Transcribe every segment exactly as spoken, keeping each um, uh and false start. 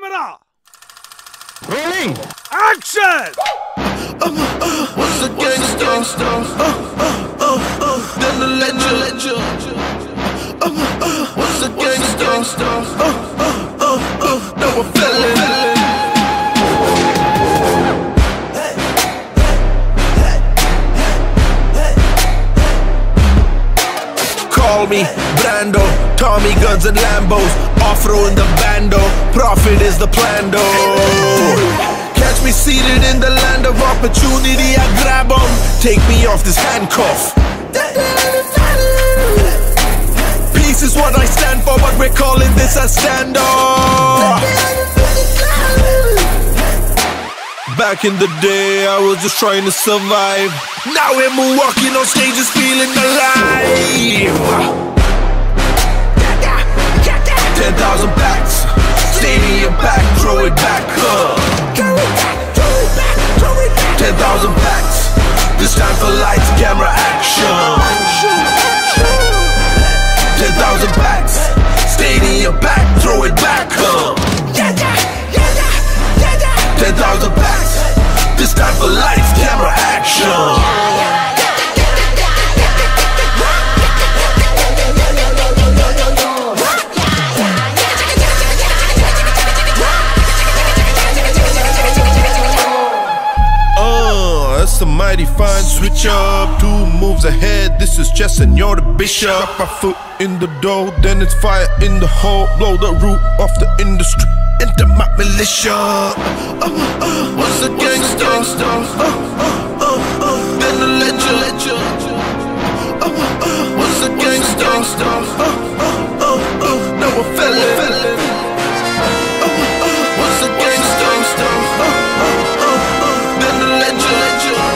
Camera! Rolling! Action! What's a gangster? Uh, uh, uh, uh, then the legend. Uh, uh, what's a gangster? Uh, uh, uh, uh, now a felon. Call me Brando, Tommy guns and Lambos, off-road in the bando, profit is the plan though. Catch me seated in the land of opportunity, I grab 'em, take me off this handcuff. Peace is what I stand for, but we're calling this a standoff. Back in the day, I was just trying to survive. Now we're walking on stages feeling alive. Ten thousand packs, stadium back, throw it back up. Ten thousand packs, this time for lights, camera, action. Ten thousand packs, stadium back, throw it back up. Ten thousand packs, this time for lights, camera, action. That's a mighty fine switch up. Two moves ahead, this is just and you're the bishop. Drop my foot in the door, then it's fire in the hole. Blow the root off the industry, enter my militia. uh, uh, What's a gangster? Uh, uh, uh, uh, then the legend. uh, uh, What's a gangster? Uh, uh, uh, uh, now a felon. uh, uh, What's a gangster? Uh, uh, uh, uh, then the legend.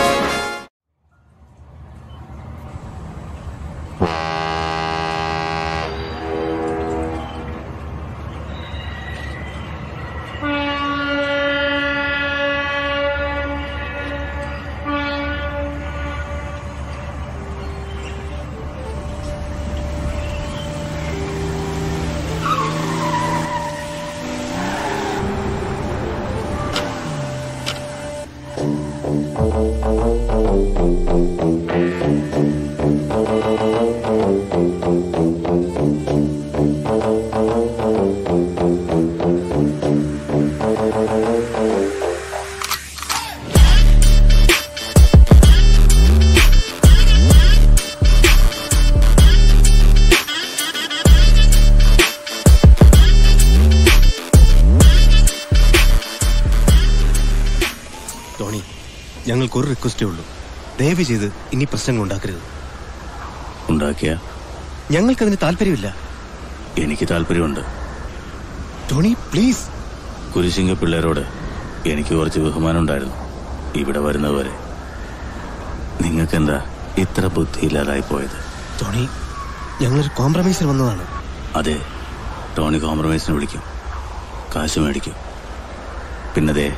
ഞങ്ങൾക്ക് ഒരു റിക്വസ്റ്റേ ഉള്ളൂ. ദയവ് ചെയ്ത് ഇനി പ്രശ്നങ്ങൾ ഉണ്ടാക്കരുത്. ഉണ്ടാക്കിയ ഞങ്ങൾക്കതിന് താല്പര്യമില്ല. എനിക്ക് താല്പര്യമുണ്ട്. Tony please. കുരിശിംഗ പിള്ളേരോട് എനിക്ക് കുറച്ച് ബഹുമാനം ഉണ്ടായിരുന്നു ഇവിടെ വരുന്നവരെ. നിങ്ങൾക്കെന്താ ഇത്ര ബുദ്ധിയില്ലാതായി പോയത്? ടോണി, ഞങ്ങളൊരു കോംപ്രമൈസിന് വന്നതാണ്. അതെ, ടോണി കോംപ്രമൈസിന് വിളിക്കും, കാശ് മേടിക്കും. പിന്നതേ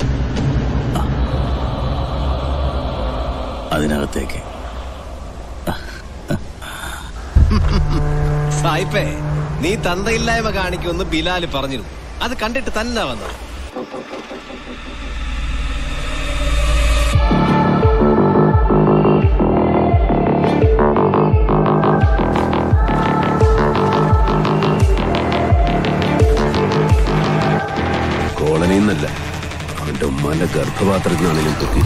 അതിനകത്തേക്ക്. സായിപ്പേ, നീ തന്തയില്ലായ്മ കാണിക്കുമെന്ന് ബിലാല് പറഞ്ഞിരുന്നു. അത് കണ്ടിട്ട് തന്നെ വന്നത്. കോളനിന്നല്ല, അവന്റെ ഉമ്മാന്റെ ഗർഭപാത്രത്തിനാണെങ്കിലും തൊക്കി.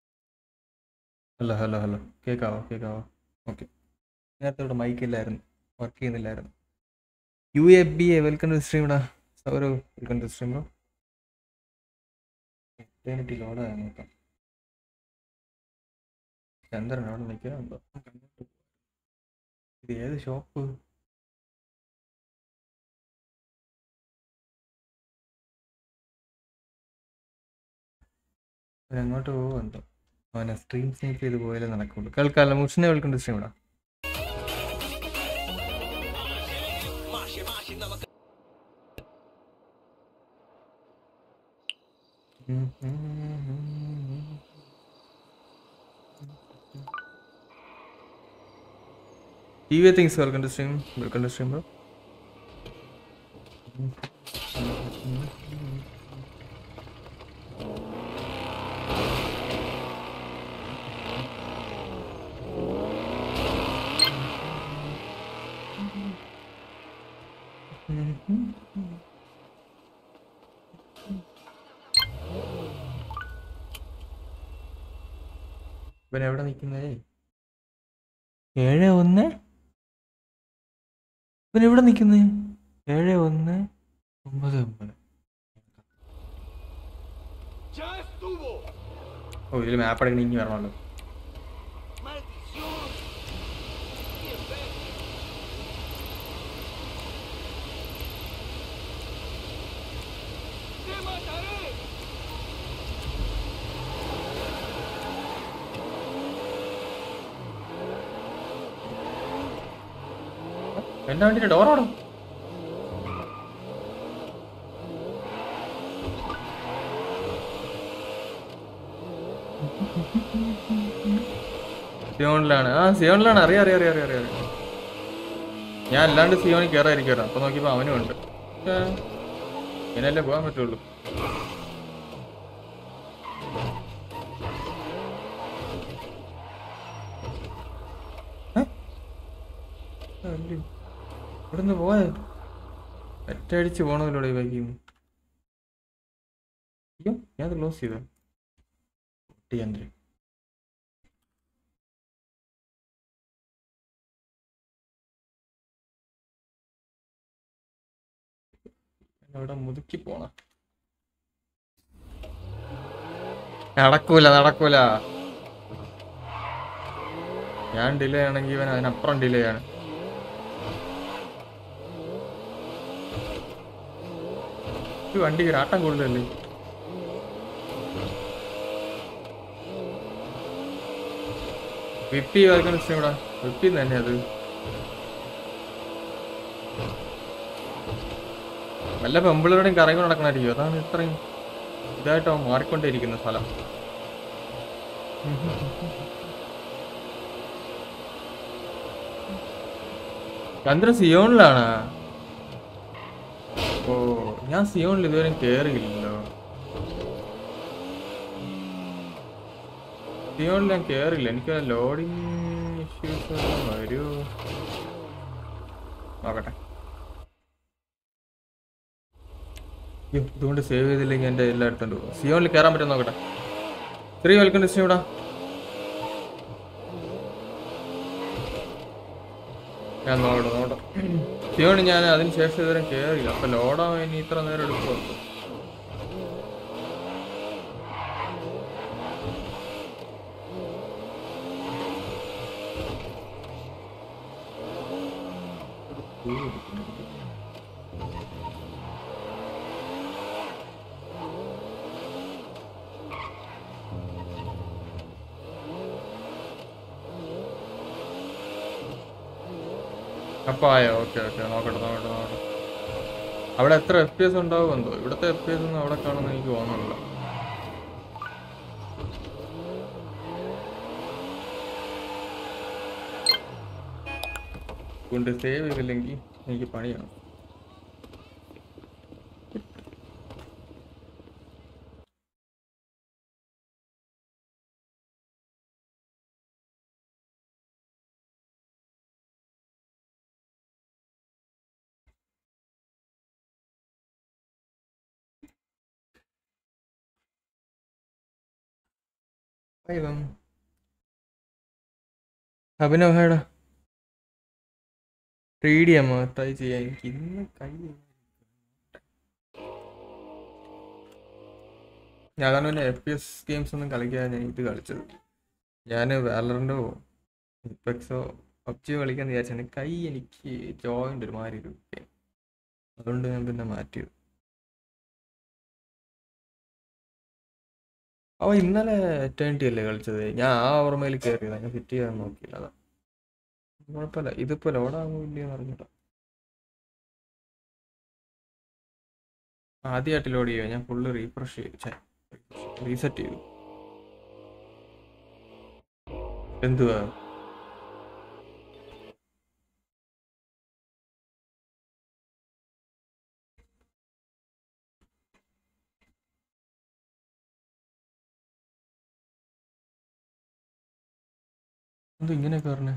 ഹലോ ഹലോ ഹലോ കേൾക്കാവോ കേൾക്കാവോ ഓക്കെ നേരത്തെ ഇവിടെ മൈക്കില്ലായിരുന്നു. വർക്ക് ചെയ്യുന്നില്ലായിരുന്നു. U A B A welcome to stream ഇടാ. Sourav welcome to stream bro. എട്ടേനിട്ട് ലോഡാണ് നോക്കാം. ചന്ദ്രൻ അവിടെ നിൽക്കുന്നുണ്ടോ? ഇത് ഏത് ഷോപ്പ്? അവരങ്ങോട്ട് പോകുന്നുണ്ടോ? അവനെ സ്ട്രീം സ്നേക്ക് ചെയ്ത് പോയാലേ നടക്കുള്ളൂ. കേൾക്കാമല്ലോ. മുഷിനെ വെൽക്കം ടു സ്ട്രീം ഇടാ. T V things welcome to stream. Welcome to stream, bro. ഇവൻ എവിടെ നിൽക്കുന്നേ? ഏഴ് ഒന്ന് ഇവൻ എവിടെ നിൽക്കുന്നേ? ഏഴ് ഒന്ന് ഒമ്പത് ഒമ്പത്. ഓ ഇതിൽ മാപ്പ് അടങ്ങി ഇനി വരണമല്ലോ. എന്റെ വണ്ടിയുടെ ഡോറാണോ? സിയോണിലാണ്. ആ സിയോണിലാണ്. അറിയാം അറിയാം അറിയാം അറിയാം അറിയാം. ഞാൻ അല്ലാണ്ട് സിയോണിൽ കയറായിരിക്കും. അപ്പൊ നോക്കിയപ്പോ അവനും ഉണ്ട്. ഇങ്ങനെയല്ലേ പോകാൻ പറ്റുള്ളൂ. ഇവിടുന്ന് പോയത് ഒറ്റയടിച്ച് പോണതിലൂടെ ഈ ബൈക്കിൽ. അയ്യോ ഞാൻ ക്ലോസ് ചെയ്തോ? ചന്ദ്രൻ അവിടെ മുതുക്കി പോണ നടക്കൂല നടക്കൂല. ഞാൻ ഡിലേ ആണെങ്കിൽ ഇവൻ അതിനപ്പുറം ഡിലേ ആണ്. വണ്ടി ആട്ടം കൂടുതലല്ലേ? വിപ്പി വരക്കുന്ന ഇഷ്ടം ഇവിടെ വിപ്പി തന്നെ. അത് വല്ല പെമ്പിളോടെയും കറങ്ങി നടക്കണായിരിക്കും. അതാണ് ഇത്രയും ഇതായിട്ട് അവൻ മാറിക്കൊണ്ടേയിരിക്കുന്ന സ്ഥലം. ചന്ദ്ര സിയോണിലാണ്. ഓ ഞാൻ സിയോണിൽ ഇതുവരെ കേറിയില്ലല്ലോ. സിയോണിൽ ഞാൻ കേറില്ല. എനിക്ക് ലോഡിങ് ഇഷ്യൂസ് വരൂ. നോക്കട്ടെ. ഇതുകൊണ്ട് സേവ് ചെയ്തില്ലെങ്കിൽ എൻ്റെ എല്ലായിടത്തും പോകും. സിയോണിൽ കയറാൻ പറ്റും നോക്കട്ടെ. ത്രീ വെൽക്കം ടു സ്ട്രീം ഇടാ. ഞാൻ നോക്കട്ടെ നോക്കട്ടെ. സിയോണി ഞാൻ അതിന് ശേഷം ഇതുവരെ കയറിയില്ല. അപ്പൊ ലോഡാവാൻ ഇനി ഇത്ര നേരം എടുക്കുമോ? അപ്പൊ ആയോ? ഓക്കെ ഓക്കെ നോക്കട്ടെ നോക്കട്ടെ നോക്കട്ടെ. അവിടെ എത്ര എഫ് പി എസ് ഉണ്ടാവും എന്തോ. ഇവിടുത്തെ എഫ് പി എസ് ഒന്നും അവിടെ കാണുമെന്ന് എനിക്ക് തോന്നുന്നില്ല. കൊണ്ട് സേവ് ചെയ്തില്ലെങ്കിൽ എനിക്ക് പണിയാണ്. അഭിനവ് ഹേടാ. ത്രീ ഡി അമ്മ ട്രൈ ചെയ്യാം. എനിക്ക് ഇന്ന് കൈ ഞാൻ തന്നെ എഫ് പി എസ് ഗെയിംസ് ഒന്നും കളിക്കാൻ ഞാൻ ഇത് കളിച്ചത്. ഞാൻ വാലറന്റോ ഇപ്പെക്സോ പബ്ജിയോ കളിക്കാന്ന് വിചാരിച്ചാണ്. കൈ എനിക്ക് ജോയിന്റ് ഒരുമാതിരി ഇരിക്കും. അതുകൊണ്ട് ഞാൻ പിന്നെ മാറ്റിയത്. അവ ഇന്നലെ എറ്റേണിറ്റി അല്ലേ കളിച്ചത്. ഞാൻ ആ ഓർമ്മയിൽ കയറിയതാണ്. ഞാൻ ഫിറ്റ് ചെയ്യാൻ നോക്കിയില്ല. അതാ കുഴപ്പമില്ല. ഇതിപ്പോ ലോഡാകുമോ ഇല്ലയെന്ന് അറിഞ്ഞിട്ടാ. ആദ്യമായിട്ട് ലോഡ് ചെയ്യുക. ഞാൻ ഫുള്ള് റീഫ്രഷ് ചെയ്തു, റീസെറ്റ് ചെയ്തു. എന്തുവാ എന്ത് ഇങ്ങനെയൊക്കെ പറഞ്ഞേ?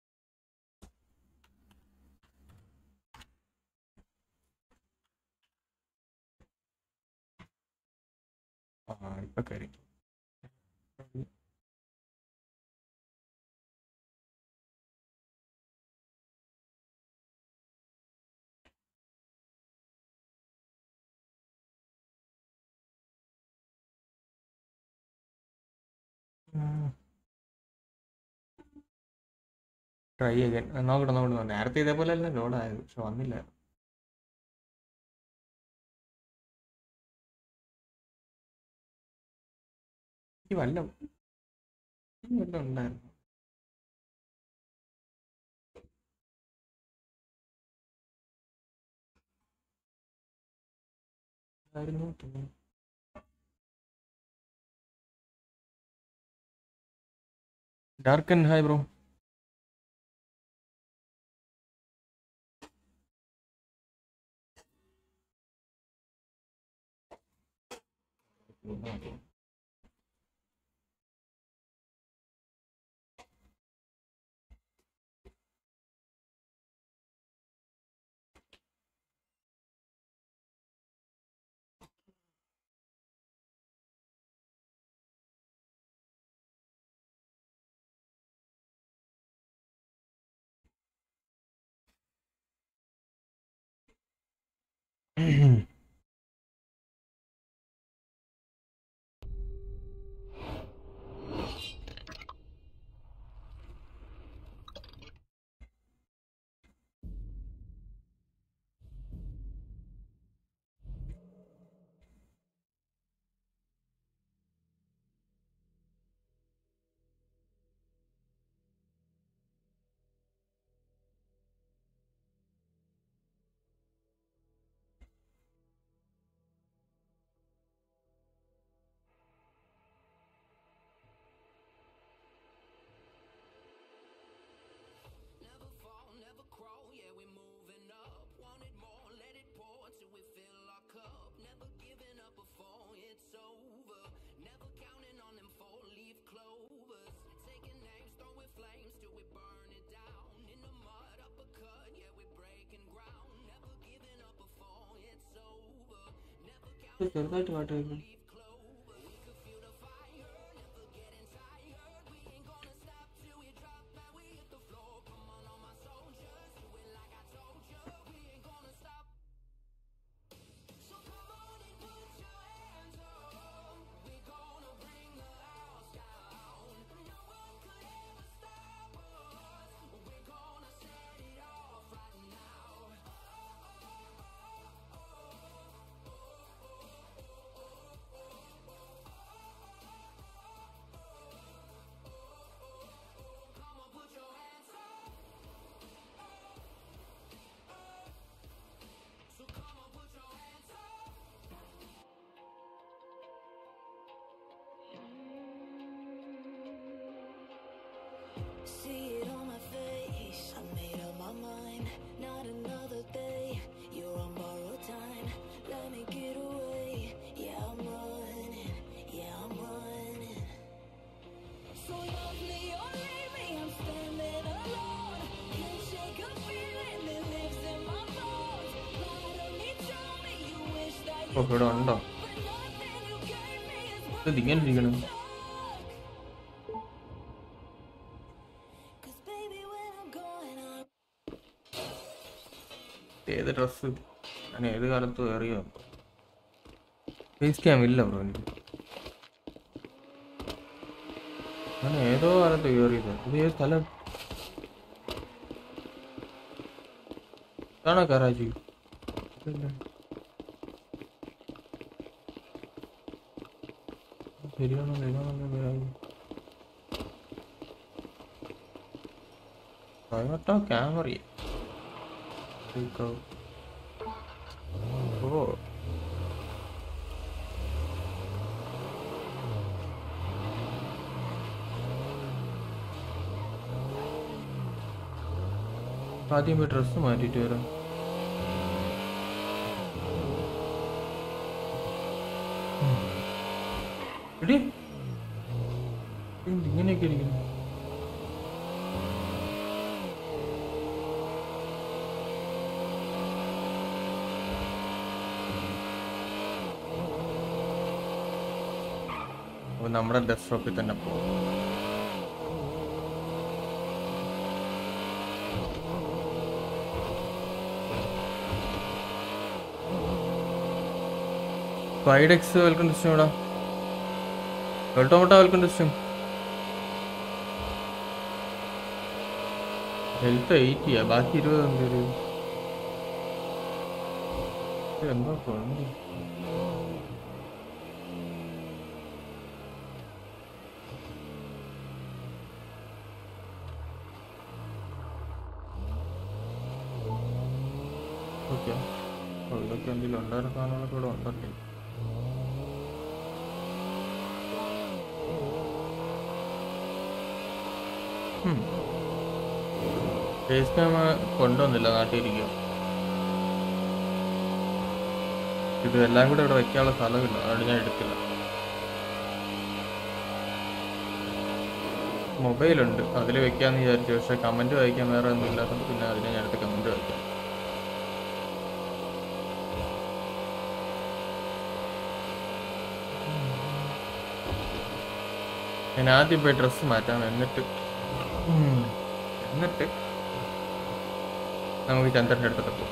ആ ഇപ്പൊ കാര്യം ട്രൈ ചെയ്യാൻ നോക്കട്ടെ നോക്കട്ടെ. നേരത്തെ ഇതേപോലെ അല്ല ലോഡായത്, പക്ഷെ വന്നില്ല. ഈ വല്ല വല്ല ഉണ്ടായിരുന്നു ആയിരുന്നു. ഡാർക്കൻ ഹായ് ബ്രോ. ചെറുതായിട്ട് പാട്ട് കേൾക്കും. See it on my face, I made up my mind. Not another day, you're on borrowed time. Let me get away, yeah I'm running, yeah I'm running. So love me or leave me, I'm standing alone. Can't shake a feeling that lives in my bones. Lie to me, tell me you wish that you ഇവിടെ ഉണ്ടോ? ഇത് ഇങ്ങനെ ഇരിക്കണം. ഏത് dress ഞാൻ ഏത് കാലത്ത് വേറിയോ ഫേസ് ക്യാം ഇല്ല ബ്രോ എനിക്ക്. ഞാൻ ഏതോ കാലത്ത് കയറിയത്. ഇത് ഏത് സ്ഥലം? ഇതാണോ കറാച്ചി? ശരിയാണോ ശരിയാണോ കറാച്ചി? ടൊയോട്ടോ ക്യാമറി. ഓ ആദ്യം പോയി ഡ്രസ്സ് മാറ്റിയിട്ട് വരാം. എടി ഇങ്ങനെയൊക്കെ ഇരിക്കുന്നു. അപ്പൊ നമ്മുടെ ഡെസ്ക്ടോപ്പിൽ തന്നെ പോകും. ഫൈഡെക്സ് വെൽക്കം ടു സ്ട്രീം. ഇവിടെ tomato welcome to stream. Health എയ്റ്റിയാ, ബാക്കി ഇരുപത് എന്തേലും എന്താ തോന്നി. ഓക്കെ ഇതൊക്കെ എന്തെങ്കിലും ഉണ്ടായിരുന്ന സാധനങ്ങളൊക്കെ ഇവിടെ ഉണ്ടല്ലേ. ഫേസ് ക്യാം കൊണ്ടുവന്നില്ല, നാട്ടിലിരിക്കുക. ഇത് എല്ലാം കൂടെ ഇവിടെ വെക്കാനുള്ള സ്ഥലമില്ല, അതുകൊണ്ട് ഞാൻ എടുത്തില്ല. മൊബൈലുണ്ട്, അതിൽ വെക്കാമെന്ന് വിചാരിച്ചു. പക്ഷെ കമൻറ്റ് വായിക്കാൻ വേറെ ഒന്നും ഇല്ലാത്തത്, പിന്നെ അതിനെ ഞാൻ എടുത്ത് കമൻറ്റ് വായിക്കാം. ഞാൻ ആദ്യം പോയി ഡ്രസ്സ് മാറ്റാം, എന്നിട്ട് എന്നിട്ട് നമുക്ക് ചന്ദ്രൻ്റെ അടുത്തൊക്കെ പോകും.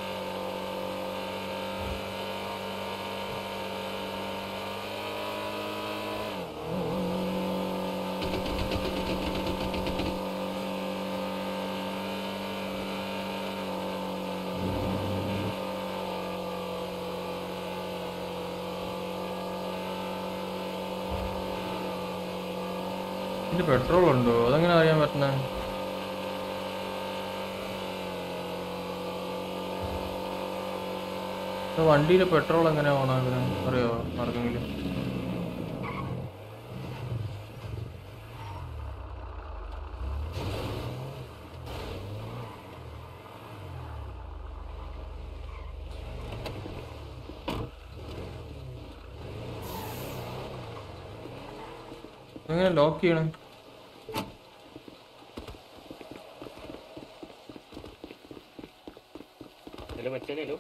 ഇതിൽ പെട്രോൾ ഉണ്ടോ? അതെങ്ങനെ അറിയാൻ പറ്റുന്ന? വണ്ടിയിൽ പെട്രോൾ എങ്ങനെ ഓണാക്കുന്നത് അറിയോ ആർക്കെങ്കിലും? എങ്ങനെ ലോക്ക് ചെയ്യണം? മറ്റേലോ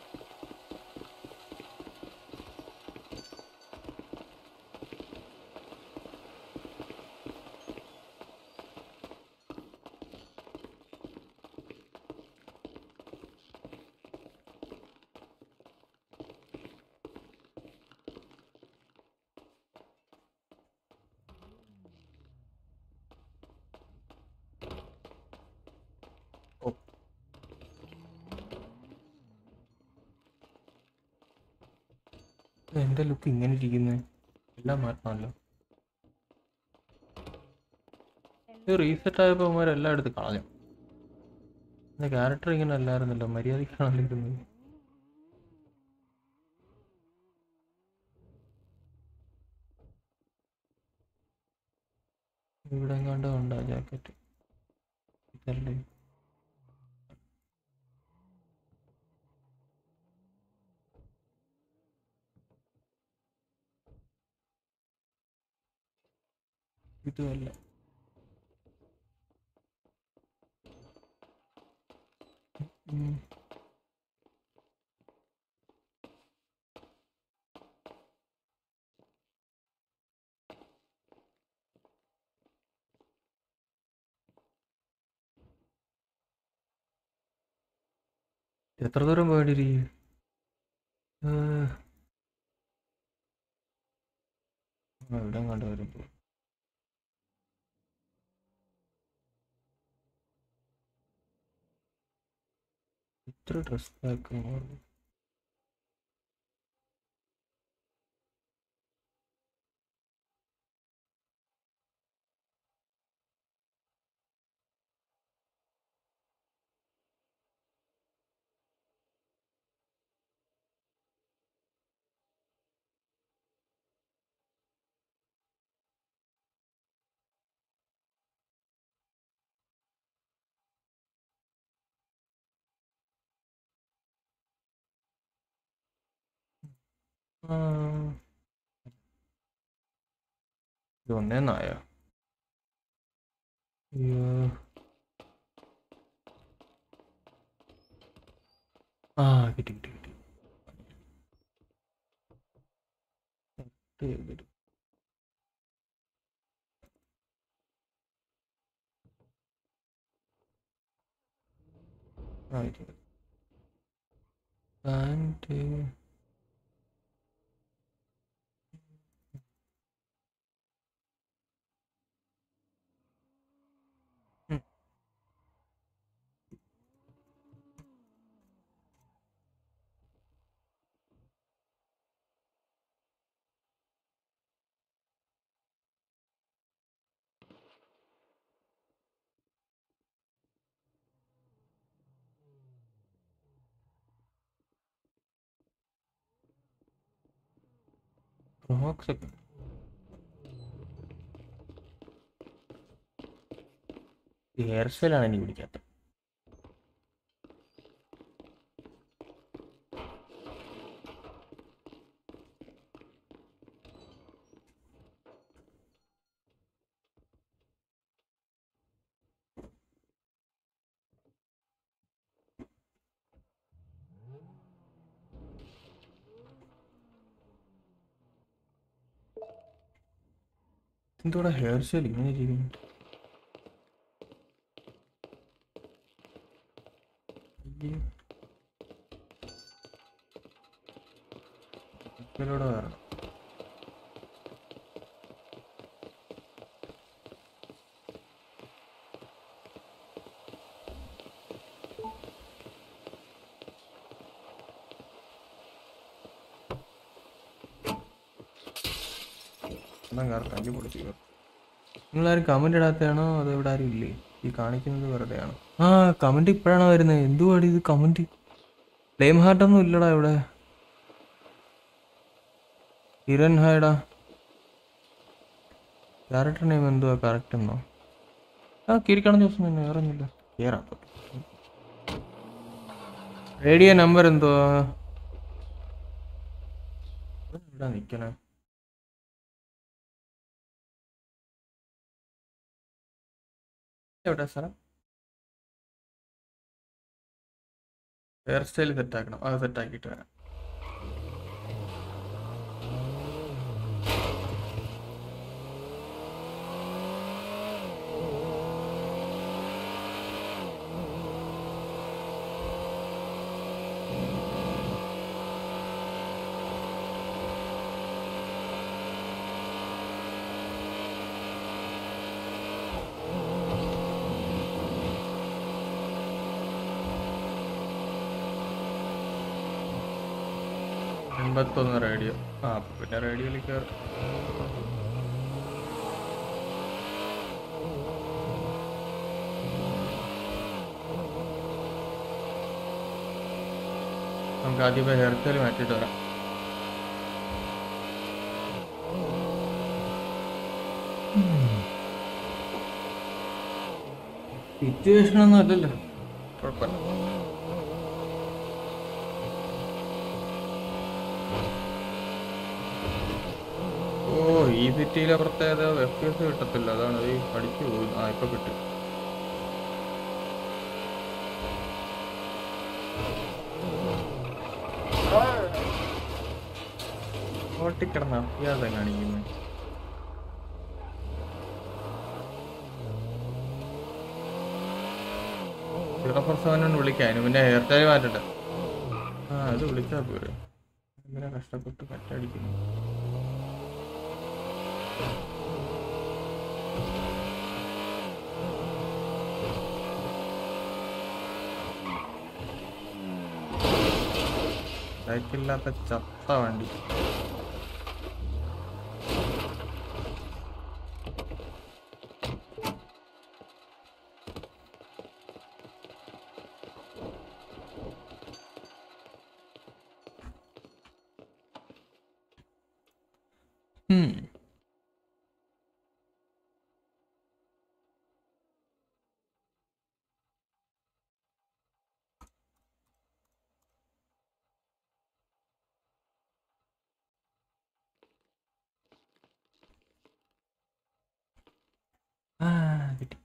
എന്റെ ലുക്ക് ഇങ്ങനെ ഇരിക്കുന്നത് എല്ലാം മാറ്റണമല്ലോ. ഇത് റീസെറ്റ് ആയപ്പോൾ അവന്മാരെല്ലാം എടുത്ത് കളഞ്ഞു. എന്റെ ക്യാരക്ടർ ഇങ്ങനെ അല്ലായിരുന്നല്ലോ, മര്യാദക്കാണല്ലോ ഇരുന്നത്. ഇവിടെ എങ്ങാണ്ടോ ഉണ്ടാ ജാക്കറ്റ്? ഇതല്ലേ ഇതുമല്ല. എത്ര ദൂരം പോയിട്ടിരി ഇവിടെ കണ്ടു വരുമ്പോ ഇത്ര ഡ്രസ് പാക്ക് ഇത് ഒന്നേന്നായോ? അയ്യോ ആ കിട്ടി കിട്ടി കിട്ടി പാൻറ് ക്രോക്സ് ഒക്കെ ഹെയർ സ്റ്റൈലാണ് എനിക്ക് പിടിക്കാത്തത്. എന്തോടെ ഹെയർ സ്റ്റൈൽ ഇങ്ങനെ ചെയ്യുന്നു? ഇതിലൂടെ വരണം. കറക്റ്റ് പൊളിച്ചു. നിങ്ങളാരും കമന്റ് ഇടാത്തതാണോ അതോ ഇവിടെ ആരും ഇല്ലേ? ഈ കാണിക്കുന്നത് വെറുതെയാണോ? ആ കമന്റ് ഇപ്പോഴാണോ വരുന്നത്? എന്തുവാടി ഇത് കമന്റ്? ഫ്ലെയിം ഹാർട്ടൊന്നും ഇല്ലടാ ഇവിടെ. ഹിരൺ ഹായടാ. ക്യാരക്ടർ നെയിം എന്തുവാ കറക്റ്റ് എന്നോ? ആ കിരിക്കണം ദിവസം തന്നെ വേറൊന്നുമില്ല. കേറാം. റേഡിയോ നമ്പർ എന്തുവാ? ഇവിടെ നിൽക്കണേ. എവിടെ സ്ഥലം? ഹെയർ സ്റ്റൈൽ സെറ്റാക്കണം. അത് സെറ്റാക്കിയിട്ട് വരാം. എൺപത്തൊന്ന് റേഡിയോ. ആ പിന്നെ റേഡിയോയിൽ കയറി. നമുക്ക് ആദ്യം ഹെയർ സ്റ്റൈൽ മാറ്റിയിട്ട് വരാം. സിറ്റുവേഷൻ ഒന്നും അല്ലല്ലോ, കുഴപ്പമില്ല. ഓ ഈ സിറ്റിയിലെ പ്രത്യേകത എഫ് പി എസ് കിട്ടത്തില്ല, അതാണ് ഈ പഠിച്ചു പോയി. ആ ഇപ്പൊ കിട്ടും. ഓട്ടിക്കിടന്ന അഭ്യാസം കാണിക്കുന്നു. സീറോ ഫോർ സെവൻ വിളിക്കാൻ പിന്നെ ഹെയർ സ്റ്റൈൽ മാറ്റട്ടെ. ആ അത് വിളിച്ചാ പോരെ. ഇങ്ങനെ കഷ്ടപ്പെട്ട് കറ്റടിക്കുന്നു. സൈക്കിളില്ലാത്ത ചത്ത വണ്ടി. Hmm. Ah, കിട്ടി.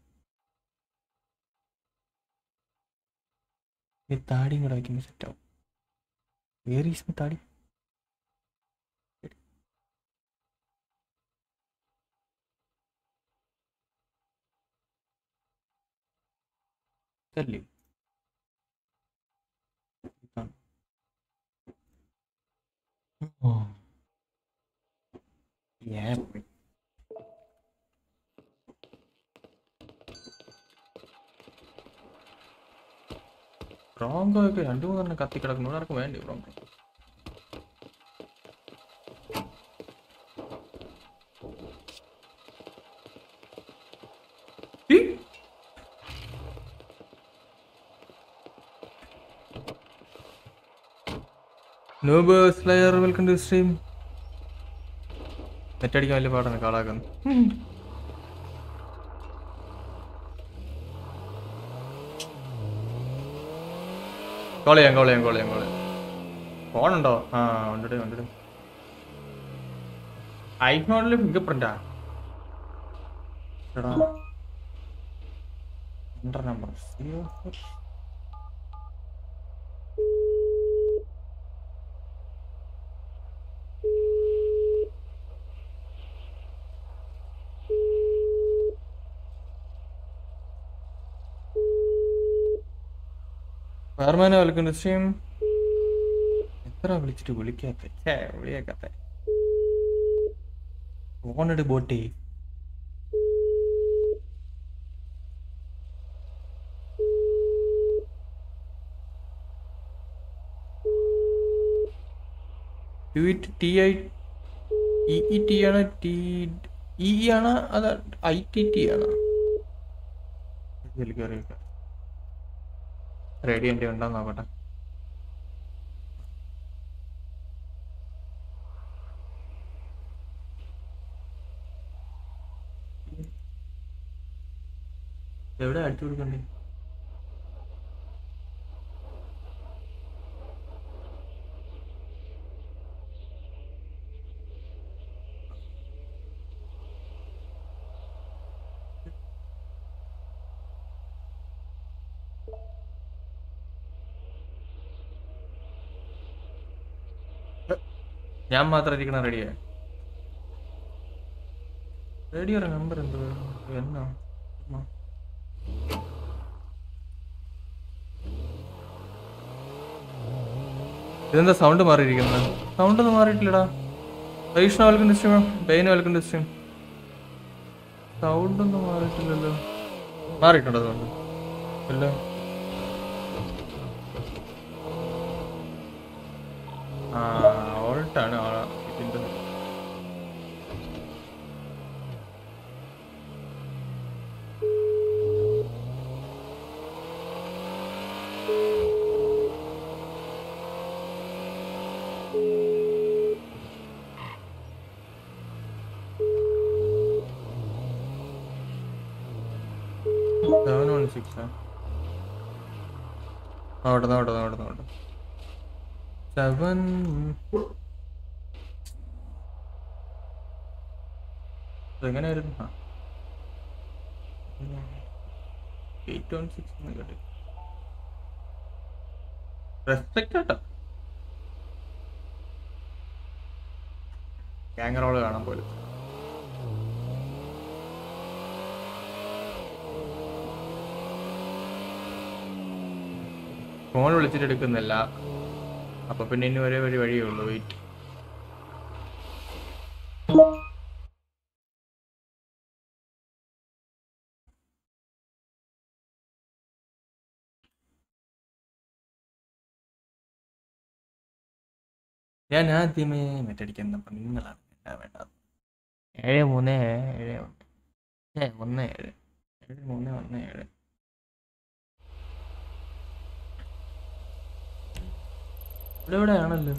ഈ താടിയും കൂടെ വയ്ക്കുമ്പോൾ സെറ്റാവും. വേർ ഈസ് മൈ താടി? Tell you. Oh. Yeah. Wrong ഒക്കെ രണ്ടു മൂന്നെണ്ണം കത്തി കിടക്കുന്നു. ആർക്കും വേണ്ടി wrong. Noob Slayer, welcome to the stream. നെറ്റടിക്കാൻ വലിയ പാടാണ് കാളാക്കുന്നു. കോൾ ചെയ്യാം കോൾ ചെയ്യാം കോൾ ചെയ്യാം കോൾ ചെയ്യാം. ഫോണുണ്ടോ? ആ ഉണ്ടേ ഉണ്ടേ. ഐഫോണിൽ ഫിംഗർ പ്രിന്റാ? എടാ നമ്പർ ഫയർമാനെ വിളിക്കുന്ന സ്ട്രീം. എത്ര വിളിച്ചിട്ട് വിളിക്കാത്ത ഛേ വിളിയാക്കാത്ത ഫോണെടു ബോട്ടി. ടി ഐ ഇ ടി ആണ് ടി ഇ ആണ് അത് ഐ ടി ടി ആണ്. എനിക്കറിയില്ല. റേഡിയോ എൻ്റെ ഉണ്ടോ നോക്കട്ടെ. എവിടെ അടിച്ചു കൊടുക്കണ്ടേ? ഞാൻ മാത്രം ഇരിക്കണ റെഡിയാ. റേഡിയോ നമ്പർ എന്ത് എന്നാ? ഇതെന്താ സൗണ്ട് മാറിയിരിക്കുന്നത്? സൗണ്ട് ഒന്നും മാറിയിട്ടില്ലടാ. Vaishnav welcome to stream. ബെയിൻ വെൽക്കം ടു സ്ട്രീം. സൗണ്ട് ഒന്നും മാറിയിട്ടില്ലല്ലോ. മാറിയിട്ടുണ്ടോ സൗണ്ട്? ഇല്ല. ആ ഓൾട്ടാണ് ഇതിൻ്റെ. സെവൻ വൺ സിക്സ് നോട്ടെ നോട്ടെ നോട്ടെ നോട്ടെ സെവൻ എങ്ങനെയായിരുന്നു? ആ എയ്റ്റ് വൺ സിക്സ് എന്ന് കേട്ടി. റെസ്പെക്ട് കേട്ടോ. ഗ്യാങ് കാണാൻ പോലും. ഫോൺ വിളിച്ചിട്ട് എടുക്കുന്നില്ല. അപ്പൊ പിന്നെ ഇനി ഒരേ വഴി വഴിയേ ഉള്ളൂ. വെയിറ്റ്. ഞാൻ ആദ്യമേ മറ്റടിക്കുന്നപ്പോ നിങ്ങളാണ് വേണ്ട വേണ്ട. ഏഴ് മൂന്ന് ഏഴ് ഒന്ന് ഒന്ന് ഏഴ് ഏഴ് മൂന്ന് ഒന്ന് ഏഴ്. ഇവിടെ ഇവിടെ ആണല്ലോ.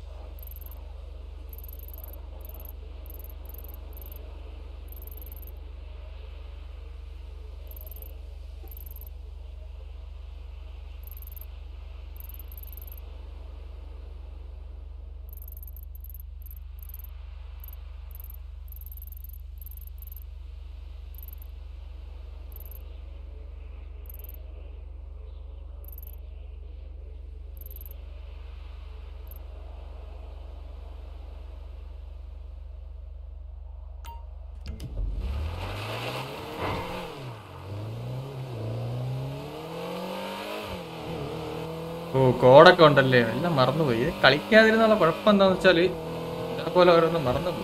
ഓ കോഡൊക്കെ ഉണ്ടല്ലേ, എല്ലാം മറന്നുപോയി. ഇത് കളിക്കാതിരുന്നുള്ള കുഴപ്പം എന്താന്ന് വെച്ചാല് ഇതേപോലെ ഓരോന്നും മറന്നുപോയി.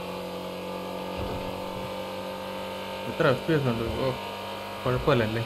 എത്ര എഫ് പി എസ് ഉണ്ട്? ഓ കുഴപ്പമില്ലല്ലേ.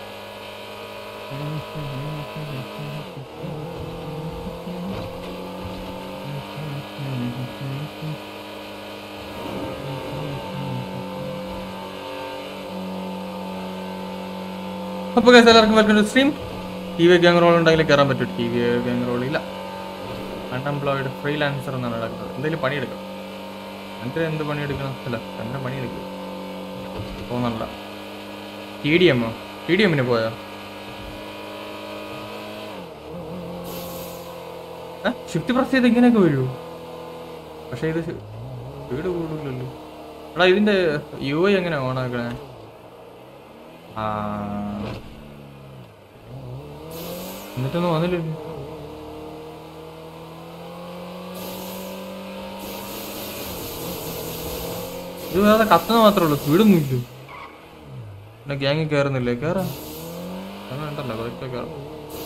അപ്പൊ guys, എല്ലാവർക്കും welcome to stream. T V gang role ഉണ്ടെങ്കിൽ കയറാൻ പറ്റും. ടി വി ഗ്യാങ് റോൾ ഇല്ല, അൺഎംപ്ലോയിഡ് ഫ്രീലാൻസർ എന്നാണ് നടക്കുന്നത്. എന്തെങ്കിലും പണിയെടുക്കണം. എന്നിട്ട് എന്ത് പണിയെടുക്കണം? അല്ല എന്റെ പണിയെടുക്കുക തോന്നണ്ട. ടി ഡി എമ്മോ? ടി ഡി എമ്മിന് പോയോ? ഷിഫ്റ്റ് പ്രസ് ചെയ്ത് ഇങ്ങനെയൊക്കെ വരൂ. പക്ഷെ ഇത് വീട് കൂടുതലല്ലോ. എടാ ഇതിന്റെ യു ഐ എങ്ങനെ ഓണാക്കണേ? ആ എന്നിട്ടൊന്നും വന്നില്ലല്ലോ. ഇത് വേറെ കത്തുന്ന മാത്രമേ ഉള്ളൂ, സ്പീഡൊന്നും ഇല്ല. പിന്നെ ഗ്യാങ്ങിൽ കയറുന്നില്ലേ? കയറാം, അങ്ങനെ ഉണ്ടല്ലോ കുറച്ചൊക്കെ കയറാം.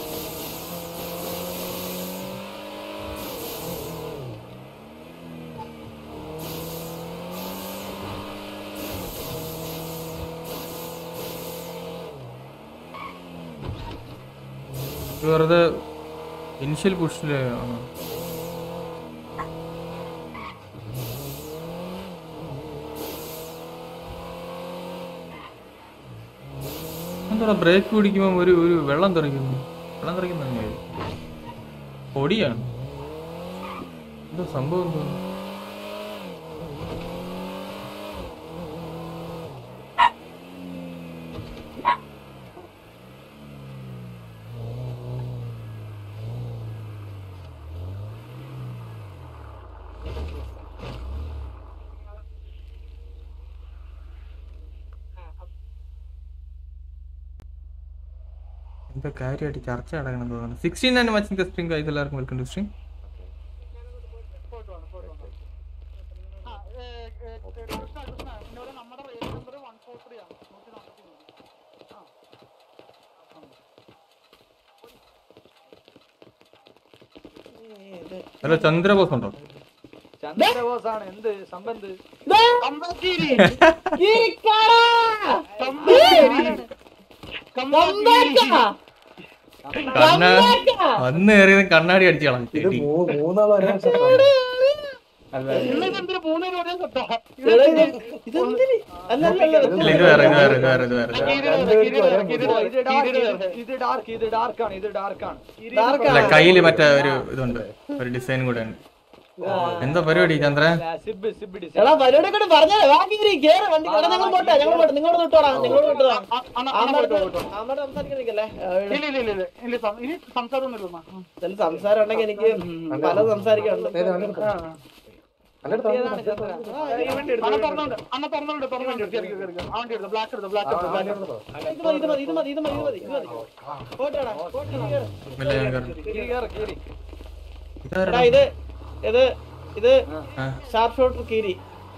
വെറുതെ ഇനിഷ്യൽ പുഷില് ആണ്. എന്താ ബ്രേക്ക് പിടിക്കുമ്പോ ഒരു ഒരു വെള്ളം തെറിക്കുന്നു. വെള്ളം തെറിക്കുന്ന പൊടിയാണ്. എന്താ സംഭവം? എന്തോ എന്താ കാര്യമായിട്ട് ചർച്ച നടക്കണം തോന്നുന്നു. സിക്സ്റ്റീൻ ആണ് വാച്ചിങ് ദ സ്ട്രീം ഗൈസ്. എല്ലാവർക്കും welcome to stream. Hello Chandrabose ഉണ്ടോ? ചന്ദ്രബോസാണ്. എന്ത് സംബന്ധ്? വന്ന് കയറിയത് കണ്ണാടി അടിച്ചു കളഞ്ഞു. കയ്യില് മറ്റേ ഒരു ഇതുണ്ട്, ഒരു ഡിസൈൻ കൂടെ ഉണ്ട്. എന്താ പരിപാടി ചന്ദ്ര? സംസാരം ഉണ്ടെങ്കിൽ എനിക്ക് പല സംസാരിക്കാറുണ്ട്. ഇത് ഇത് ഇത് ഷാർപ്പ് ഷോട്ടർ കീരി.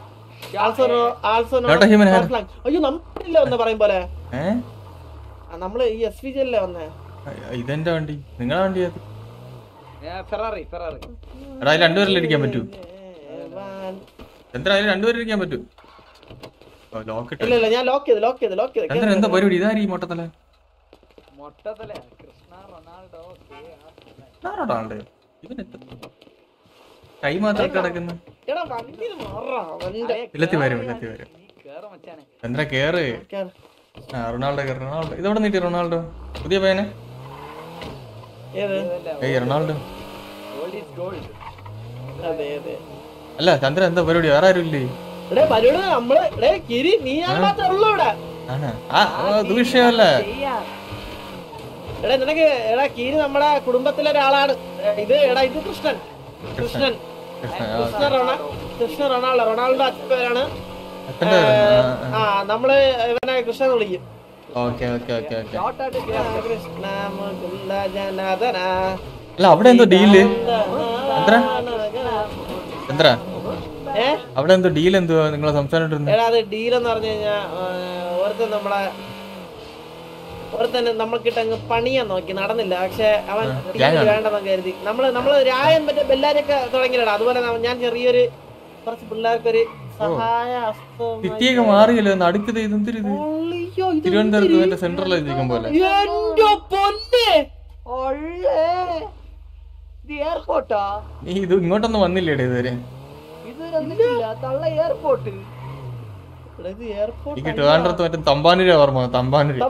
അയ്യോ നമ്മളില്ല ഒന്ന് പറയും പോലെ. നമ്മള് ഈ എസ് വി ജില്ലേ വന്നേ. ഇതെന്റെ വണ്ടി, നിങ്ങളെ വണ്ടി. ഫെറാറി ഫെറാറി എടാ അതിൽ രണ്ടുപേരിൽ ഇരിക്കാൻ പറ്റൂ ചന്ദ്ര അതിൽ രണ്ടുപേരും ഇരിക്കാൻ പറ്റൂ ലോക്ക് ഇല്ല ഇല്ല ഞാൻ ലോക്ക് ചെയ്ത് ലോക്ക് ചെയ്ത് ലോക്ക് ചെയ്ത് ചന്ദ്രൻ എന്താ പരിപാടി ഇതാരീ മൊട്ടത്തല മൊട്ടത്തല കൃഷ്ണ റൊണാൾഡോ റൊണാൾഡോ ഇവൻ കൈ മാത്രം കിടക്കുന്നു എടാ വണ്ടി മാറാ വണ്ടി ഇല്ലത്തി വരും ഇല്ലത്തി വരും ചന്ദ്ര കേറ് ആ റൊണാൾഡോ കേറ് റൊണാൾഡോ ഇതെവിടെ നീട്ടി റൊണാൾഡോ പുതിയ പയ്യനെ ഏയ് റൊണാൾഡോ അതെ അതെ അല്ല ചന്ദ്ര എന്താ പരിപാടി വേറെ ആരും ഇല്ലേ എടേ പരിപാടി നമ്മള് എടേ കിരി നീ ഞാൻ മാത്രമേ ഉള്ളൂ ഇവിടെ ആണോ ആ അത് വിഷയമല്ല എടാ നിനക്ക് എടാ കിരി നമ്മുടെ കുടുംബത്തിലെ ഒരാളാണ് ഇത് എടാ ഇത് കൃഷ്ണൻ കൃഷ്ണൻ കൃഷ്ണ റൊണാ കൃഷ്ണ റൊണാൾഡോ റൊണാൾഡോ അച്ഛനാണ് ആ നമ്മള് ഇവനെ കൃഷ്ണൻ വിളിക്കും okay okay okay okay Krishna Mukunda Janardana അല്ല അവിടെ എന്തോ ഡീല് ചന്ദ്ര ചന്ദ്ര ഏ അവിടെ എന്തോ ഡീൽ എന്തുവാ നിങ്ങളെ സംസാരിച്ചിരുന്നു എടാ അത് ഡീൽ എന്ന് പറഞ്ഞു കഴിഞ്ഞാ ഓർത്തൻ നമ്മളെ ഓർത്തൻ നമ്മൾക്കിട്ട് അങ്ങ് പണിയാൻ നോക്കി നടന്നില്ല പക്ഷെ അവൻ വേണ്ടെന്ന് കരുതി നമ്മള് നമ്മള് രായം മറ്റേ ബെല്ലാരിയൊക്കെ തുടങ്ങിയില്ലടാ അതുപോലെ ഞാൻ ചെറിയൊരു കുറച്ച് പിള്ളേർക്കൊരു സഹായ സിറ്റിയൊക്കെ മാറിയല്ലോ അടുത്തത് ഇതെന്തൊരു തിരുവനന്തപുരത്ത് സെൻട്രലായി ഇരിക്കും പോലെ എയർപോർട്ടാ നീ ഇത് ഇങ്ങോട്ടൊന്നും വന്നില്ലേടേ ഇതുവരെ എയർപോർട്ട് എനിക്ക് ട്രിവാൻഡ്രത്ത് മറ്റേ തമ്പാനൂര് ഓർമ്മ തമ്പാനൂര്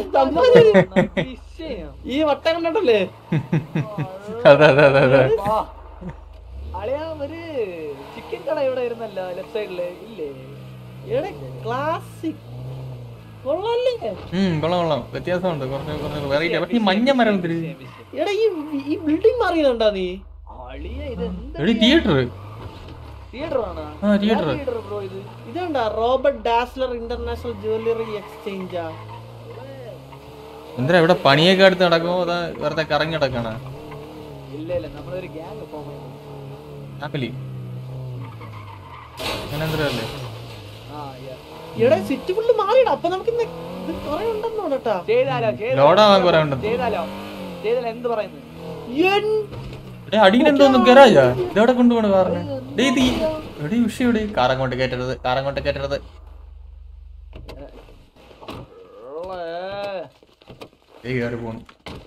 ഈ വട്ടം കണ്ടല്ലേ അതെ അതെ അതെ അതെ അളിയാ ഒരു ചിക്കൻ കട ഇവിടെ ഇരുന്നല്ലോ ലെഫ്റ്റ് സൈഡില് ഇല്ലേ ക്ലാസിക് കൊള്ളാല്ലേ ഉം കൊള്ളാം കൊള്ളാം വ്യത്യാസമുണ്ട് കുറച്ച് കുറച്ച് വെറൈറ്റി പക്ഷെ ഈ മഞ്ഞ മരം എടാ ഈ ഈ ബിൽഡിംഗ് മാറിയതുണ്ടാ നീ തിയേറ്റർ തിയേറ്ററാണ് ആ തിയേറ്റർ ഇതാണ്ടാ റോബർട്ട് ഡാസ്ലർ ഇന്റർനാഷണൽ ജ്വല്ലറി എക്സ്ചേഞ്ചാ എന്തിനാ ഇവിടെ പണിയൊക്കെ അടുത്ത് നടക്കുമോ അതാ വെറുതെ കറങ്ങി നടക്കണ ഇല്ല ഇല്ല നമ്മളൊരു ഗ്യാങ് ഫോം ആപ്പിലി അങ്ങനെ എന്തരല്ലേ എടാ സിറ്റി ഫുള്ള് മാറിയടാ അപ്പൊ നമുക്ക് ഇത് കുറെ ഉണ്ടെന്ന് തോന്നട്ടാ ലോഡാവാൻ കുറെ ഉണ്ട് എന്ത് പറയുന്നു അടിയിലെന്തോന്നു ഗരാജാ ഇതെവിടെ കൊണ്ടുപോണ കാറിന് എവിടെ വിഷയം ഇവിടെ കാറം കൊണ്ട് കയറ്റരുത് കാറം കൊണ്ട് കയറ്റരുത് കയറി പോണു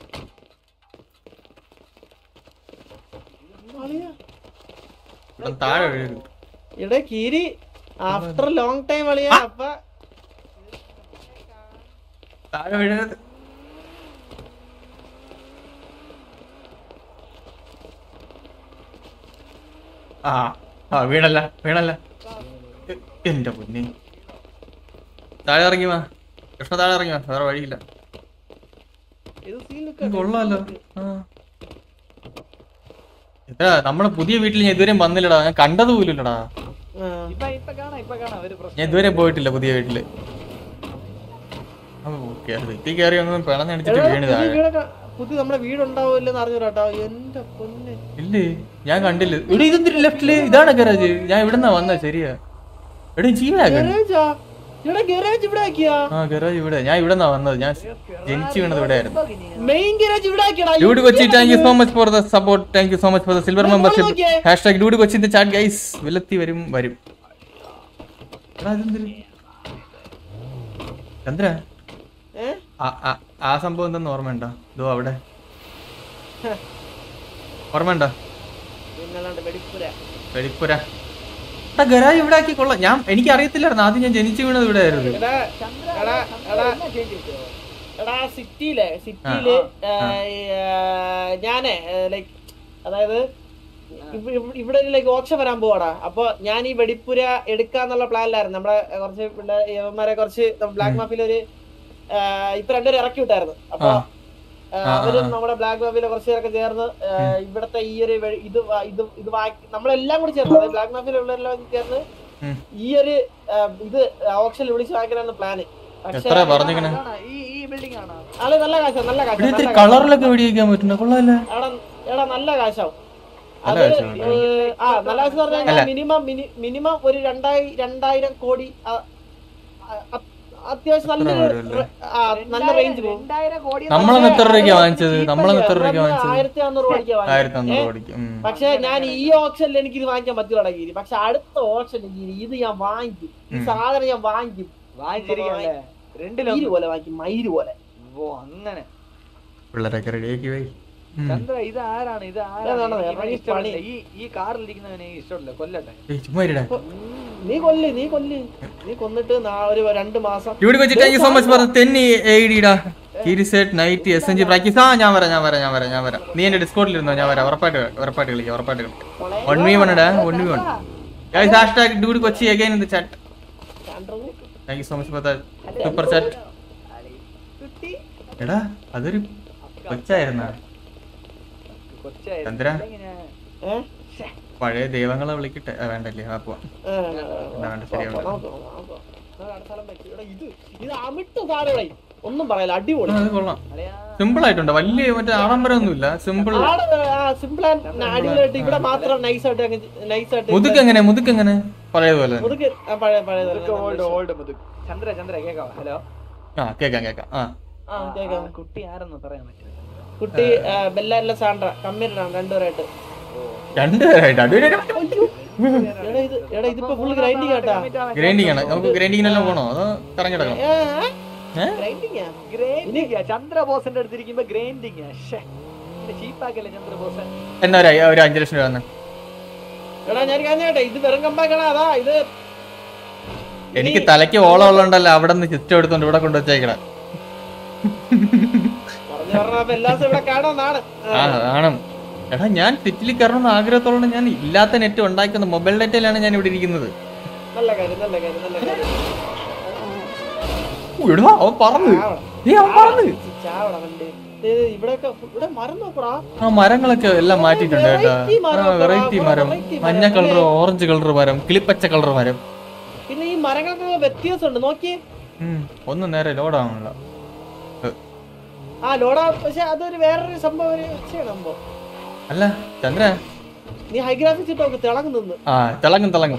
താഴെ വീഴും ഇവിടെ കീരി ആഫ്റ്റർ ലോങ് ടൈം അളിയാ അപ്പൊ താഴെ വീഴരുത് ആ ആ വീണല്ല വീണല്ല എന്റെ പൊന്നി താഴെ ഇറങ്ങി വാ കൃഷ്ണ താഴെ ഇറങ്ങി വാ വേറെ വഴിയില്ല കൊള്ളാലോ ആ നമ്മളെ പുതിയ വീട്ടിൽ ഞാൻ ഇതുവരെയും വന്നില്ലടാ ഞാൻ കണ്ടത് പോലില്ലടാ ഞാൻ ഇതുവരെ പോയിട്ടില്ല പുതിയ വീട്ടില് വീട്ടിൽ കയറി ഒന്നും പിണന്നടിച്ചിട്ട് വീണ് താഴെ പുതിയ നമ്മുടെ വീടുണ്ടാവില്ലെന്ന് അറിഞ്ഞൂടാ എന്റെ പൊന്നെ ഇല്ലേ ഞാൻ കണ്ടില്ല ഇവിടെ ഇതെന്തിരി ലെഫ്റ്റില് ഇതാണ് ഗരാജ് ഞാൻ ഇവിടെന്നാ വന്നത് ശരിയാ എവിടെ ആ ഗരാജ് ഇവിടെ ഞാൻ ഇവിടെന്നാ വന്നത് ഞാൻ ജനിച്ചു വീണത് ഇവിടെ ആയിരുന്നു dude Kochi thank you so much for the support thank you so much for the silver membership hashtag dude കൊച്ചിന്റെ ചാറ്റ് ഗൈസ് വിലത്തി വരും വരും ചന്ദ്ര ആ സംഭവം എന്തെന്ന് ഓർമ്മയുണ്ടോ ഇതോ അവിടെ ഓർമ്മയുണ്ടോ വെടിപ്പുര ഗരാജ് ഇവിടെ ആക്കി കൊള്ളാം ഞാൻ എനിക്ക് അറിയത്തില്ലായിരുന്നു ആദ്യം ഞാൻ ജനിച്ചു വീണത് ഇവിടെ ആയിരുന്നു സിറ്റിയിലെ സിറ്റിയില് ഞാനേ ലൈക്ക് അതായത് ഇവിടെ ലൈക്ക് ഓപ്ഷൻ വരാൻ പോവാടാ അപ്പൊ ഞാൻ ഈ വെടിപ്പുര എടുക്കാന്നുള്ള പ്ലാനിലായിരുന്നു നമ്മളെ കുറച്ച് യവന്മാരെ കുറച്ച് ബ്ലാക്ക് മാഫിയിൽ ഒരു ഇപ്പൊ രണ്ടുപേരും ഇറക്കി വിട്ടായിരുന്നു അപ്പൊ അവരും നമ്മുടെ ബ്ലാക്ക് മാഫിയിലെ കുറച്ച് പേരൊക്കെ ചേർന്ന് ഇവിടത്തെ ഈ ഒരു ഇത് ഇത് ഇത് നമ്മളെല്ലാം കൂടി ചേർന്ന് അതായത് ബ്ലാക്ക് മാഫിയിലുള്ളവരെല്ലാം ചേർന്ന് ഈ ഒരു ഇത് ഓപ്ഷനിൽ വിളിച്ച് വാങ്ങിക്കാനാണ് പ്ലാന് ആള് നല്ല കാശാവും നല്ല കാശാവും എടാ നല്ല കാശാവും അത് ആ നല്ല കാശ് പറഞ്ഞാൽ മിനിമം മിനിമം ഒരു രണ്ടായി രണ്ടായിരം കോടി അത്യാവശ്യം നല്ലൊരു ആ, നല്ല റേഞ്ച് പോകും. നമ്മളന്ന് എത്ര രൂപയ്ക്കാ വാങ്ങിച്ചത്? നമ്മളന്ന് എത്ര രൂപയ്ക്കാ വാങ്ങിച്ചത്? ആയിരത്തി അഞ്ഞൂറ് രൂപയ്ക്ക് ആയിരത്തി അഞ്ഞൂറ് രൂപയ്ക്ക്. പക്ഷെ ഞാൻ ഈ ഓപ്ഷനിൽ എനിക്ക് ഇത് വാങ്ങിക്കാൻ പറ്റൂല ഗീരി. പക്ഷെ അടുത്ത ഓപ്ഷനിൽ ഗീരി ഇത് ഞാൻ വാങ്ങിക്കും. ഈ സാധനം ഞാൻ വാങ്ങിക്കും. മയില് പോലെ വാങ്ങിക്കും, മയില് പോലെ. അങ്ങനെ പിള്ളേരൊക്കെ റെഡിയാക്കി പോയി. ചന്ദ്ര ഇത് ആരാണ്? ഇത് ആരാണ്? ഈ ഈ കാറിലിരിക്കുന്നവനെ ഇഷ്ടമല്ല. കൊല്ലട്ടെ. നീ കൊല്ല്, നീ കൊല്ല്, നീ കൊന്നിട്ട് ഒരു രണ്ട് മാസം. ഇവിടെ വെച്ച് thank you so much for തെന്നി എയ്ഡിടാ കീരിസെറ്റ് night S N G practice. ആ ഞാൻ വരാം ഞാൻ വരാം ഞാൻ വരാം ഞാൻ വരാം. നീ എന്റെ ഡിസ്കോഡിൽ ഇരുന്നോ, ഞാൻ വരാം. ഉറപ്പായിട്ട് ഉറപ്പായിട്ട് കളിക്കാം, ഉറപ്പായിട്ട് കളിക്കാം. വൺ വി വൺ ഇടാ, one V one. Guys hashtag dude Kochi again in the chat. Thank you so much for that super chat. എടാ അതൊരു കൊച്ചായിരുന്നാ ചന്ദ്ര? പഴയ ദൈവങ്ങളെ വിളിക്കട്ടെ. വേണ്ടല്ലേ, ആ പോവാം. വേണ്ട ശരിയാവും. ഒന്നും പറയല, അടിപൊളി. അത് കൊള്ളാം. സിമ്പിൾ ആയിട്ടുണ്ട്, വലിയ മറ്റേ ആഡംബരം ഒന്നുമില്ല. സിമ്പിൾ സിമ്പിൾ അടിപൊളിയായിട്ട്. ഇവിടെ മാത്രം നൈസ് ആയിട്ട് നൈസ് ആയിട്ട്. മുതുക്ക് എങ്ങനെ? മുതുക്ക് എങ്ങനെ? പഴയതുപോലെ മുതുക്ക് പഴയ പഴയ ചന്ദ്ര ചന്ദ്ര കേക്കാവോ? ഹലോ. ആ കേക്കാം കേക്കാം. ആ കുട്ടി ആരെന്ന് പറയാൻ പറ്റും? കുട്ടി ബെല്ല സാൻഡ്ര കമ്മിറ്റാണ് രണ്ടുപേരായിട്ട്. രണ്ടുപേരായിട്ട് ഇതിപ്പോ ഫുൾ ഗ്രൈൻഡിങ് ആട്ടാ. ഗ്രൈൻഡിങ് ആണ്. നമുക്ക് ഗ്രൈൻഡിങ്ങിനെല്ലാം പോണോ അതോ കറങ്ങിടക്കണം? ചന്ദ്ര ബോസിന്റെ അടുത്തിരിക്കുമ്പോ ഗ്രൈൻഡിങ് ചീപ്പാക്കല്ലേ ചന്ദ്ര ബോസ്. എന്നാ ഒരു അഞ്ചു ലക്ഷം രൂപ തന്നെ. എടാ ഞാൻ കേട്ടെ, ഇത് വെറും കമ്പാക്കണ. അതാ ഇത് എനിക്ക് തലയ്ക്ക് ഓളം ഉള്ളതുണ്ടല്ലോ, അവിടെ നിന്ന് ചുറ്റും എടുത്തോണ്ട് ഇവിടെ കൊണ്ടുവച്ചേക്കണം. ആണ്. എടാ ഞാൻ സിറ്റിയിൽ കയറണമെന്ന് ആഗ്രഹത്തോളം ഞാൻ ഇല്ലാത്ത നെറ്റ് ഉണ്ടാക്കുന്നത് മൊബൈൽ ഡേറ്റയിലാണ് ഞാൻ ഇവിടെ ഇരിക്കുന്നത്. അവൻ പറഞ്ഞു ആ മരങ്ങളൊക്കെ എല്ലാം മാറ്റിയിട്ടുണ്ട് കേട്ടാ. വെറൈറ്റി മരം, മഞ്ഞ കളർ, ഓറഞ്ച് കളർ മരം, കിളിപ്പച്ച കളർ മരം. പിന്നെ ഈ മരങ്ങൾക്ക് വ്യത്യാസമുണ്ട് നോക്കിയേ. ഒന്നും നേരെ ലോഡാണല്ലോ. ആ ലോഡാ, പക്ഷെ അതൊരു വേറൊരു സംഭവം സംഭവം അല്ല ചന്ദ്ര. നീ ഹൈ ഗ്രാഫിക്സ് ഇട്ടോ തിളങ്ങും നിന്ന്. ആ തിളങ്ങും തിളങ്ങും.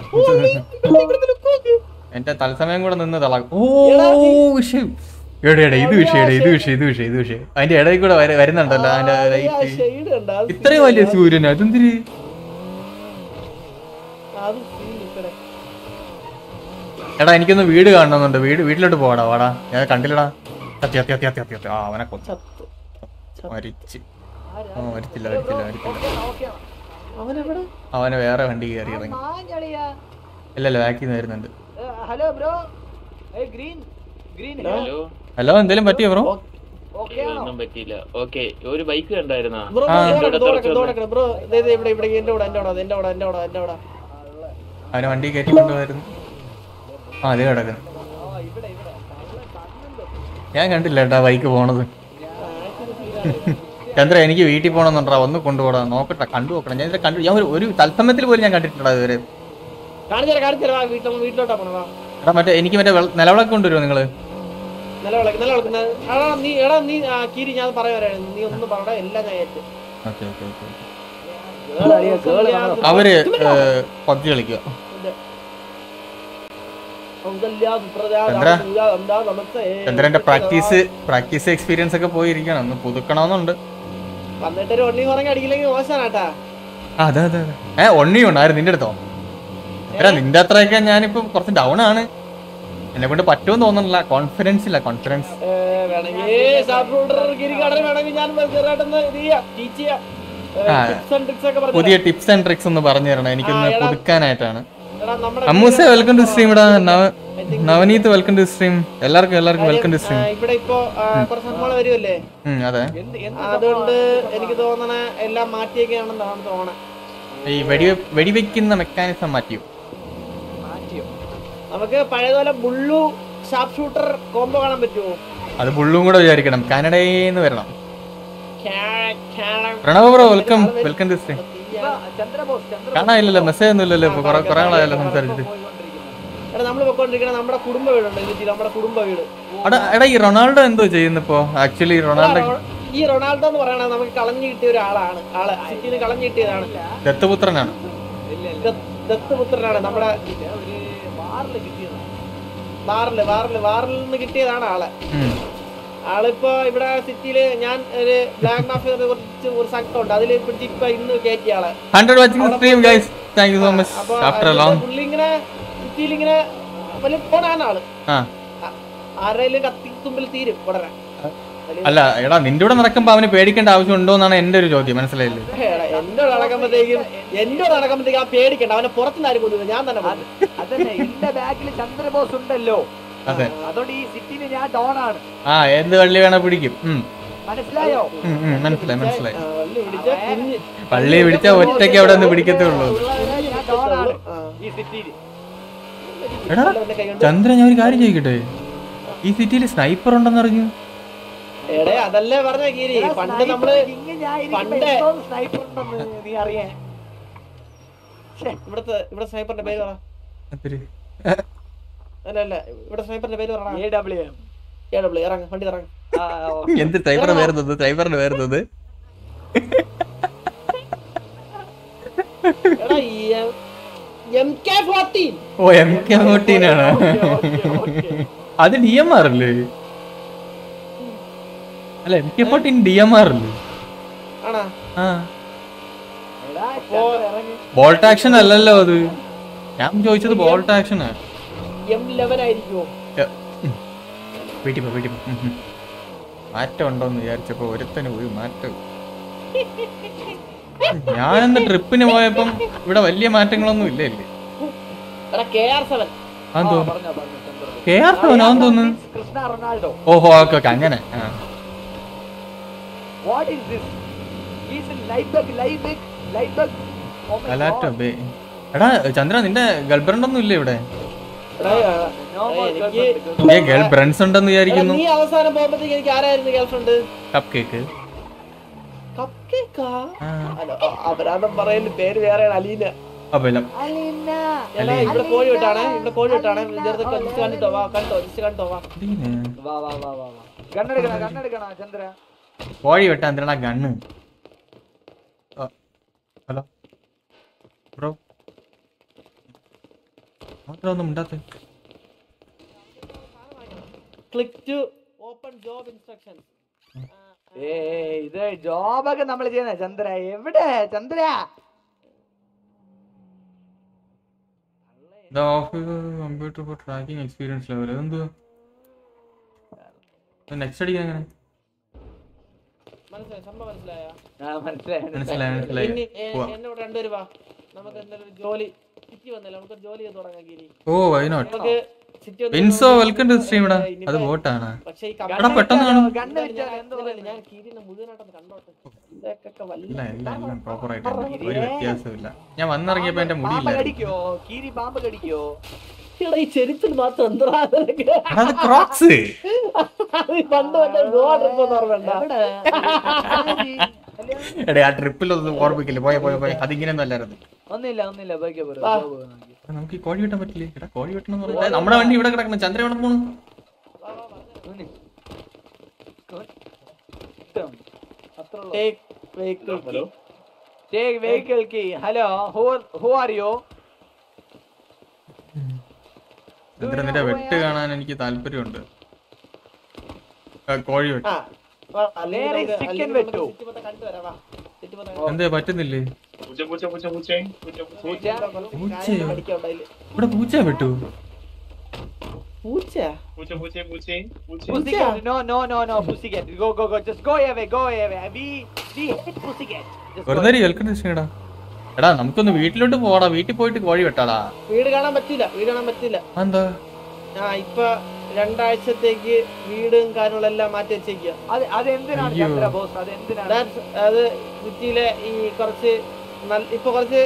എന്റെ തത്സമയം കൂടെ നിന്ന് തിളങ്ങും. ഓ വിഷയം എടേ ഇത് വിഷയം ഇത് വിഷയം ഇത് വിഷയം ഇത് വിഷയം അതിന്റെ ഇടയിൽ കൂടെ വരുന്നുണ്ടല്ലോ അതിന്റെ ലൈറ്റ്. ഇത്രയും വലിയ സൂര്യൻ അതെന്തിരി? എടാ എനിക്കൊന്ന് വീട് കാണണമെന്നുണ്ട്. വീട് വീട്ടിലോട്ട് പോവാടാ. വാടാ, ഞാൻ കണ്ടില്ലടാ. അത്യ അത്യ അത്യ അത്യ അത്യ ആ അവനെ കൊച്ചു മരിച്ച്. ഓ മരിച്ചില്ല മരിച്ചില്ല മരിച്ചില്ല. അവന് വേറെ വണ്ടി കയറി ഇറങ്ങി. ഇല്ലല്ലോ ബാക്കിൽ നിന്ന് വരുന്നുണ്ട്. Hello bro. Green green hello. Hello എന്തേലും പറ്റിയോ ബ്രോ? ഒന്നും പറ്റിയില്ല. ഓക്കെ ഒരു ബൈക്ക് കണ്ടായിരുന്നോ? അവന് വണ്ടി കയറ്റി കൊണ്ടുപോയിരുന്നു. ആ അത് കിടക്കുന്നു. ഞാൻ കണ്ടില്ല കേട്ടാ ബൈക്ക് പോണത്. ചന്ദ്ര എനിക്ക് വീട്ടിൽ പോകണമെന്നുണ്ടാ, ഒന്ന് കൊണ്ടുപോടാ. നോക്കട്ടെ, കണ്ടു നോക്കണം. ഞാൻ കണ്ടു. ഞാൻ ഒരു തത്സമയത്തിൽ പോലും ഞാൻ കണ്ടിട്ടുണ്ടാ ഇതുവരെ. എടാ മറ്റേ എനിക്ക് മറ്റേ നിലവിളക്ക് കൊണ്ടുവരുമോ നിങ്ങള്? അവര് പബ്ജി കളിക്കുക. ചന്ദ്രന്റെ പ്രാക്ടീസ് പ്രാക്ടീസ് എക്സ്പീരിയൻസ് ഒക്കെ പോയിരിക്കണം. ഒന്ന് പുതുക്കണമെന്നുണ്ട്. അതെ അതെ അതെ. ഏ ഒണ്ണി ഉണ്ടായിരുന്നു നിന്റെ അടുത്തോ? എടാ നിന്റെ അത്രയൊക്കെ ഞാനിപ്പോ കുറച്ച് ഡൗൺ ആണ്. എന്നെ കൊണ്ട് പറ്റുമെന്ന് തോന്നുന്നില്ല. കോൺഫിഡൻസ് ഇല്ല. കോൺഫിഡൻസ് പുതിയ ടിപ്സ് ആൻഡ് ട്രിക്സ് ഒന്ന് പറഞ്ഞു തരണം എനിക്കൊന്ന് പുതുക്കാനായിട്ടാണ്. അമ്മൂസ വെൽക്കം ടു സ്ട്രീം. ഇടാ നവനീത് വെൽക്കം ടു സ്ട്രീം. എല്ലാവർക്കും എല്ലാവർക്കും വെൽക്കം ടു സ്ട്രീം. ഇവിടെ ഇപ്പോ കുറച്ച് നമ്മള് വരുമല്ലേ? അതെ. അതുകൊണ്ട് എനിക്ക് തോന്നണ എല്ലാം മാറ്റിയൊക്കെയാണെന്നാണ് തോന്നണേ. ഈ വെടി വെടിവെക്കുന്ന മെക്കാനിസം മാറ്റിയോ? നമുക്ക് പഴയതുപോലെ ബുള്ളു ഷാർപ്പ് ഷൂട്ടർ കോംബോ കാണാൻ പറ്റുമോ? അത് ബുള്ളും കൂടെ വിചാരിക്കണം. കാനഡയിൽ വരണം. Pranav bro welcome welcome to stream. കാണാനില്ലല്ലോ, മെസ്സേജ് ഒന്നും ഇല്ലല്ലോ. ഇപ്പൊ കുറെ കുറെ ആളായല്ലോ സംസാരിച്ചിട്ട്. നമ്മുടെ കുടുംബ വീടുണ്ട്, നമ്മുടെ കുടുംബ വീട്. എടാ ഈ റൊണാൾഡോ എന്തോ ചെയ്യുന്നിപ്പോ? ആക്ച്വലി റൊണാൾഡോ ഈ റൊണാൾഡോ എന്ന് പറയണത് നമുക്ക് കളഞ്ഞു കിട്ടിയ ഒരാളാണ്. ആള് സിറ്റിന്ന് കളഞ്ഞു കിട്ടിയതാണ്. ദത്തുപുത്രനാണ്. ദത്തുപുത്രനാണ് നമ്മുടെ. ബാറില് ബാറില് ബാറിൽ നിന്ന് കിട്ടിയതാണ് ആളെ. ആളിപ്പോ ഇവിടെ സിറ്റിയില് ഞാൻ ഒരു ബ്ലാക്ക് മാഫിയ കുറച്ച് ഒരു സംഘം ഉണ്ട് അതിൽ പിടിച്ച് ഇപ്പൊ ഇന്ന് കയറ്റിയ ആളെ. പുള്ളി ഇങ്ങനെ സിറ്റിയിൽ ഇങ്ങനെ വലിയ പോണാണ് ആള്. ആരെങ്കിലും കത്തി തുമ്പിൽ തീരും ഉടനെ. അല്ല എടാ നിന്റെ കൂടെ നടക്കുമ്പോ അവന് പേടിക്കേണ്ട ആവശ്യം ഉണ്ടോ എന്നാണ് എന്റെ ഒരു ചോദ്യം. മനസ്സിലായില്ലേ? എന്നോട് നടക്കുമ്പോഴത്തേക്കും എന്നോട് നടക്കുമ്പോഴത്തേക്കും ആ പേടിക്കണ്ട. അവനെ പുറത്തുനിന്ന് ആരും കൊണ്ടുവരും, ഞാൻ തന്നെ പോകും. അതന്നെ എന്റെ ബാക്കിൽ ചന്ദ്രബോസ് ഉണ്ടല്ലോ. അതെ, അതുകൊണ്ട് ഈ സിറ്റിയില് ഞാൻ ഡോൺ ആണ്. ആ എന്ത് വള്ളി വേണ പിടിക്കും. മനസ്സിലായോ? മനസ്സിലായി മനസ്സിലായി. പള്ളി പിടിച്ച ഒറ്റയ്ക്ക് അവിടെ ഒന്ന് പിടിക്കത്തേ ഉള്ളൂ. എടാ ചന്ദ്ര, ഞാൻ ഒരു കാര്യം ചോദിക്കട്ടെ, ഈ സിറ്റിയിൽ സ്നൈപ്പർ ഉണ്ടെന്ന് അറിഞ്ഞു. എടേ അതല്ലേ പറഞ്ഞ ഗിരി, പണ്ട് നമ്മള് പണ്ട് നീ അറിയാ ഇവിടത്തെ ഇവിടെ സ്നൈപ്പറിന്റെ പേര് പറ. അല്ല അല്ല ഇവിടെ സ്നൈപ്പറിന്റെ പേര് പറ. A W M. A W ഇറങ്ങ, വണ്ടി ഇറങ്ങ. എന്ത് സ്നൈപ്പറിന്റെ പേരുന്നത്? സ്നൈപ്പറിന്റെ പേരുന്നത് എടാ എം കെ ഫോർട്ടീൻ. ഓ എം കെ ഫോർട്ടീൻ ആണ്. അത് ഡി എം ആർ അല്ലേ? അല്ല M K fourteen D M R അല്ലേ? ബോൾട്ട് ആക്ഷൻ അല്ലല്ലോ അത്. ഞാൻ ചോദിച്ചത് ബോൾട്ട് ആക്ഷനാ. മാറ്റം ഉണ്ടോന്ന് വിചാരിച്ചപ്പോ ഒരുത്തന് ഒരു മാറ്റം. ഞാനെന്ന് ട്രിപ്പിന് പോയപ്പം ഇവിടെ വലിയ മാറ്റങ്ങളൊന്നും ഇല്ലല്ലേ. തോന്നുന്നു. ഓഹോ ഓക്കെ ഓക്കെ അങ്ങനെ. എടാ ചന്ദ്ര, നിന്റെ ഗേൾ ഫ്രണ്ട് ഒന്നും ഇല്ലേ ഇവിടെ? ഗേൾ ഫ്രണ്ട്സ് ഉണ്ടെന്ന് വിചാരിക്കുന്നു. Cupcake. അപരാധം പറയല് പേര് വേറെ അലീന. ഇവിടെ കോഴി വിട്ടാണ്, ഇവിടെ കോഴി വിട്ടാണ്. കണ്ടോ വാ, കണ്ടോ കണ്ടോ വാ. കോഴി വെട്ടാ എന്തിനാ ഗണ്ണ്? ഹലോ ബ്രോ, മാത്രമൊന്നും ഉണ്ടാത്ത. Click to open job instructions. ഏയ് ഇത് ജോബൊക്കെ നമ്മൾ ചെയ്യുന്ന ചന്ദ്ര. എവിടെ Chandra? Computer for tracking experience level. അതെന്തുവാ? നെക്സ്റ്റ് അടിക്കാൻ എങ്ങനെ? എന്നോട് രണ്ടുപേര് വാ, നമുക്ക് എന്തെങ്കിലും ജോലി സിറ്റി വന്നല്ലോ, നമുക്ക് ജോലി ചെയ്ത് തുടങ്ങാം. Oh why not. Winzo welcome to stream. ഇടാ അത് ബോട്ടാണ്. എടാ പെട്ടെന്ന് കാണും. ഞാൻ കീരിനെ മുഴുവനായിട്ടൊന്ന് കണ്ടോട്ടെ. ഇല്ല ഇല്ല എല്ലാം പ്രോപ്പർ ആയിട്ടാണ്, ഒരു വ്യത്യാസമില്ല. ഞാൻ വന്നിറങ്ങിയപ്പോ എന്റെ മുടിയില്ല. പാമ്പ് കടിക്കോ? ഈ ചെരുപ്പിൽ മാത്രം എന്താ ക്രോക്സ്? പണ്ട് എടേ ആ ട്രിപ്പിലൊന്നും ഓർമ്മിക്കില്ല. പോയ പോയ പോയ അതിങ്ങനെയൊന്നും അല്ലായിരുന്നു. ഒന്നില്ല ഒന്നില്ല നമുക്ക് ഈ കോഴി വെട്ടാൻ പറ്റില്ലേ? എടാ കോഴി വെട്ടണം എന്ന് പറഞ്ഞാൽ നമ്മുടെ വണ്ടി ഇവിടെ കിടക്കണം. ചന്ദ്ര എവിടെ പോണു? ചന്ദ്ര നിന്റെ വെട്ട് കാണാൻ എനിക്ക് താല്പര്യമുണ്ട്. കോഴി വെട്ട് എന്തേ പറ്റുന്നില്ലേ? ഇവിടെ പൂച്ച വെട്ടു. എടാ നമുക്കൊന്ന് വീട്ടിലോട്ട് പോടാ. വീട്ടിൽ പോയിട്ട് കോഴി വെട്ടാടാ. വീട് കാണാൻ പറ്റില്ല, വീട് കാണാൻ പറ്റില്ല. എന്താ? ആ ഇപ്പൊ രണ്ടാഴ്ചത്തേക്ക് വീടും കാര്യങ്ങളെല്ലാം മാറ്റി വെച്ചേക്കുക. അത് സിറ്റിയിലെ ഈ കുറച്ച് ഇപ്പൊ കുറച്ച്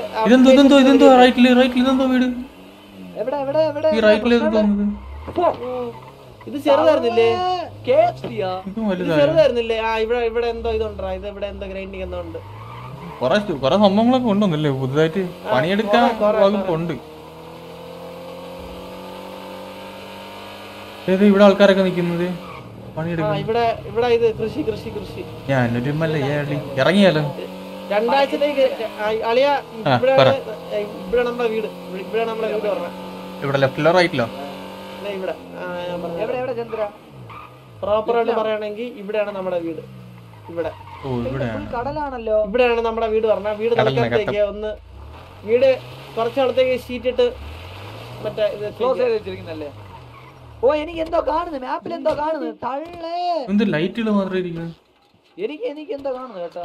ഇത് ചെറുതായിരുന്നില്ലേ? ചെറുതായിരുന്നില്ലേ? ആ ഇവിടെ ഇവിടെ എന്തോ ഇതുണ്ടാ, ഇത് ഇവിടെ എന്തോ ഗ്രൈൻഡിങ് എന്തോ ഉണ്ട്. കൊറേ കൊറേ സംഭവങ്ങളൊക്കെ ഉണ്ടോന്നല്ലേ പുതുതായിട്ട് പണിയെടുക്കാൻ വകുപ്പുണ്ട്. ഇവിടെ ആൾക്കാരൊക്കെ നിക്കുന്നത് പണിയെടുക്കാൻ. ഇവിടെ ഇവിടെ ഇത് കൃഷി കൃഷി കൃഷി ഞാനൊരു ഇറങ്ങിയാലോ രണ്ടാഴ്ചത്തേക്ക് അളിയ. ഇവിടെ ഇവിടെ നമ്മുടെ വീട്, ഇവിടെ നമ്മുടെ വീട് പറഞ്ഞ ഇവിടെ ലെഫ്റ്റിലോ റൈറ്റിലോ? ദേ ഇവിടെ ആ, ഞാൻ പറഞ്ഞു എവിടെ എവിടെ ചന്ദ്ര പ്രോപ്പർ ആയിട്ട് പറയുകയാണെങ്കിൽ ഇവിടെയാണ് നമ്മുടെ വീട് ഇവിടെ ഓ ഇവിടെയാണ് കടലാണല്ലോ ഇവിടെയാണ് നമ്മുടെ വീട് പറഞ്ഞ വീട് നടക്കാത്തേക്ക് ഒന്ന് വീട് കുറച്ച് നാളത്തേക്ക് ഷീറ്റ് ഇട്ട് മറ്റേ ഇത് ക്ലോസ് ചെയ്ത് വെച്ചിരിക്കുന്നല്ലേ ഓ എനിക്ക് എന്തോ കാണുന്നു മാപ്പിൽ എന്തോ കാണുന്നു തള്ളേ എന്ത് ലൈറ്റുകൾ മാത്രമേ ഇരിക്കുന്നത് എനിക്ക് എനിക്ക് എന്തോ കാണുന്നു കേട്ടാ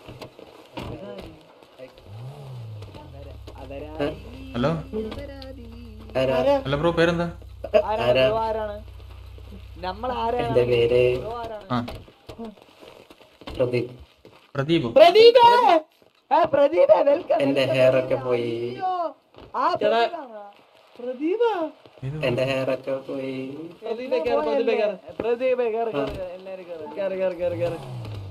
ഹലോ ഹലോ ബ്രോ പേരെന്താ ആരാണ് നമ്മൾ ആരാണ് ആ പ്രദീപ് പ്രദീപ് പ്രദീപ് പ്രദീപ് വെൽക്കം എന്റെ ഹെയർ ഒക്കെ പോയി ആ പ്രദീപ എന്റെ ഹെയർ ഒക്കെ പോയി പ്രദീപ് കേറ് പ്രദീപ് കേറ് പ്രദീപ് കേറ് കേറ് എല്ലാരും കേറ് കേറ് കേറ് കേറ് കേറ്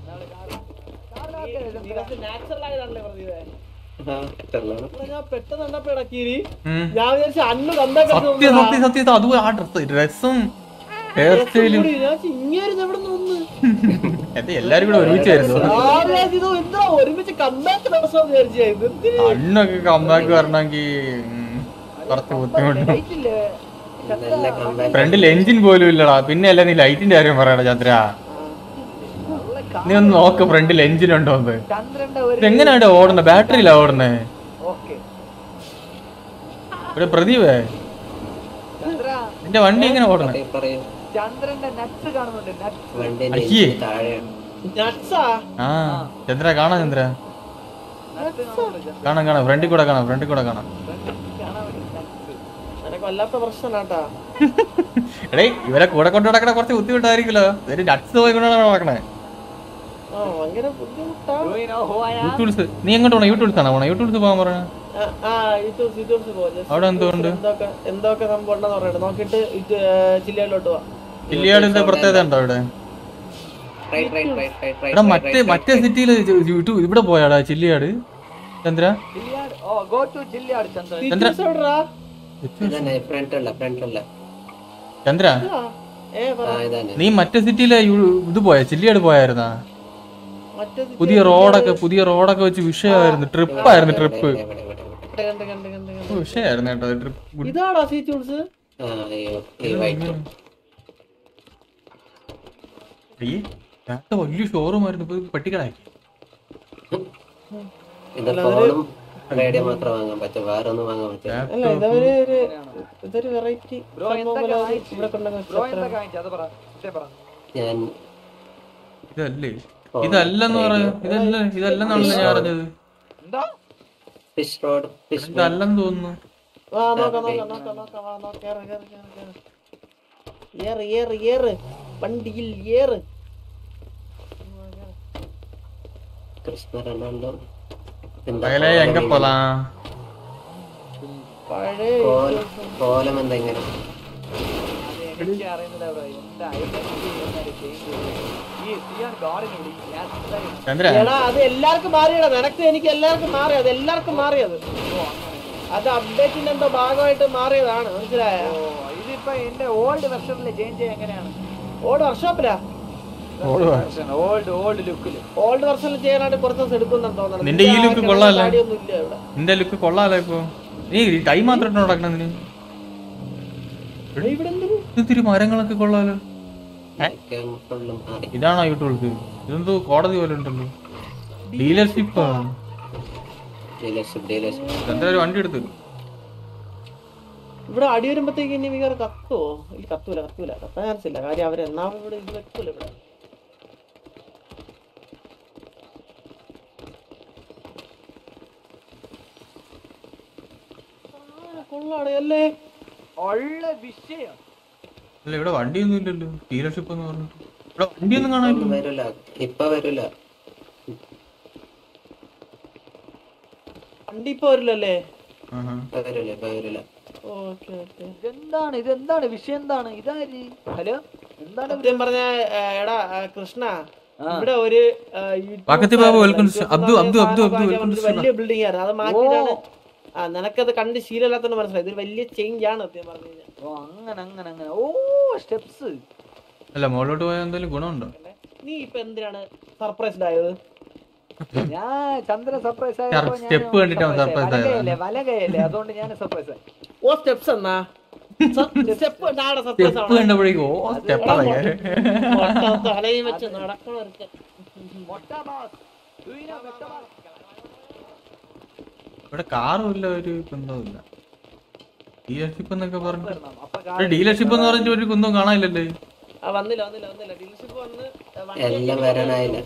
നാച്ചുറൽ ആയതാണല്ലേ പ്രദീപേ ഞാൻ പെട്ടെന്ന് കണ്ടപ്പോ ഇടക്കീരി ഞാൻ വിചാരിച്ചു അന്ന് സത്യം സത്യം സത്യം അതും ആ ഡ്രസ് ഡ്രസ്സും ഹെയർ സ്റ്റൈലും ഇങ്ങനെ എവിടെ നിന്ന് അതെ എല്ലാരും കൂടെ ഒരുമിച്ചായിരുന്നു എന്താ ഒരുമിച്ച് കമ്പാക്ക് ദിവസം വിചാരിച്ചു അണ്ണൊക്കെ കമ്പാക്ക് വരണമെങ്കിൽ കുറച്ച് ബുദ്ധിമുട്ട് ഫ്രണ്ടിൽ എഞ്ചിൻ പോലും ഇല്ലടാ പിന്നെ അല്ല നീ ലൈറ്റിന്റെ കാര്യം പറയടാ ചന്ദ്ര നീ ഒന്ന് നോക്ക് ഫ്രണ്ടിൽ എഞ്ചിൻ ഉണ്ടോ എന്ന് എങ്ങനെയാണ് ഓടുന്നത് ബാറ്ററിയിലാ ഓടുന്നേ ഇവിടെ പ്രദീപേ നിന്റെ വണ്ടി എങ്ങനെ ഓടണേ ചന്ദ്രന്റെ നട്സ് കാണുന്നുണ്ട് അയ്യേ ആ ചന്ദ്ര കാണാം ചന്ദ്ര കാണാം കാണാം ഫ്രണ്ടിൽ കൂടെ കാണാം ഫ്രണ്ടിൽ കൂടെ കാണാം വല്ലാത്ത പ്രശ്നമാട്ടാ എടേ ഇവരെ കൂടെ കൊണ്ട് നടക്കണ കുറച്ച് ബുദ്ധിമുട്ടായിരിക്കുമല്ലോ നട്സ് പോയി കൊണ്ടാണ് നടക്കണേ യൂട്യൂബ്സ് നീ എങ്ങോട്ട് പോണേ യൂട്യൂബ്സ് ആണോ പോണേ യൂട്യൂബ്സ് പോകാൻ പറഞ്ഞ അവിടെ എന്തുകൊണ്ട് എന്തൊക്കെ സംഭവം ഉണ്ടെന്ന് പറയട്ടെ നോക്കിട്ട് ചില്ലയിലോട്ട് പോവാം ചില്ലിയാട് എന്താ പ്രത്യേകത ഉണ്ടോ ഇവിടെ എടാ മറ്റേ മറ്റേ സിറ്റിയില് യൂട്യൂബ് ഇവിടെ പോയാടാ ചില്ലിയാട് ചന്ദ്ര ചന്ദ്ര ചന്ദ്ര നീ മറ്റേ സിറ്റിയിലെ ഇത് പോയാ ചില്ലിയാട് പോയായിരുന്നാ പുതിയ റോഡൊക്കെ പുതിയ റോഡൊക്കെ വെച്ച് വിഷയമായിരുന്നു ട്രിപ്പായിരുന്നു ട്രിപ്പ് വിഷയമായിരുന്നു കേട്ടോ ട്രിപ്പ് ഇതാണോ സീ ടൂൾസ് വലിയ ഷോറൂം ആയിരുന്നു ഇപ്പൊ പെട്ടിക്കടാക്കി റേഡിയോ മാത്രം വാങ്ങാൻ പറ്റും വേറെ ഒന്നും വാങ്ങാൻ പറ്റില്ല ഇതൊരു വെറൈറ്റി ഞാൻ ഇതല്ലേ ഇതല്ലെന്ന് പറയാ ഇതല്ല ഇതല്ലെന്നാണല്ലോ ഞാൻ അറിഞ്ഞത് ഫിഷ് റോഡ് ഇതല്ലെന്ന് തോന്നുന്നു ഏറ് ഏറ് ഏറ് വണ്ടിയിൽ ഏറ് കൃഷ്ണ രണ്ടാണ്ടോ എങ്ക പോലാം കോലം എന്താ ഇങ്ങനെ അത് എല്ലാവർക്കും മാറിയടാ നിനക്ക് എനിക്ക് എല്ലാവർക്കും മാറി അത് എല്ലാവർക്കും മാറിയത് അത് അപ്ഡേറ്റിന്റെ എന്തോ ഭാഗമായിട്ട് മാറിയതാണ് മനസ്സിലായോ ഇതിപ്പോ എന്റെ ഓൾഡ് വെർഷനിൽ ചേഞ്ച് ചെയ്യാൻ എങ്ങനെയാണ് ഓൾഡ് വർക്ക്ഷോപ്പിലാ ഓൾഡ് ഓൾഡ് ലുക്കില് ഓൾഡ് വെർഷനിൽ ചെയ്യാനായിട്ട് കുറച്ച് ദിവസം എടുക്കുന്നുണ്ട് തോന്നുന്നു നിന്റെ ഈ ലുക്ക് കൊള്ളാല്ലേ നിന്റെ ലുക്ക് കൊള്ളാലോ ഇപ്പൊ നീ കൈ മാത്രം ഇട്ട് നടക്കണം നീ ഇത്തിരി മരങ്ങളൊക്കെ കൊള്ളാലോ ഇതാണോ യൂട്യൂബ് ഇതെന്തോ കോടതി പോലെ ഉണ്ടല്ലോ ഡീലർഷിപ്പ് എന്താ ഒരു വണ്ടി എടുത്ത് ഇവിടെ അടി വരുമ്പത്തേക്ക് ഇനി മികച്ച കത്തുവോ ഈ കത്തൂല കത്തൂല കത്താൻ ചാൻസ് ഇല്ല കാര്യം അവര് എന്നാ ഇവിടെ ഇത് വെക്കൂല ഇവിടെ കൊള്ളാടെ അല്ലേ ഉള്ള വിഷയം അല്ല ഇവിടെ വണ്ടിയൊന്നും ഇല്ലല്ലോ ഡീലർഷിപ്പ് എന്ന് പറഞ്ഞിട്ട് ഇവിടെ വണ്ടിയൊന്നും കാണാനില്ല വരൂല ഇപ്പൊ വരൂല വണ്ടി ഇപ്പൊ വരില്ലല്ലേ വരൂല ഇപ്പൊ വരൂല ഇതെന്താണ് ഇതെന്താണ് വിഷയം എന്താണ് ഇതാര് ഹലോ എന്താണ് സത്യം പറഞ്ഞ എടാ കൃഷ്ണ ഇവിടെ ഒരു വലിയ ബിൽഡിംഗ് ആയിരുന്നു അത് മാറ്റിയിട്ടാണ് ആ നിനക്കത് കണ്ട് ശീലമില്ലാത്തോണ്ട് മനസ്സിലായി ഇതൊരു വലിയ ചേഞ്ച് ആണ് സത്യം പറഞ്ഞു കഴിഞ്ഞാൽ ഓ അങ്ങനെ അങ്ങനെ അങ്ങനെ ഓ സ്റ്റെപ്സ് അല്ല മുകളിലോട്ട് പോയാൽ എന്തെങ്കിലും ഗുണമുണ്ടോ നീ ഇപ്പൊ എന്തിനാണ് സർപ്രൈസ്ഡ് ആയത് ഞാൻ ചന്ദ്ര സർപ്രൈസ് സ്റ്റെപ്പ് കണ്ടിട്ടാണ് സർപ്രൈസ് ആയത് വലകയല്ലേ അതുകൊണ്ട് ഞാൻ സർപ്രൈസ് ആയി ഓ സ്റ്റെപ്സ് എന്നാ സ്റ്റെപ്പ് സ്റ്റെപ്പ് കണ്ടപ്പോഴേക്കും ഓ സ്റ്റെപ്പ് തലയും വെച്ച് നടക്കണവർക്ക് ഇവിടെ കാറും ഇല്ല, ഒരു കുന്തവും ഇല്ല. ഡീലർഷിപ്പ് എന്നൊക്കെ പറഞ്ഞു, ഡീലർഷിപ്പ് എന്ന് പറഞ്ഞിട്ട് ഒരു കുന്തവും കാണാനില്ലല്ലേ? വന്നില്ല വന്നില്ല വന്നില്ല ഡീലർഷിപ്പ് വന്ന് എല്ലാം വരാനായില്ല.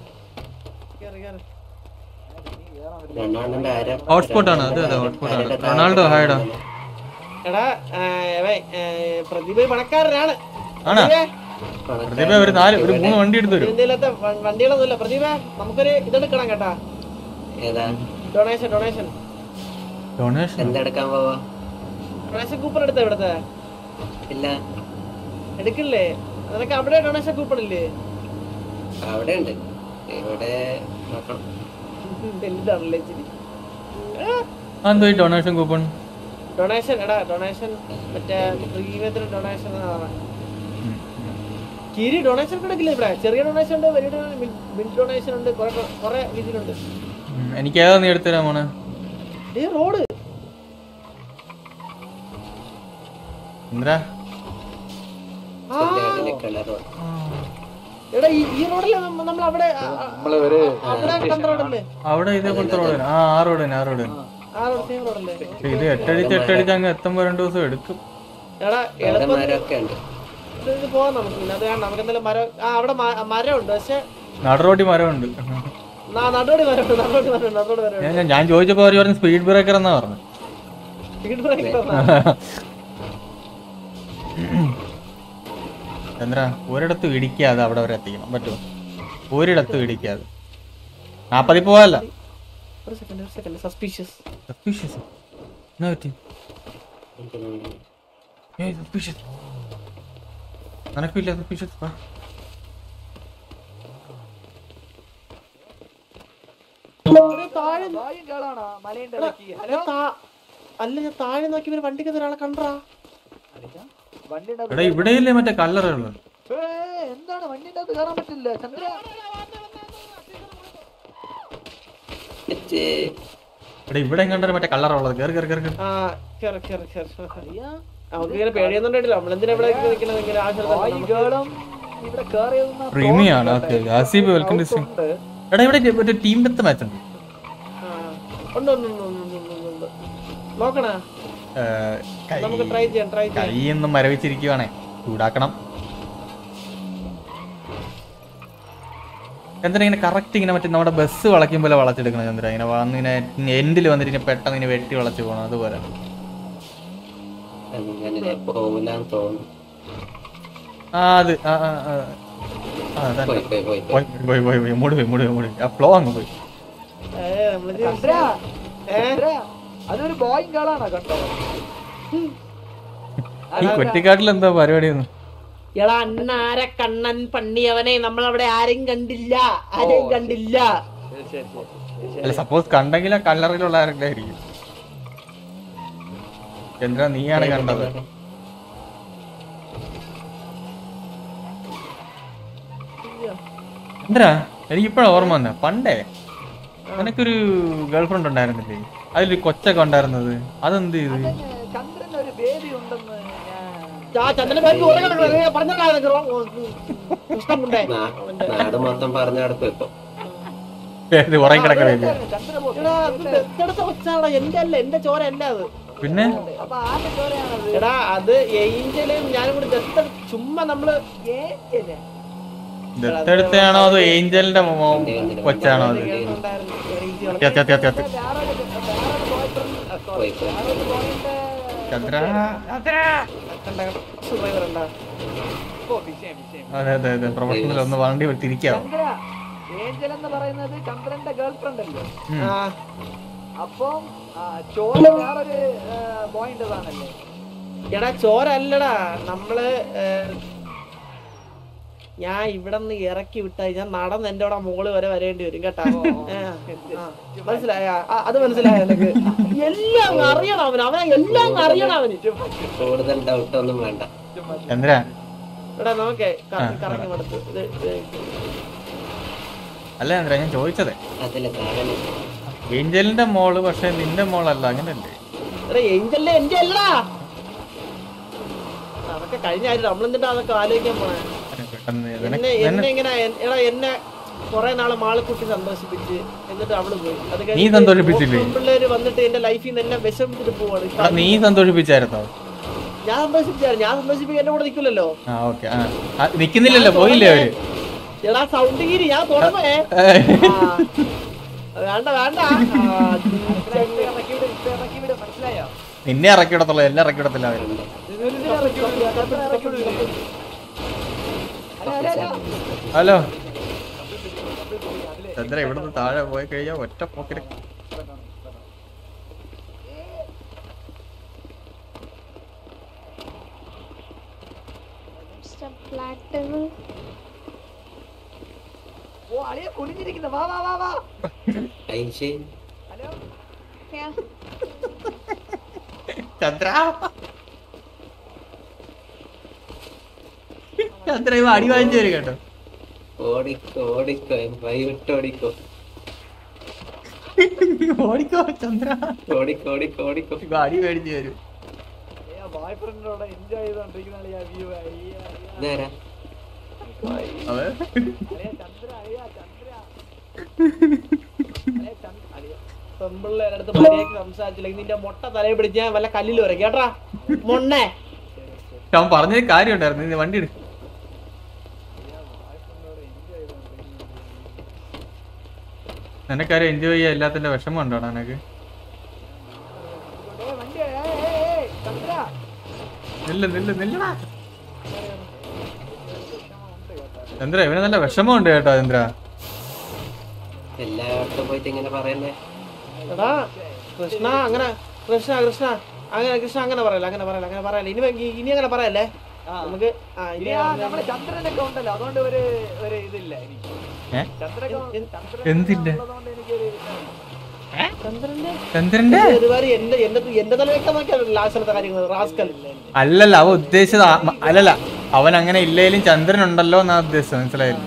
ഹോട്ട്സ്പോട്ട് ആണ് അത്, അതെ ഹോട്ട്സ്പോട്ട് ആണ്. റൊണാൾഡോ ഹായടാ. എടാ പ്രതിഭ പണക്കാരനാണ്. ആണോ? പ്രതിഭ ഒരു നാല് ഒരു മൂന്ന് വണ്ടി എടുത്തു വരും. ഇന്ത്യയിലത്തെ വണ്ടികളൊന്നുമില്ല. പ്രതിഭ നമുക്കൊരു ഇതെടുക്കണം കേട്ടാ. ഡൊണേഷൻ ഡൊണേഷൻ ഡൊണേഷൻ എന്തെടുക്കാൻ പോവാ? ഡൊണേഷൻ കൂപ്പൺ എടുത്ത ഇവിടത്തെ ഇല്ല എടുക്കില്ലേ? നിനക്ക് അവിടെ ഡൊണേഷൻ കൂപ്പൺ ഇല്ലേ? അവിടെ ഉണ്ട്, ഇവിടെ നോക്കണം. എന്താണല്ലേ ചിരി. എന്തോ ഡൊണേഷൻ കൂപ്പൺ? ഡൊണേഷൻ എടാ ഡൊണേഷൻ മറ്റേ പ്രീമിയത്തിന് ഡൊണേഷൻ കിരി ഡൊണേഷൻ എടുക്കില്ല ഇവിടെ. ചെറിയ ഡൊണേഷൻ ഉണ്ട്, വലിയ ബിൽ ഡൊണേഷൻ ഉണ്ട്, കുറെ രീതിയിലുണ്ട്. എനിക്ക് ഏതാ നീ എടുത്തരാ മോനെ? റോഡ് എന്താ എടാ ഈ റോഡല്ലേ നമ്മൾ അവിടെ അവിടെ ഇതേപോലത്തെ റോഡ്? ആ ആ റോഡ് തന്നെ, ആ റോഡ്. ഇത് എട്ടടിച്ച് എട്ടടിച്ച് അങ്ങ് എത്തുമ്പോ രണ്ടു ദിവസം എടുക്കും. എടാ ഇത് പോവാം നമുക്ക്. അത് വേണ്ട, നമുക്ക് എന്തായാലും മരം. ആ അവിടെ മരം ഉണ്ട്, പക്ഷെ നടുറോട്ടി മരമുണ്ട്. നടുവടി മരമുണ്ട്, നടുവടി മരം നടുവടി മരം. ഞാൻ ചോദിച്ചപ്പോ അവര് പറഞ്ഞു സ്പീഡ് ബ്രേക്കർ എന്നാ പറഞ്ഞു. സ്പീഡ് ബ്രേക്കർ ചന്ദ്ര ഒരിടത്ത് ഇടിക്കാതെ അവിടെ വരെ എത്തിക്കണം പറ്റുമോ? ഒരിടത്ത് ഇടിക്കാതെ നാപ്പതി പോവാല്ല. നിനക്കില്ല സസ്പീഷ്യസ്? അല്ല ഞാൻ താഴെ നോക്കി വണ്ടിക്ക് ഒരാളെ കണ്ടാ. എടാ ഇവിടെയല്ലേ മറ്റേ കല്ലറുള്ളത്? എന്താണ് വണ്ടിന്റെ അകത്ത് കയറാൻ പറ്റില്ല ചന്ദ്ര. എടാ ഇവിടെ എങ്ങാണ്ടൊരു മറ്റേ കല്ലറുള്ളത്. കേറി കേറി കേറി നമുക്കിങ്ങനെ പേടിയൊന്നുണ്ടായിട്ടില്ല. നമ്മളെന്തിനാ ഇവിടെ നിൽക്കുന്നത്? ഇങ്ങനെ പ്രീമിയാണ്. Welcome to. എടാ ഇവിടെ മറ്റേ ടീം ഡെത്ത് മാച്ച് ഉണ്ട്. നോക്കണ നമുക്ക് ട്രൈ ചെയ്യാം ട്രൈ ചെയ്യാം. കൈയൊന്നും മരവിച്ചിരിക്കുവാണേ, ചൂടാക്കണം. ചന്ദ്രൻ ഇങ്ങനെ കറക്റ്റ് ഇങ്ങനെ മറ്റേ നമ്മുടെ ബസ് വളയ്ക്കും പോലെ വളച്ചെടുക്കണം ചന്ദ്ര. ഇങ്ങനെ വന്നിങ്ങനെ എൻഡിൽ വന്നിട്ട് പെട്ടെന്ന് ഇങ്ങനെ വെട്ടി വളച്ച് പോകണം, അതുപോലെ. ആ അത് പോയി പോയി പോയി മൂടി പോയി മൂടി പോയി മൂടി ആ ഫ്ലോ അങ്ങ് പോയി. അതൊരു ബോയിങ് ഗേളാണോ കണ്ടോ? ഈ കൊട്ടിക്കാട്ടിൽ എന്താ പരിപാടി? എടാ അന്നാര കണ്ണൻ പണ്ണിയവനെ നമ്മളവിടെ ആരെയും കണ്ടില്ല, ആരെയും കണ്ടില്ല. അല്ല സപ്പോസ് കണ്ടെങ്കിൽ ആ കല്ലറിലുള്ള ആരെങ്കിലും ആയിരിക്കും. ചന്ദ്ര നീയാണ് കണ്ടത്. ചന്ദ്ര എനിക്കിപ്പോഴാണ് ഓർമ്മ വന്നെ, പണ്ടേ നിനക്കൊരു ഗേൾ ഫ്രണ്ട് ഉണ്ടായിരുന്നില്ലേ? അതിലൊരു കൊച്ചൊക്കെ ഉണ്ടായിരുന്നത്, അതെന്ത് ചെയ്ത്? നാട് മൊത്തം പറഞ്ഞു നടക്കും ഇപ്പൊ. എന്റെ അല്ല, എന്റെ ചോര അല്ല അത്. പിന്നെ എടാ അത് ഏഞ്ചലും ഞാനും കൂടി ജസ്റ്റ് ചുമ്മാ നമ്മള് ദത്തെടുത്താണോ അതോ ഏഞ്ചലിന്റെ കൊച്ചാണോ അത്? ചന്ദ്ര അതെ അതെ അതെ പ്രൊഫഷണൽ ഒന്ന് വണ്ടി തിരിക്കാം. ഏഞ്ചൽ എന്ന് പറയുന്നത് ചന്ദ്രന്റെ ഗേൾ ഫ്രണ്ട് അല്ലേ? അപ്പം ചോര വേറൊരു പോയിന്റതാണല്ലേ? എടാ ചോര അല്ലടാ, നമ്മള് ഞാൻ ഇവിടെ നിന്ന് ഇറക്കി വിട്ടായി ഞാൻ നടന്ന് എന്റെ അവിടെ മോള് വരെ വരേണ്ടി വരും കേട്ടാ. മനസ്സിലായ? അത് മനസ്സിലായ നിനക്ക്? എല്ലാം അറിയണം അവന്, അവനെ എല്ലാം അറിയണം അവന്. കൂടുതൽ ഡൗട്ട് ഒന്നും വേണ്ട ചന്ദ്ര. എടാ നോക്കേ കറങ്ങി മടുത്ത്. അല്ല ചന്ദ്ര ഞാൻ ചോദിച്ചതേ ഏഞ്ചലിന്റെ മോള് പക്ഷെ നിന്റെ മോളല്ല, അങ്ങനല്ലേ? എടാ ഏഞ്ചലിന്റെ എന്റെ അല്ലടാ. അതൊക്കെ കഴിഞ്ഞ കാര്യം നമ്മളെന്തിട്ടാ അതൊക്കെ ആലോചിക്കാൻ പോണേ. എന്നെ എന്നെ ഇങ്ങനെ എടാ എന്നെ കൊറേ നാള് മാളിക്കുട്ടി സന്തോഷിപ്പിച്ച് എന്നിട്ട് അവള് പോയി. അത് കഴിഞ്ഞ് പിള്ളേര് വന്നിട്ട് എന്റെ ലൈഫിൽ നിന്ന് എന്നെ വിഷമിച്ചിട്ട് പോവാണ്. നീ സന്തോഷിപ്പിച്ചായിരുന്നോ? ഞാൻ സന്തോഷിപ്പിച്ചായിരുന്നു. ഞാൻ സന്തോഷിപ്പിക്കാൻ എന്റെ കൂടെ നിൽക്കില്ലല്ലോ. നിക്കുന്നില്ലല്ലോ, പോയില്ലേ അവര്? എടാ സൗണ്ട് ഗിരി ഞാൻ തുടങ്ങേ. വേണ്ട വേണ്ട നിന്നെ ഇറക്കി വിടത്തുള്ളൂ, എല്ലാം ഇറക്കി വിടത്തില്ല അവര്. ഹലോ ചന്ദ്ര, ഇവിടുന്ന് താഴെ പോയി കഴിഞ്ഞാൽ ഒറ്റ പോക്കിന് ചന്ദ്ര ചന്ദ്ര ഇവ അടി വാങ്ങിച്ചു വരും കേട്ടോ. ഓടിക്കോ ഓടിക്കോ വൈകിട്ട് ഓടിക്കോ ഓടിക്കോ ചന്ദ്ര, ഓടിക്കോ ഓടിക്കോ ഓടിക്കോ ഇവ അടി മേടിച്ചു വരും. ഇതാരാ പെമ്പിള്ളേരടുത്ത് മര്യാദക്ക് സംസാരിച്ചില്ലെങ്കിൽ നിന്റെ മൊട്ട തലയെ പിടിച്ച് ഞാൻ വല്ല കല്ലിൽ വരെ കേട്ടാ മൊണ്ണേ. അവൻ പറഞ്ഞൊരു കാര്യം ഉണ്ടായിരുന്നു, വണ്ടി എടുക്കും. നിനക്കാരും എൻജോയ് ചെയ്യാൻ എല്ലാത്തിന്റെ വിഷമം ഉണ്ടോ നിനക്ക്? നില്ല നില്ല നില്ലടാ ചന്ദ്ര, ഇവന് നല്ല വിഷമമുണ്ട് കേട്ടോ ചന്ദ്ര. എല്ലായിടത്തും പോയിട്ട് ഇങ്ങനെ പറയുന്നേ. എടാ കൃഷ്ണ അങ്ങനെ കൃഷ്ണ കൃഷ്ണ അങ്ങനെ കൃഷ്ണ അങ്ങനെ പറയല്ല അങ്ങനെ പറയല്ല അങ്ങനെ പറയല്ല ഇനി ഇനി അങ്ങനെ പറയല്ലേ നമുക്ക്. ചന്ദ്രനൊക്കെ ഉണ്ടല്ലോ, അതുകൊണ്ട് ഒരു ഒരു ഇതില്ല എനിക്ക്. എന്തില്ല ചന്ദ്രന്റെ ഒരുപാട് എന്റെ എന്റെ എന്റെ തല വെക്കാൻ നോക്കിയാൽ ലാസ്റ്റത്തെ കാര്യങ്ങൾ റാസ്കൽ. അല്ലല്ല, അവ ഉദ്ദേശിച്ചത് അല്ലല്ല, അവൻ അങ്ങനെ ഇല്ലേലും ചന്ദ്രൻ ഉണ്ടല്ലോ എന്നാ ഉദ്ദേശിച്ചത്, മനസ്സിലായില്ല?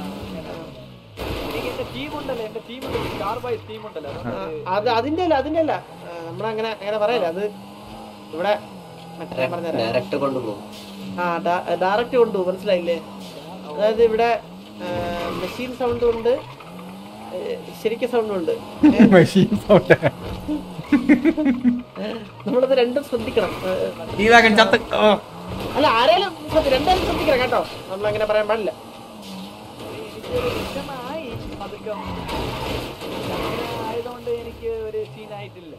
അത് അതിന്റെ അല്ല അതിന്റെ അല്ല നമ്മളങ്ങനെ അങ്ങനെ പറയല്ല. അത് ഇവിടെ ഡയറക്റ്റ് കൊണ്ടുപോകും. ആ ഡയറക്റ്റ് കൊണ്ടുപോകും, മനസ്സിലായില്ലേ? അതായത് ഇവിടെ മെഷീൻ സൗണ്ടും ഉണ്ട്, ശരിക്കും സൗണ്ടും ഉണ്ട്. നമ്മളത് രണ്ടും ശ്രദ്ധിക്കണം. അല്ല ആരെയും രണ്ടാലും ശ്രദ്ധിക്കണം കേട്ടോ, നമ്മളങ്ങനെ പറയാൻ പാടില്ല. ആയതുകൊണ്ട് എനിക്ക് ഒരു സീനായിട്ടില്ല.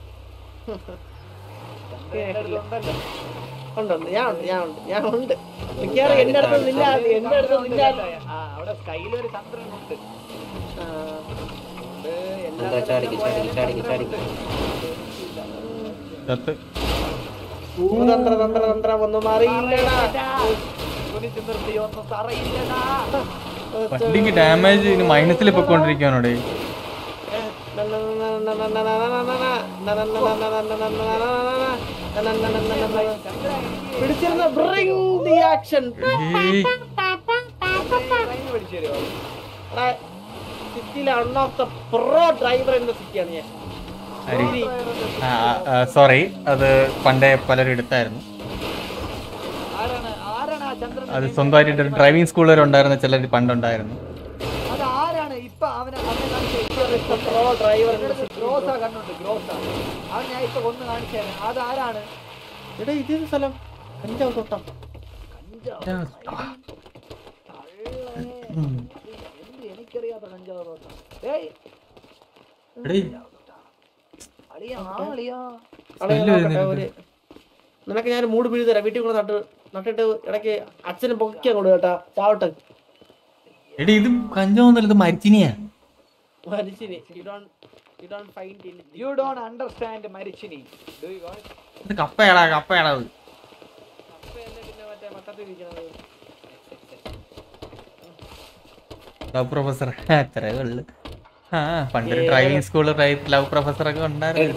ഉണ്ടുണ്ട് ഞാൻ ഉണ്ട് ഞാൻ ഉണ്ട് ഞാൻ ഉണ്ട് മിക്കവാറും എന്റെ അടുത്ത് നില്ല എന്റെ അടുത്ത് നില്ല. അവിടെ സ്കൈലൊരു ചന്ദ്രനുണ്ട്. തന്ത്ര തന്ത്ര തന്ത്രം ഒന്നും അറിയില്ലടാ. വണ്ടിക്ക് ഡാമേജ് മൈനസിൽ പൊക്കോണ്ടിരിക്കാനോടെ. പിടിച്ചിരുന്ന bring the action. സിറ്റിയിലെ one of the pro driver എന്ന സിറ്റിയാണ് ഞാൻ. സോറി, അത് പണ്ടേ പലരും എടുത്തായിരുന്നു. അത് സ്വന്തമായിട്ട് ഡ്രൈവിംഗ് സ്കൂൾ വരെ ഉണ്ടായിരുന്ന ചിലർ പണ്ടുണ്ടായിരുന്നു. ഇതേത് സ്ഥലം? കഞ്ചാവ് തോട്ടം. എനിക്കറിയാത്ത കഞ്ചാവ് തോട്ടം. നിനക്ക് ഞാൻ മൂട് പിഴി തരാം. വീട്ടിൽ കൂടെ നട്ട് നട്ടിട്ട് ഇടയ്ക്ക് അച്ഛനും പൊക്കിയാ കൊടു കേട്ടാ. ചാവട്ടെ. എടി ഇത് കഞ്ചാവൊന്നുമല്ല, ഇത് മരിച്ചിനിയാ. മരിച്ചിനി. You don't you don't find it. You don't understand മരിച്ചിനി. Do you got it? ഇത് കപ്പയാടാ കപ്പയാടാ. അത് കപ്പയല്ലേ പിന്നെ മറ്റേ മട്ടത്തിൽ ഇരിക്കുന്നത്. ലവ് പ്രൊഫസർ അത്രേ ഉള്ളു. ആ പണ്ടൊരു ഡ്രൈവിംഗ് സ്കൂള് ലവ് പ്രൊഫസർ ഒക്കെ ഉണ്ടായിരുന്നു.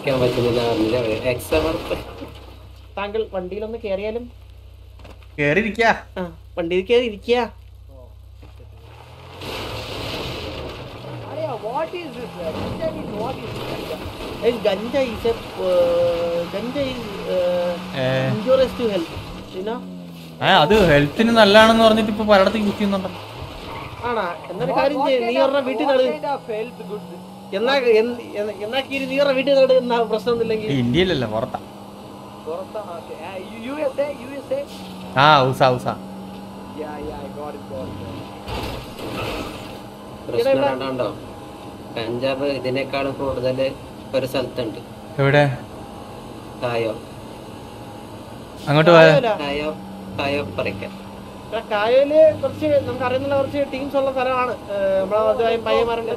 താങ്കൾ വണ്ടിയിലൊന്ന് കേറിയാലും കേറിയിരിക്കാ. വണ്ടിയിൽ കേറി ഇരിക്കാ. What is this? Ganja is what is ganja? And ganja is a uh, ganja is uh, injurious to health. You know? ഏ അത് ഹെൽത്തിന് നല്ലതാണെന്ന് പറഞ്ഞിട്ട് ഇപ്പൊ പലയിടത്തും യൂസ് ചെയ്യുന്നുണ്ടല്ലോ. ആണാ എന്നൊരു കാര്യം ചെയ്യ്, നീ പറഞ്ഞ വീട്ടിൽ നട്. എന്നാ എന്നാ കീരി നീ പറഞ്ഞ വീട്ടിൽ നട്. എന്നാ പ്രശ്നമൊന്നുമില്ലെങ്കിൽ ഇന്ത്യയിലല്ല പുറത്താ. U S A U S A ആ ഉസ ഉസ പ്രശ്നം കണ്ടോ? പഞ്ചാബ് ഇതിനേക്കാളും കൂടുതൽ ഒരു സ്ഥലത്തുണ്ട്. എവിടെ? കായോ അങ്ങോട്ട് പോയാ കായോ കായോ പറിക്കാൻ. കായല് കുറച്ച് നമുക്ക് അറിയുന്ന കുറച്ച് ടീംസ് ഉള്ള സ്ഥലമാണ്. നമ്മളെ പയ്യന്മാരുണ്ട്.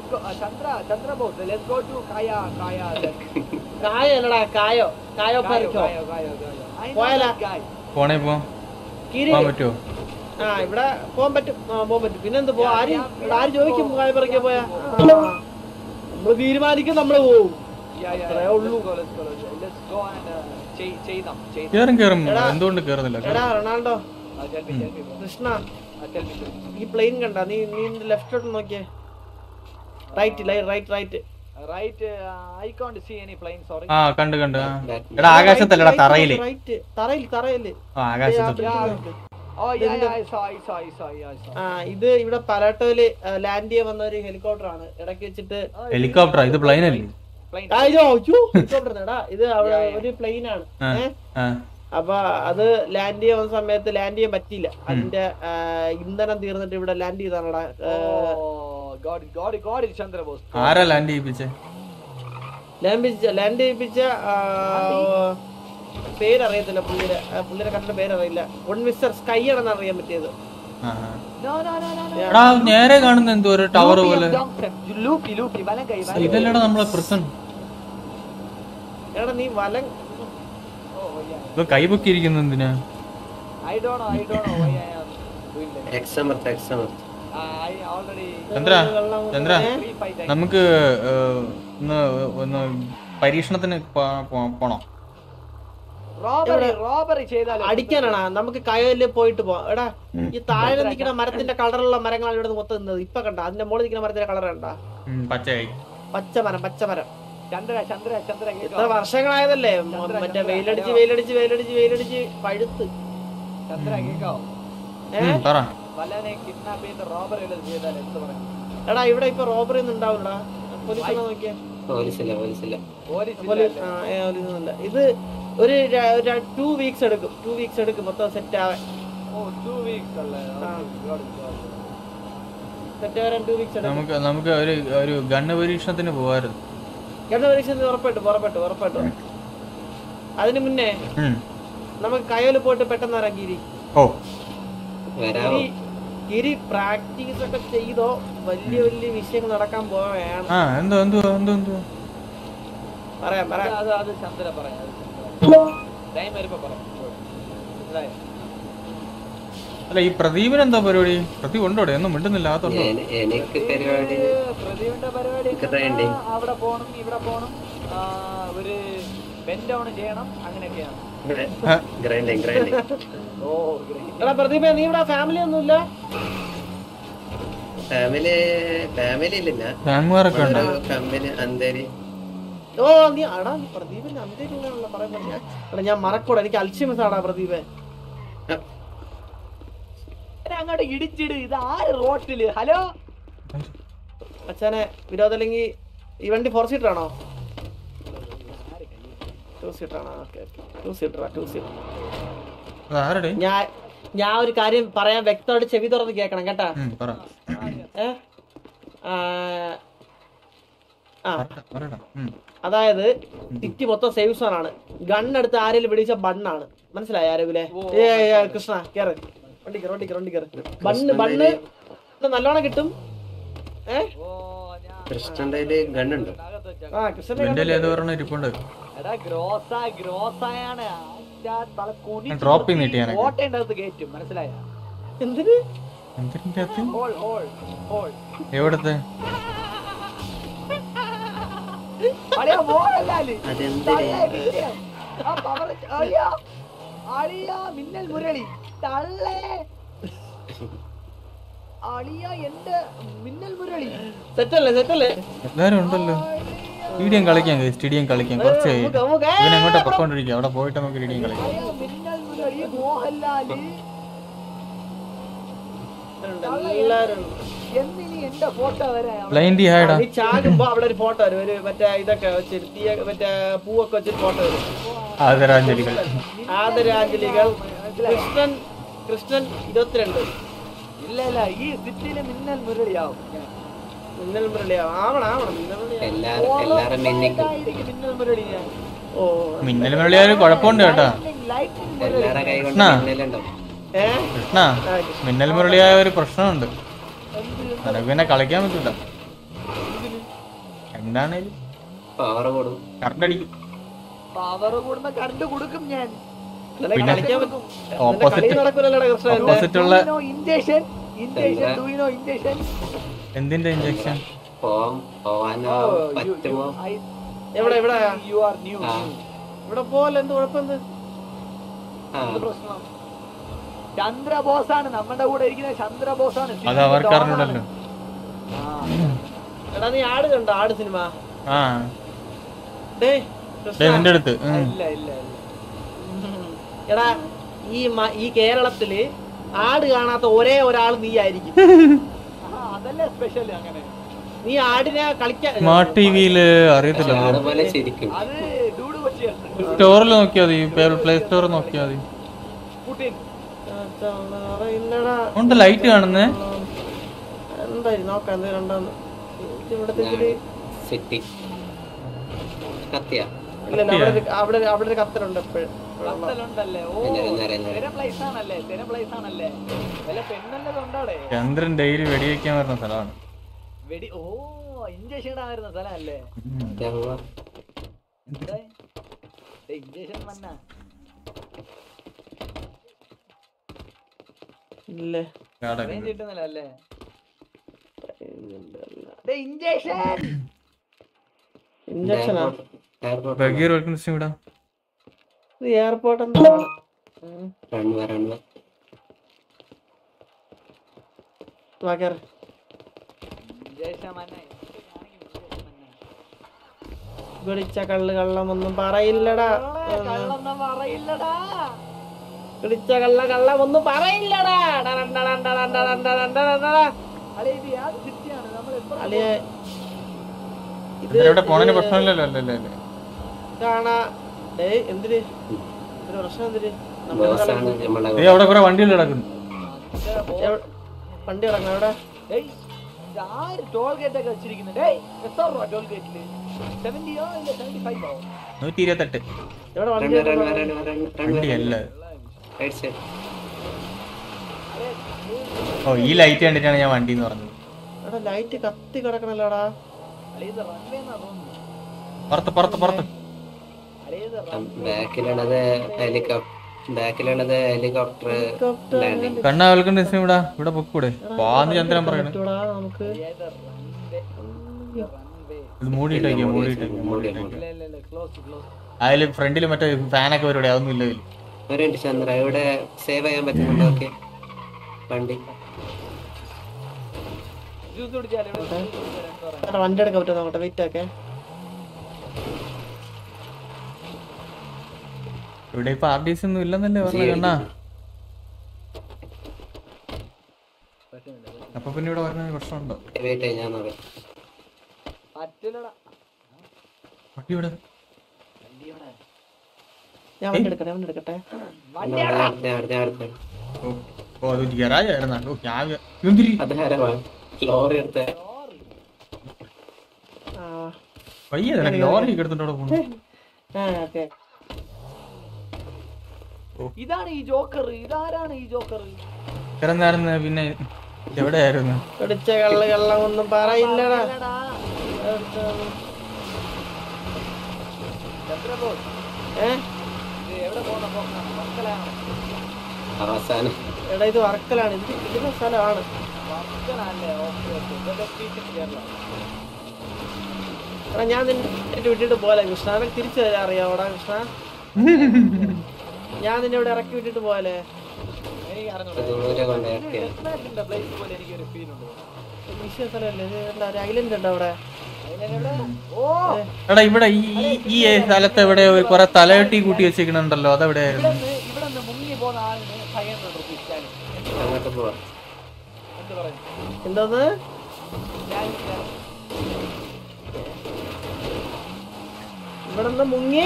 കായ അല്ലടാ കായോ കായോ പറിക്കോ പോയാലാ പോണേ പോവാൻ പറ്റുമോ? ആ ഇവിടെ പോകാൻ പറ്റും. ആ പോകാൻ പറ്റും. പിന്നെന്ത് പോ ആര് ഇവിടെ ആര് ചോദിക്കും കായ പറിക്കാൻ പോയാ? നമ്മള് തീരുമാനിക്കും, നമ്മള് പോവും. അത്രേ ഉള്ളൂ. കേറും കേറും. എന്തുകൊണ്ട് കേറുന്നില്ല? എടാ റൊണാൾഡോ കൃഷ്ണ ഈ പ്ലെയിൻ കണ്ട? നീ നീ ലെഫ്റ്റോട്ട് നോക്കിയേ. Right right right right I can't see any plane sorry. ആ കണ്ടു കണ്ടു. എടാ ആകാശത്തല്ലടാ തറയില്. റൈറ്റ് തറയിൽ തറയില്. ആ ആകാശത്ത്. Oh yeah yeah I saw I saw I saw I saw. ആ ഇത് ഇവിടെ പലാട്ടോയില് ലാൻഡ് ചെയ്യാൻ വന്ന ഒരു ഹെലികോപ്റ്റർ ആണ്. ഇടയ്ക്ക് വെച്ചിട്ട് ഹെലികോപ്റ്റർ ഇത് പ്ലെയിൻ അല്ലേ? ഹെലികോപ്റ്റർ ഇത് അവിടെ ഒരു പ്ലെയിൻ ആണ്. അപ്പൊ അത് ലാൻഡ് ചെയ്യാൻ വന്ന സമയത്ത് ലാൻഡ് ചെയ്യാൻ പറ്റിയില്ല. അതിന്റെ ഇന്ധനം തീർന്നിട്ട് ഇവിടെ ലാൻഡ് ചെയ്താണടാ. ആരാ ലാൻഡ് ചെയ്യിപ്പിച്ചേ? ലാൻഡ് ചെയ്യിപ്പിച്ച പേരറിയത്തില്ല പുള്ളിയുടെ. പുള്ളിയുടെ കണ്ട പേരറിയില്ല. വൺ മിസ്റ്റർ സ്കൈ ആണെന്ന് അറിയാൻ പറ്റിയത്. നേരെ കാണുന്ന എന്തോ ഒരു ടവർ പോലെ. ഇതല്ലടാ നമ്മളെ പ്രസൻ. എടാ നീ വലം കൈ പൊക്കിയിരിക്കുന്നു എന്തിനാ? ചന്ദ്ര ചന്ദ്ര നമുക്ക് ഒന്ന് ഒന്ന് പരീക്ഷണത്തിന് പോണോ? അടിക്കാനാണ്. നമുക്ക് കയലില് പോയിട്ട് പോവാം. എടാ ഈ താഴെ നിൽക്കുന്ന മരത്തിന്റെ കളറുള്ള മരങ്ങളാണ് ഇവിടെ മൊത്തം നിന്നത്. ഇപ്പൊ കണ്ട അതിന്റെ മുകളിൽ നിൽക്കുന്ന മരത്തിന്റെ കളർ കണ്ട? പച്ചയായി. പച്ചമരം പച്ചമരം. ചന്ദ്ര ചന്ദ്ര ചന്ദ്ര എത്ര വർഷങ്ങളായതല്ലേ മറ്റേ വെയിലടിച്ച് വെയിലടിച്ച് വെയിലടിച്ച് വെയിലടിച്ച് പഴുത്ത്. ചന്ദ്ര കേക്കോ? എടാ ഇവിടെ ഇപ്പൊ റോബറി ഒന്നും ഉണ്ടാവില്ലടാ. പോലീസ് നോക്കിയാ ഇത് ഒരു ടു വീക്സ് എടുക്കും. ടു വീക്സ് എടുക്കും മൊത്തം സെറ്റ് ആവാൻ. സെറ്റ് ആവാൻ ടു വീക്സ് എടുക്കും. നമുക്ക് നമുക്ക് ഒരു ഒരു ഗണ്ണ് പരീക്ഷണത്തിന് പോവായിരുന്നു. ഗണ്ണ് പരീക്ഷണത്തിന് ഉറപ്പായിട്ടും ഉറപ്പായിട്ടും ഉറപ്പായിട്ടും. അതിന് മുന്നേ നമുക്ക് കയോല് പോയിട്ട് പെട്ടെന്ന് ഇറങ്ങി ഗിരി. ഓ ഗിരി പ്രാക്ടീസ് ഒക്കെ ചെയ്തോ? വലിയ വലിയ വിഷയങ്ങൾ നടക്കാൻ പോവുകയാണ്. പറയാം പറയാം. അല്ല ഈ പ്രദീപിന് എന്താ പരിപാടി? പ്രദീപ് ഉണ്ടോടെ? ഒന്നും മിണ്ടുന്നില്ല. എനിക്ക് പരിപാടി പ്രദീപിന്റെ പരിപാടി അവിടെ പോണം ഇവിടെ പോണം, ഒരു ബെൻഡ് ഡൗൺ ചെയ്യണം, അങ്ങനെയൊക്കെയാണ്. എടാ പ്രദീപേ നീ ഇവിടെ ഫാമിലി ഒന്നുമില്ല? ഫാമിലി ഫാമിലി ഇല്ല. കമ്പനി അന്തേരി. ഓ നീ അടാ പ്രദീപിന്റെ അന്തേരിയുള്ള പറയാൻ. എടാ ഞാൻ മറക്കൂടാ, എനിക്ക് അൽഷിമസ് ആടാ പ്രദീപേ. അങ്ങോട്ട് ഇടിച്ചിട്. ഇത് ആര് റോട്ടില്? ഹലോ അച്ഛനെ വിരോധം അല്ലെങ്കിൽ ഈ വണ്ടി ഫോർ സീറ്റർ ആണോ? ടു സീറ്റർ ആണോ? Okay two seater two seater. ഞാൻ ഞാൻ ഒരു കാര്യം പറയാൻ വ്യക്തമായിട്ട് ചെവി തുറന്ന് കേക്കണം കേട്ടാ. ഏ അതായത് സിറ്റി മൊത്തം സേഫ് സോൺ ആണ്. ഗണ്ണെടുത്ത് ആരെങ്കിലും പിടിച്ച ബണ്ണാണ്. മനസ്സിലായി ആരെങ്കിലേ? കൃഷ്ണ കേറ് വണ്ടി കയറി വണ്ടി കയറി വണ്ടി കയറി. ബണ്ണ് ബണ്ണ് നല്ലോണം കിട്ടും. ഏഹ് കൃഷ്ണന്റെ ഗണ്ണുണ്ട്. ആ കൃഷ്ണന്റെ മനസ്സിലായ എന്തിന് എവിടത്തെ മിന്നൽ മുരളി തള്ളേ അളിയ എന്റെ മിന്നൽ മുരളി. സെറ്റല്ലേ സെറ്റല്ലേ? എല്ലാരും ഉണ്ടല്ലോ. സ്റ്റേഡിയം കളിക്കാൻ സ്റ്റേഡിയം കളിക്കാൻ കുറച്ച് ഇവനെങ്ങോട്ടാ പൊക്കോണ്ടിരിക്കുക. അവിടെ പോയിട്ട് നമുക്ക് സ്റ്റേഡിയം കളിക്കാം. മിന്നൽ മുരളി മോഹൻലാല് എല്ലാരും എന്തിനി എന്റെ ഫോട്ടോ വരാ ബ്ലൈൻഡി ഹായടാ. നീ ചാകുമ്പോ അവിടെ ഒരു ഫോട്ടോ വരും, ഒരു മറ്റേ ഇതൊക്കെ വെച്ചിട്ട് തീയ മറ്റേ പൂവൊക്കെ വെച്ചിട്ട് ഫോട്ടോ വരും. ആദരാഞ്ജലികൾ. ആദരാഞ്ജലികൾ. കൃഷ്ണൻ കൃഷ്ണൻ ഇരുപത്തിരണ്ട്. ഇല്ല ഇല്ല ഈ സിറ്റിയില് മിന്നൽ മുരളിയാവും. മിന്നൽ മുരളിയാവും. ആവണം ആവണം മിന്നൽ മുരളിയാവും. മിന്നൽ മുരളി ഞാൻ. ഓ മിന്നൽ മുരളിയായ കുഴപ്പമുണ്ട് കേട്ടാ. കൃഷ്ണ മിന്നൽ മുരളിയായ ഒരു പ്രശ്നമുണ്ട്. നിനക്ക് പിന്നെ കളിക്കാൻ പറ്റില്ല. എന്താണേലും കറണ്ട് അടിക്കും. പവർ കൂടുമ്പോ കറണ്ട് കൊടുക്കും ഞാൻ. പിന്നെ ഓപ്പോസിറ്റ് ഓപ്പോസിറ്റ് ഉള്ള injection injection do you know injection എന്തിന്റെ ഇഞ്ചക്ഷൻ? എവിടെ എവിടെ യു ആർ ന്യൂ ഇവിടെ പോലെ എന്ത് കുഴപ്പം? പ്രശ്നം ചന്ദ്രബോസാണ് നമ്മുടെ കൂടെ ഇരിക്കുന്ന. ചന്ദ്രബോസാണ്. അത് അവർക്കറിഞ്ഞൂടല്ലോ. എടാ നീ ആട് കണ്ടോ? ആട് സിനിമ? ആ നിന്റെ അടുത്ത് ഇല്ല ഇല്ല എടാ ഈ ഈ കേരളത്തില് ആട് കാണാത്ത ഒരേ ഒരാൾ നീ ആയിരിക്കും. അതല്ലേ സ്പെഷ്യൽ. അങ്ങനെ നീ ആടിനെ കളിക്കാൻ സ്മാർട്ട് ടിവിയില് അറിയത്തില്ല. അത് ഡൂഡ് കൊച്ചിയാണ്. സ്റ്റോറിൽ നോക്കിയാ മതി, പ്ലേ സ്റ്റോറിൽ നോക്കിയാ മതി. ഉണ്ട് ലൈറ്റ് കാണുന്നേ. എന്തായി നോക്കാം രണ്ടാന്ന് അവിടെ അവിടെ ഒരു കത്തലുണ്ട് എപ്പോഴും. ചന്ദ്രൻ ഡെയിലി വെടിവെക്കാൻ വരുന്ന സ്ഥലമാണ്. വെടി ഓ ഇഞ്ചക്ഷൻ ഇടാൻ വരുന്ന സ്ഥലമല്ലേ? ഇഞ്ചക്ഷൻ മണ്ണ ഇല്ലേ കിട്ടുന്നില്ല അല്ലേ? ഇഞ്ചക്ഷൻ ഇഞ്ചക്ഷനാ എയർപോർട്ട് എന്താണ്? പിടിച്ച കള്ള് കള്ളമൊന്നും പറയില്ലടാ. പിടിച്ച കള്ള കള്ളമൊന്നും പറയില്ലടാ. പോണതിന് പ്രശ്നമില്ലല്ലോ അല്ലേ? കാണാ എന്തിന് ഒരു പ്രശ്നം? എന്തിന് അവിടെ കുറെ വണ്ടികൾ കിടക്കുന്നു. വണ്ടി കിടക്കണം അവിടെ. ടോൾ ഗേറ്റ് ഒക്കെ വെച്ചിരിക്കുന്നുണ്ട്. ടോൾ ഗേറ്റില് നൂറ്റി ഇരുപത്തെട്ട് വണ്ടിയല്ല. ഓ ഈ ലൈറ്റ് കണ്ടിട്ടാണ് ഞാൻ വണ്ടി എന്ന് പറഞ്ഞത്. ലൈറ്റ് കത്തി കിടക്കണല്ലോടാ. പുറത്ത് പുറത്ത് പുറത്ത് ബാക്കിലുള്ളത് ബാക്കിലുള്ളത് ഹെലികോപ്റ്റർ. കണ്ണാ വെൽക്കം ഇവിടെ ഇവിടെ പൊക്കൂടെ പാന്ന് ചന്ദ്രൻ പറയണേ. ഇത് മൂടിയിട്ടേക്ക് മൂടിയിട്ടേക്ക് അതില് ഫ്രണ്ടില് മറ്റേ ഫാനൊക്കെ വരൂടെ? അതൊന്നും ഇല്ല. ഒരു ചന്ദ്ര ഇവിടെ സേവ് ചെയ്യാൻ പറ്റുന്നുണ്ടോ? ഓക്കെ വണ്ടി വണ്ടി എടുക്കാൻ പറ്റുമോ നോക്കട്ടെ. വെയിറ്റ് ആക്കെ. ഇവിടെ ഇപ്പൊ ആർ ഡി എസ് ഒന്നും ഇല്ലെന്നല്ലേ പറഞ്ഞ കണ്ണാ? അപ്പൊ പിന്നെ ഇവിടെ പറഞ്ഞ പ്രശ്നമുണ്ടോ? ഞാൻ വണ്ടി എടുക്കട്ടെ വണ്ടി എടുക്കട്ടെ ഓ അത് ഗരാജ് ആയിരുന്നോ? പയ്യ ലോറി എടുത്തിട്ടോടെ പോണു. ഇതാണ് ഈ ജോക്കർ. ഇതാരാണ് ഈ ജോക്കർ? കിടന്നായിരുന്നു. പിന്നെ എവിടെയായിരുന്നു? പിടിച്ച കള്ള് കള്ളം ഒന്നും പറയില്ലടാ. എടാ ഇത് വർക്കലാണ്. ഇത് ഇതിന്റെ സ്ഥലമാണ്. എടാ ഞാൻ നിന്നെ വിട്ടിട്ട് പോലെ കൃഷ്ണ. അവൻ തിരിച്ചു തരാൻ അറിയാവോടാ കൃഷ്ണ? ഞാൻ നിന്നെ ഇവിടെ ഇറക്കി വിട്ടിട്ട് പോലെ. ഐലൻഡ് ഉണ്ടോ അവിടെ? എടാ ഇവിടെ ഈ സ്ഥലത്ത് എവിടെ കൊറേ തലയോട്ടി കൂട്ടി വെച്ചിരിക്കണുണ്ടല്ലോ, അതെവിടെയായിരുന്നു? എന്തോന്ന് ഇവിടെ നിന്ന് മുങ്ങി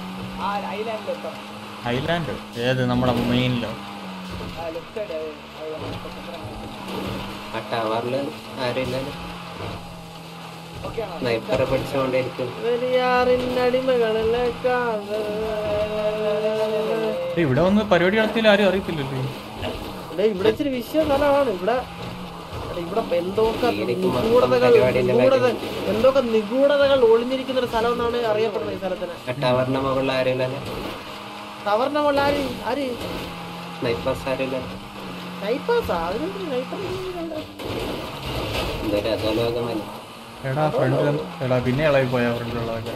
ഐലാൻഡ് ഏത് നമ്മുടെ മെയിനിലോ? ആ ടവറില് ആരുമില്ലല്ലോ. സ്നൈപ്പറെ പിടിച്ചുകൊണ്ടിരിക്കും. ഇവിടെ വന്ന് പരിപാടി നടത്തിയില്ല, ആരും അറിയത്തില്ലല്ലോ. ഇവിടെ ഇച്ചിരി വിഷയ സ്ഥലമാണ്. ഇവിടെ ഇവിടെ എന്തൊക്കെ നിഗൂഢതകൾ എന്തൊക്കെ നിഗൂഢതകൾ ഒളിഞ്ഞിരിക്കുന്ന ഒരു സ്ഥലം എന്നാണ് അറിയപ്പെടുന്നത് ഈ സ്ഥലത്തിന്. ടവറിന്റെ മുകളിൽ ആരുമില്ലല്ലോ. ടവറിന്റെ മുകളിൽ ആര് ആര് സ്നൈപ്പേഴ്സ് ആരുമില്ലല്ലോ. സ്നൈപ്പേഴ്സാ? അതിനൊരു സ്നൈപ്പർ എന്തൊരു അധോലോകമല്ല. എടാ ഫ്രണ്ട് എടാ പിന്നെ ഇളകി പോയാ ഫ്രണ്ടിലുള്ളതൊക്കെ.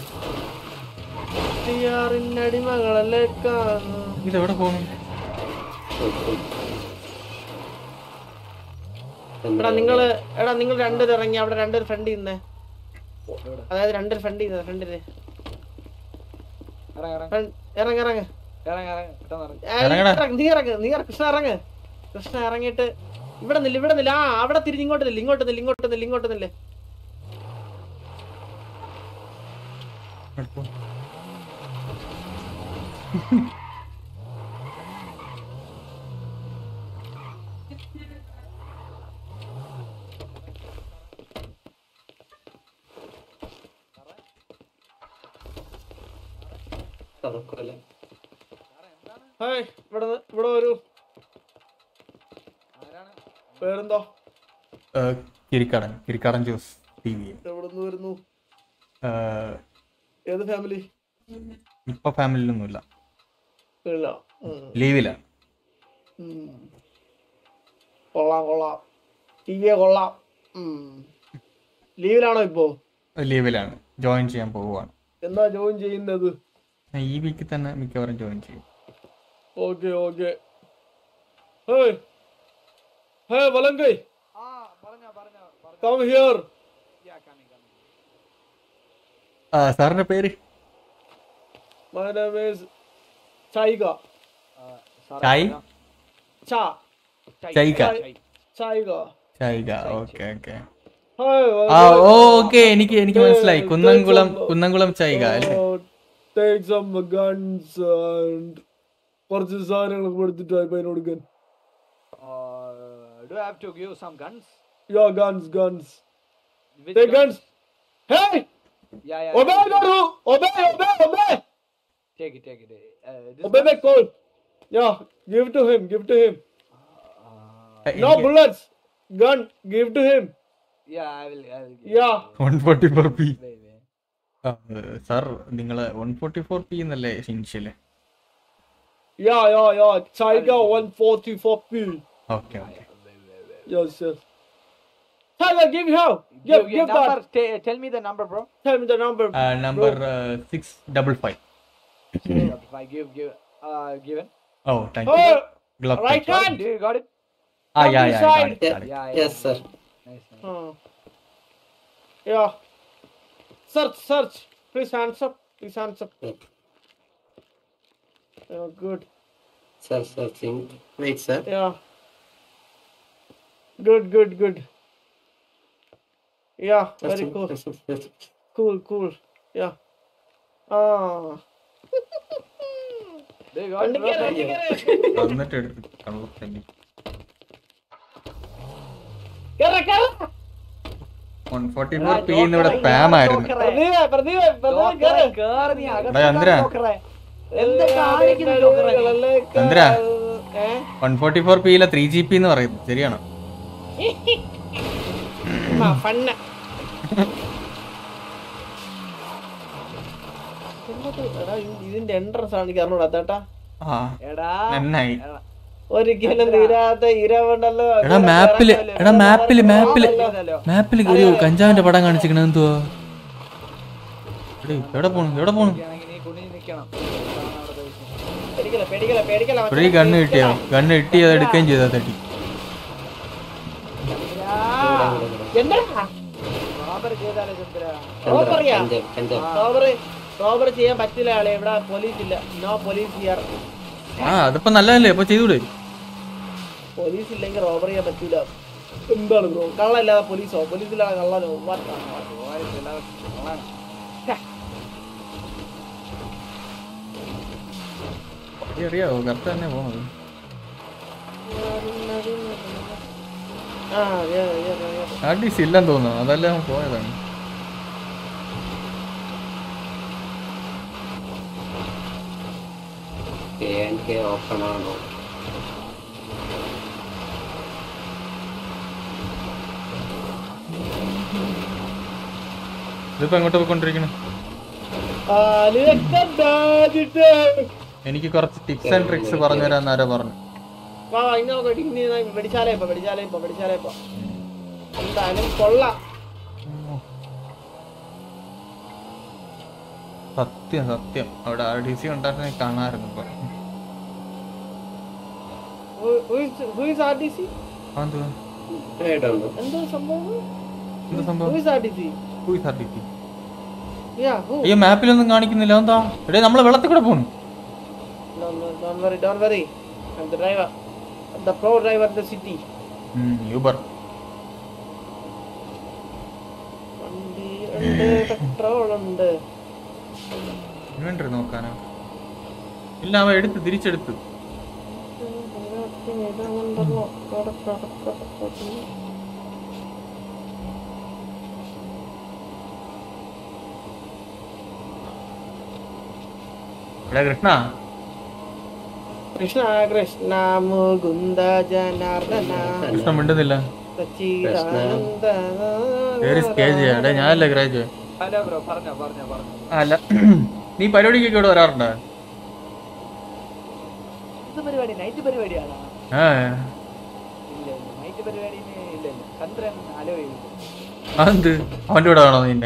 അടിമകളല്ലേ. ഇതെവിടെ പോണു? എടാ നിങ്ങള് എടാ നിങ്ങൾ രണ്ടുപേരും ഇറങ്ങി അവിടെ രണ്ടുപേർ ഫ്രണ്ട് ചെയ്യുന്നേ. അതായത് രണ്ടുപേർ ഫ്രണ്ട് ചെയ്യുന്നത് ഫ്രണ്ടില് ഇറങ്ങ ഇറങ്ങ നീ ഇറങ്ങ് നീ കൃഷ്ണ ഇറങ്ങ്. കൃഷ്ണ ഇറങ്ങിയിട്ട് ഇവിടെ നില്ല ഇവിടെ നില്ല. ആ അവിടെ തിരിഞ്ഞ് ഇങ്ങോട്ട് നില്ല ഇങ്ങോട്ട് നില്ല ഇങ്ങോട്ട് നില്ല ഇങ്ങോട്ട് നില്ലേ. ഇവിടെ ഇവിടെ ഒരു പേരെന്തോ? Kirikkadan Kirikkadan juice T V. എവിടുന്ന് വരുന്നു? ഏത് ഫാമിലി? ഇപ്പൊ ഫാമിലിയിലൊന്നുമില്ല, ഇല്ല, ലീവിലാ. കൊള്ളാം കൊള്ളാം, ടി വി കൊള്ളാം. ലീവിലാണോ ഇപ്പോ? ലീവിലാണ്, ജോയിൻ ചെയ്യാൻ പോവുകയാണ്. എന്താ ജോയിൻ ചെയ്യുന്നത്? ഈ വീക്കിൽ തന്നെ മിക്കവാറും ജോയിൻ ചെയ്യും. Okay okay. Hey, hey, Valangai. Ah, paranja, paranja, paranja. Come here. Yeah, coming, coming. Ah, സാറിന്റെ പേര്? My name is Chaiga. Chai? Cha. Chaiga. Chaiga. Chaiga. Okay, okay. Hi. ആ ഓക്കെ, എനിക്ക് എനിക്ക് മനസ്സിലായി. കുന്നംകുളം കുന്നംകുളം ചൈഗ അല്ലേ? Take some guns and കുറച്ച് സാധനങ്ങൾ കൊടുത്തിട്ട് പൈന കൊടുക്കാൻ. Do I have to give some guns? Yeah, guns, guns. Which Take guns? guns. Hey! Yeah, yeah. Obey, Garu! Obey, obey, obey! Take it, take it. Uh, obey the call. Yeah, give to him, give to him. Uh, no bullets. Gun, give to him. Yeah, I will, I will give. Yeah. one forty-four P. Sir, നിങ്ങള് one forty-four P എന്നല്ലേ ഇനിഷ്യല്? Yeah, yeah, yeah. Chaiga one forty-four P. Okay, okay. Yes, yes. Chaiga, give here. Give, give number, that. Tell me the number, bro. Tell me the number. Uh, number uh, six double five. If I give, give, uh, given. Oh, thank you. Oh, Glove right touch. hand. Do you got it? Ah, yeah, yeah, I got it, got it. Yeah, Yes, sir. Nice, nice. Uh, yeah. Search, search. Please hands up. Please hands up. Oh, good. Sir, searching. Wait, sir. Yeah. Good, good, good. Yeah, very cool. Cool, cool. Yeah. Ah. Do you got it, bro? എന്നിട്ട് എടുത്ത് കള്ളത്തല്ലി. കേറ കേറ. one forty-four P ഇവിടെ spam ആയിരുന്നു. പ്രദീപ്, പ്രദീപ്, പ്രദീപ് കേറ്. കേറ് നീ അകത്ത്. എടാ ചന്ദ്ര. എന്താ കാണിക്കുന്നു ജോക്കറെ? ചന്ദ്ര. one forty-four P യിലെ three G P എന്ന് പറയുന്നു, ശരിയാണോ? ആ ഫണ്ണ. ഇതിന്റെ എൻട്രൻസ് ആണ് എനിക്ക് അറിഞ്ഞൂടാ ചേട്ടാ. നന്നായി. ഒരിക്കലും തീരാത്ത ഇരവുണ്ടല്ലോ. എടാ മാപ്പില് എടാ മാപ്പില് മാപ്പില് മാപ്പില് ഒരു കഞ്ചാവിന്റെ പടം കാണിച്ചിരിക്കണ എന്തുവാ? എവിടെ പോണു എവിടെ പോണു? ഒരു ഗണ്ണ് കിട്ടിയോ? ഗണ്ണ് കിട്ടി അത് എടുക്കുകയും ചെയ്താ തട്ടി. റോബറി ചെയ്യാൻ പറ്റില്ല ആളെ, ഇവിടെ പോലീസ് ഇല്ല. No police here. ആ അതിപ്പോ നല്ലതല്ലേ, അപ്പൊ ചെയ്തൂടെ? പോലീസ് ഇല്ലെങ്കിൽ റോബറി ചെയ്യാൻ പറ്റൂല. എന്താണ് ബ്രോ കള്ളല്ലാതെ പോലീസോ പോലീസില്ലാതെ കള്ളനോ അറിയാവോ കറക്റ്റ് തന്നെ പോകുന്നത്. ആർ ടി സി ഇല്ലെന്ന് തോന്നുന്നു, അതെല്ലാം പോയതാണ്. ഓപ്പൺ ആണോ? ഇതിപ്പോ എങ്ങോട്ട് പോയിക്കൊണ്ടിരിക്കണം? എനിക്ക് കുറച്ച് ടിപ്സ് ആൻഡ് ട്രിക്സ് പറഞ്ഞു തരാൻ ആരോ പറഞ്ഞു. സത്യം സത്യം അവിടെ ആർ ഡി സി ഉണ്ടായിരുന്നെ കാണാറുണ്ട്. ഇപ്പൊ അയ്യോ മാപ്പിലൊന്നും കാണിക്കുന്നില്ല. എന്താ എടേ നമ്മളെ വെള്ളത്തിൽ കൂടെ പോണു. Don't worry, don't worry. I'm the driver. I'm the pro driver of the city. Hmm, Uber. വണ്ടി ഉണ്ട്, പെട്രോൾ ഉണ്ട്. ഇൻവെന്ററി നോക്കാനോ? ഇല്ല, അവ എടുത്ത് തിരിച്ചെടുത്തു. കൃഷ്ണ കൃഷ്ണ കൃഷ്ണ മുകുന്ദ ജനാർദ്ദന കൃഷ്ണ മിണ്ടുന്നില്ല. ഞാനല്ല ഗ്രാജ്. അല്ല നീ പരിപാടിക്കൊക്കെ ഇവിടെ വരാറുണ്ടോ? അതെന്ത് അവന്റെ കൂടെ ആണോ നിന്നെ?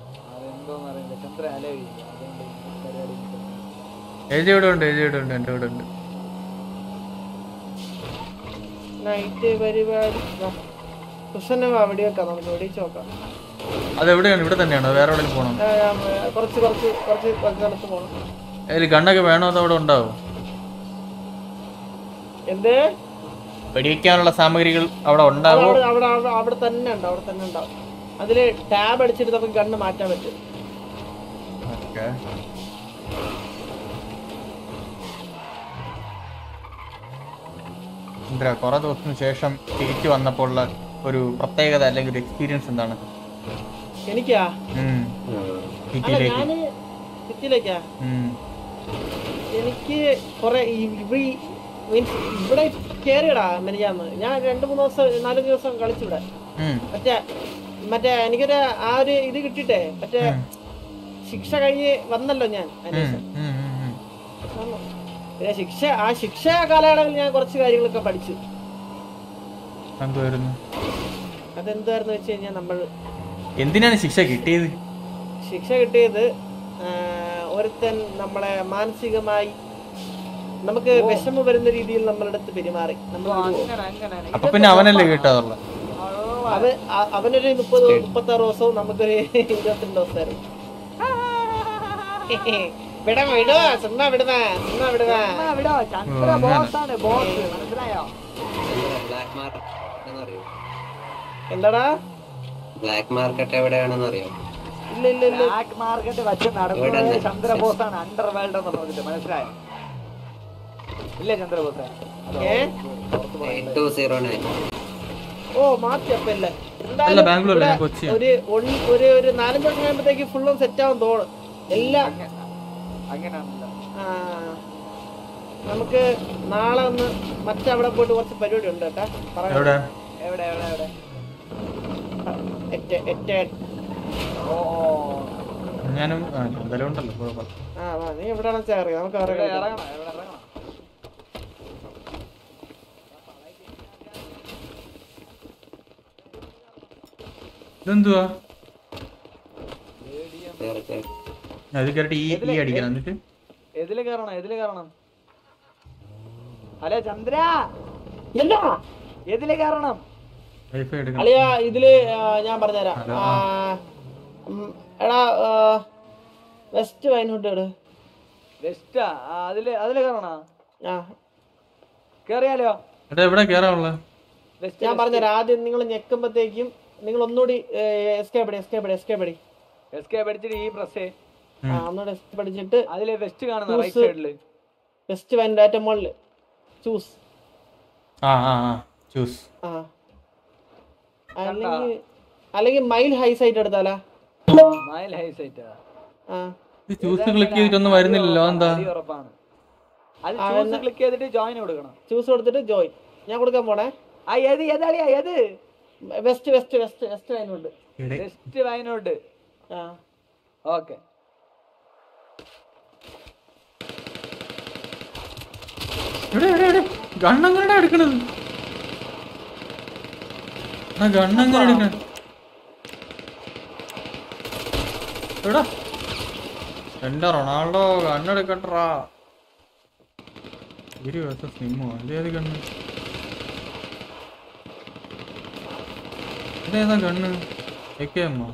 ഏജ് ഇവിടെ ഉണ്ട്, ഏജ് ഇവിടെ ഉണ്ട്, എന്റെ കൂടെ ഉണ്ട്. അതെവിടെയാണ്? ഇവിടെ തന്നെയാണോ? വേറെ എവിടെ പോകണം? അതിൽ ഗണ്ണൊക്കെ വേണോ? അത് അവിടെ ഉണ്ടാവും. വെടിവെക്കാനുള്ള സാമഗ്രികൾ അവിടെ ഉണ്ടാവും. അവിടെ തന്നെ ഉണ്ട്, അവിടെ തന്നെ ഉണ്ടാവും. അതില് ടാബ് അടിച്ചിട്ട് നമുക്ക് ഗണ്ണ് മാറ്റാൻ പറ്റും. കുറെ ദിവസത്തിന് ശേഷം തിരിച്ചു വന്നപ്പോൾ ഉള്ള ഒരു പ്രത്യേകത അല്ലെങ്കിൽ ഒരു എക്സ്പീരിയൻസ് എന്താണ്? എനിക്കാ സിറ്റിയിലേക്ക് സിറ്റിയിലേക്കാ എനിക്ക് കൊറേ മീൻസ് ഇവിടെ കേറിയടാ മെനിഞ്ഞാന്ന്. ഞാൻ രണ്ടു മൂന്ന് ദിവസം നാലഞ്ച് ദിവസം കളിച്ചിവിടെ. മറ്റേ മറ്റേ എനിക്കൊരു ആ ഒരു ഇത് കിട്ടിട്ടെ മറ്റേ ശിക്ഷ കഴിഞ്ഞ് വന്നല്ലോ ഞാൻ. പിന്നെ ശിക്ഷ ആ ശിക്ഷ കാലയളവിൽ ഞാൻ കുറച്ച് കാര്യങ്ങളൊക്കെ പഠിച്ചു. അതെന്തായിരുന്നു വെച്ച് കഴിഞ്ഞാൽ നമ്മൾ എന്തിനാണ് ശിക്ഷ കിട്ടിയത്? ശിക്ഷ കിട്ടിയത് ഒരുത്തൻ നമ്മളെ മാനസികമായി നമുക്ക് വിഷമം വരുന്ന രീതിയിൽ നമ്മളുടെ അടുത്ത് പെരുമാറി. അപ്പൊ പിന്നെ അവനല്ലേ കിട്ടാറുള്ള? അവനൊരു മുപ്പത് മുപ്പത്തി ആറ് ദിവസവും നമുക്കൊരു ഇരുപത്തിരണ്ട് ദിവസമായിരുന്നു. വിടമ വിടുവാ ചുമ്മാ വിടുവാ ചുമ്മാ വിടുവാ. എന്താടാ ബ്ലാക്ക് മാർക്കറ്റ് എവിടെയാണെന്ന് അറിയോ? ഇല്ല ഇല്ല ഇല്ല ബ്ലാക്ക് മാർക്കറ്റ് വെച്ച് നടക്കുന്നത് ചന്ദ്രബോസാണ്. അണ്ടർ വേൾഡ് എന്ന് പറഞ്ഞിട്ട് മനസ്സിലായോ? ഇല്ലേ ചന്ദ്രബോസ്? ഓ മാറ്റിയപ്പല്ലേ ഒരു ഒരു ഒരു നാലഞ്ച് വർഷം കഴിയുമ്പോഴത്തേക്ക് ഫുള്ളും സെറ്റ് ആവും തോന്നും എല്ലാം. അങ്ങനെയാണല്ലോ. ആ നമുക്ക് നാളെ ഒന്ന് മറ്റവിടെ പോയിട്ട് കുറച്ച് പരിപാടി ഉണ്ട് കേട്ടാ. എവിടെ എവിടെ എവിടെ? ഞാനും എന്തായാലും ഉണ്ടല്ലോ. ആ നീ എവിടെയാണെന്ന് വെച്ചാൽ അറിയാം. നമുക്ക് ഇറങ്ങണം. ഇതെന്തുവാ? അത് കേറിട്ട് ഈ ഈ അടിക്കണം. എന്നിട്ട് എതില് കയറണം? എതില് കയറണം? ഹലോ ചന്ദ്ര, എന്താ എതില് കയറണം? അളിയ ഇതില് ഞാൻ പറഞ്ഞുതരാം. എടാ വെസ്റ്റ് വൈൻവുഡ് വെസ്റ്റാ? അതില് അതില് കയറണോ? ആ കേറിയാലോ? എവിടെ കേറാനുള്ള? ഞാൻ പറഞ്ഞുതരാം. ആദ്യം നിങ്ങൾ ഞെക്കുമ്പോഴത്തേക്കും നിങ്ങൾ ഒന്നുകൂടി എസ്കേപ്പ് അടി എസ്കേപ്പ് അടി എസ്കേപ്പ് അടി എസ്കേപ്പ് അടിച്ചിട്ട് ഈ പ്രസ് ആ ഒന്നുകൂടി എസ്കേപ്പ് അടിച്ചിട്ട് അതിലെ വെസ്റ്റ് കാണുന്ന റൈറ്റ് സൈഡില് വെസ്റ്റ് വൈൻ്റെ ഏറ്റവും മുകളിൽ ചൂസ് ആ ആ ആ ചൂസ് ആ അല്ലെങ്കിൽ അല്ലെങ്കിൽ മൈൽ ഹൈ സൈറ്റ് എടുത്താലാ? മൈൽ ഹൈ സൈറ്റാ? ആ ഇത് ചൂസ് ക്ലിക്ക് ചെയ്തിട്ടൊന്നും വരുന്നില്ലല്ലോ. എന്താ? ഉറപ്പാണ്. അത് ചൂസ് ക്ലിക്ക് ചെയ്തിട്ട് ജോയിൻ കൊടുക്കണം. ചൂസ് കൊടുത്തിട്ട് ജോയിൻ ഞാൻ കൊടുക്കാൻ പോണേ. ആ ഏത് ഏതാളിയാ ഏത്? West west west west why not west why not. ആ ഓക്കെ. ഗണ്ണെങ്ങനെ എടുക്കണത്? ഗണ്ണെങ്ങനെ എടുക്കണത്? എടാ എന്റെ റൊണാൾഡോ കണ്ണെടുക്കട്ടാ. ഇരു വർഷം സിമ്മോ അതേത് കണ്ണ്? ഇതേതാ കണ്ണ്? എക്കെ എമ്മോ?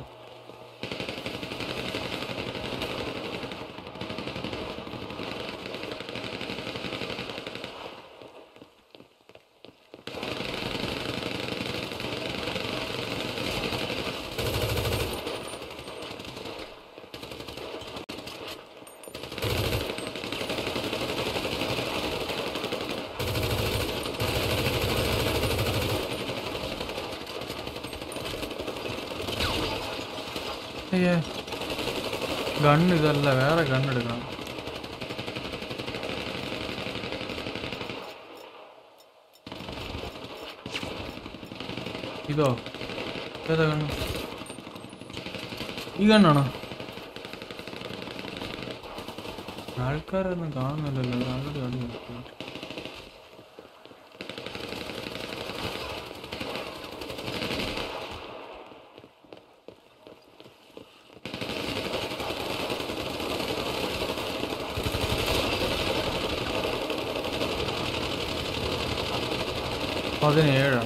ഗണ്ണ് ഇതല്ല, വേറെ ഗണ്ണെടുക്കണം. ഇതോ ഏതാ കണ്ണ്? ഈ കണ്ണാണോ? ആൾക്കാരൊന്നും കാണുന്നില്ലല്ലോ. ആളുടെ കളി നടക്കും. പതിനേഴാ?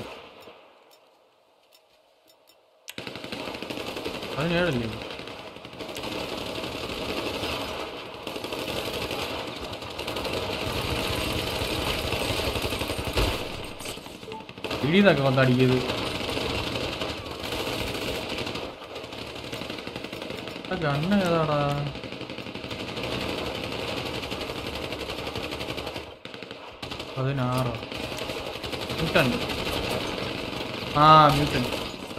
പതിനേഴല്ലേ? ഇടിന്നൊക്കെ വന്നടിക്കത്. ആ ഗണ്ണ് ഏതാടാ? പതിനാറോ? മ്യൂട്ടന്റ്. ആ മ്യൂട്ടന്റ്.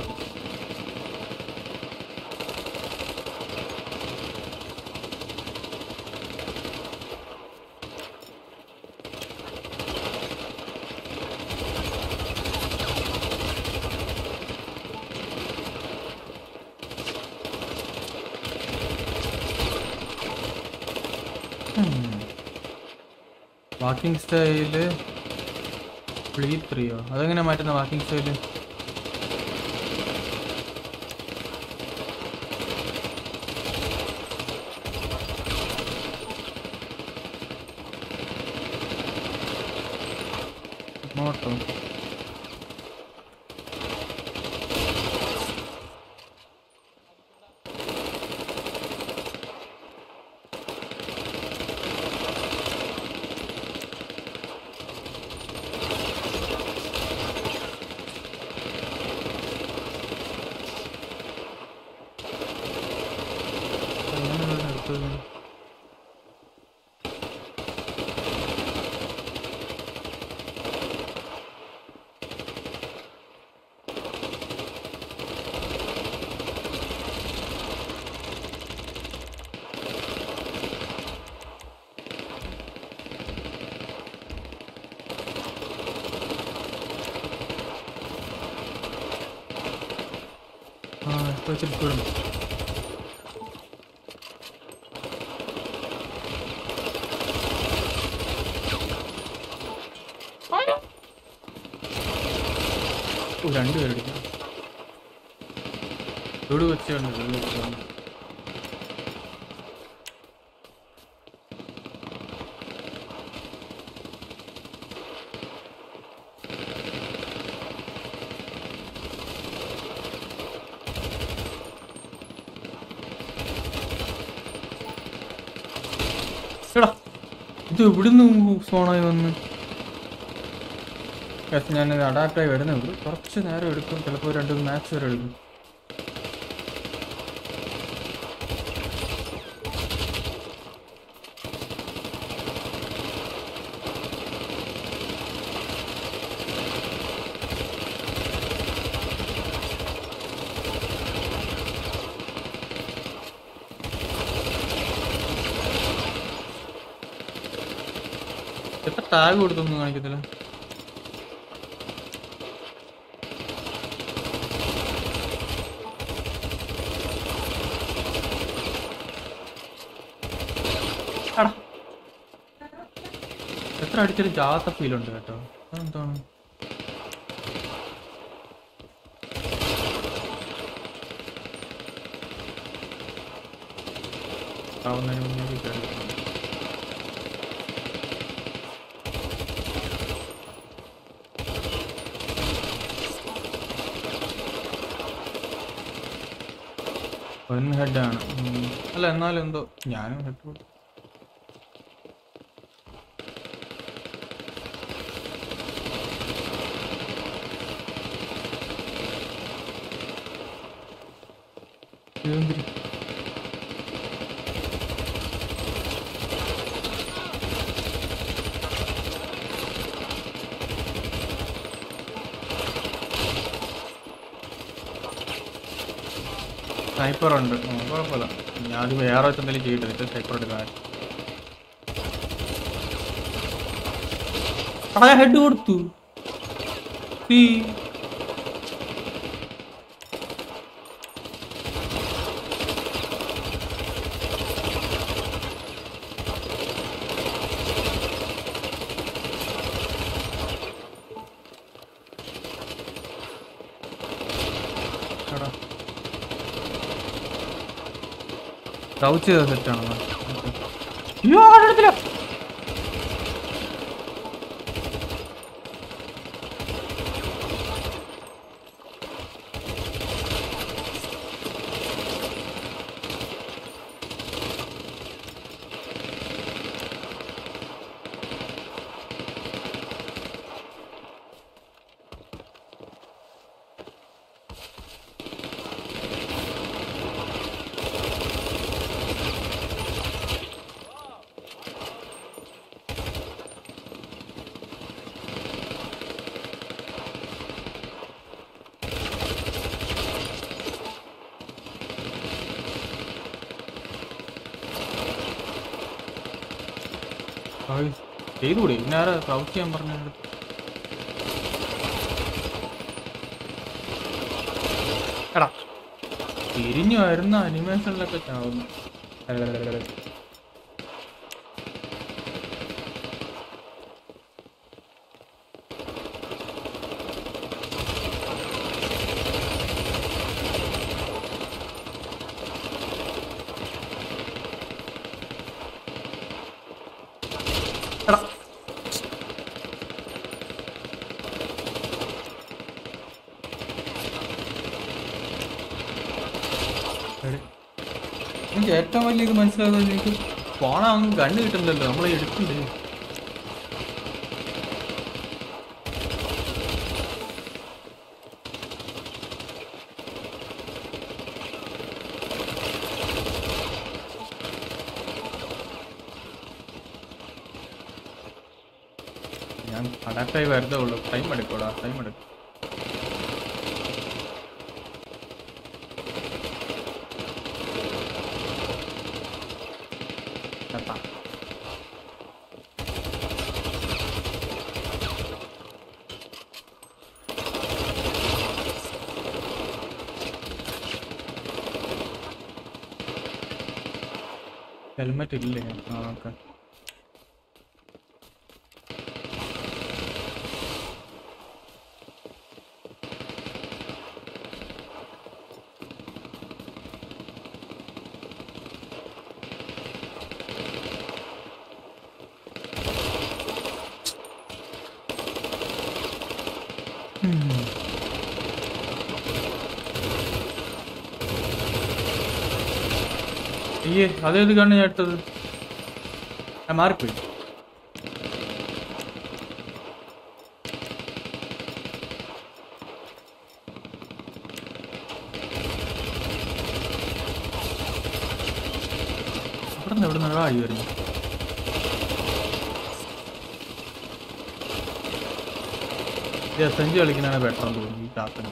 വാക്കിംഗ് സ്റ്റൈല് പ്ലീ ത്രീയോ? അതെങ്ങനെ മാറ്റുന്ന വാക്കിംഗ് സ്റ്റൈല്? മോട്ടോ വെച്ചിട്ട് രണ്ടുപേരെടുക്കാം. ഇവിടെ വെച്ചാണ് എടാ ഇത് എവിടുന്ന് സോണായി വന്ന്? ഞാൻ അഡാപ്റ്റായി വരുന്നുണ്ട്. കുറച്ച് നേരം എടുക്കും, ചിലപ്പോൾ രണ്ട് മാച്ച് വരെ എടുക്കും. എത്ര ടാഗ് കൊടുത്തൊന്നും കാണിക്കത്തില്ല. എത്ര അടിച്ചാലും ജാത്ത ഫീലുണ്ട് കേട്ടോ. അതെന്താണ്? ആവുന്നതിന് മുന്നേ കയറി വൺ ഹെഡാണ്. അല്ല എന്നാലും എന്തോ ഞാനും ഹെഡ് കൊടുത്തു. സ്നൈപ്പർ ഉണ്ട്, കുഴപ്പമില്ല. ഞാൻ വേറെ വെച്ച് എന്തെങ്കിലും ചെയ്തിട്ട് സ്നൈപ്പർ എടുക്കാൻ. ആ ഹെഡ് കൊടുത്തു. ക്രൗച്ച് ചെയ്ത സെറ്റാണോ? അയ്യോ എടുത്തില്ല. ചെയ്തുകൂടി ഇന്നാരെ ക്രൗച്ച് ചെയ്യാൻ പറഞ്ഞത്? എടാ തിരിഞ്ഞു വരുന്ന അനിമേഷനിലൊക്കെ ചാവുന്നു. എനിക്ക് ഏറ്റവും വലിയ ഇത് മനസ്സിലാകുന്നത് എനിക്ക് ഫോണാകും കണ്ണ് കിട്ടുന്നില്ലല്ലോ, നമ്മൾ എടുക്കണ്ടേ. ഞാൻ അഡാപ്റ്റായി വരുന്നേ ഉള്ളൂ. ടൈം എടുക്കൂടാ, ടൈം എടുക്കും. ഹെൽമെറ്റ് ഇല്ലേ? ആ ഓക്കെ. അയ്യേ അതേത് കണ്ണ് ഞാൻ എടുത്തത്? ഞാൻ മാറിപ്പോയി. ആയി വരുന്നു. എസ് എൻ ജി കളിക്കുന്നതാണ് ബെറ്റർ എന്ന് തോന്നുന്നു ഈ ടാപ്പിന്.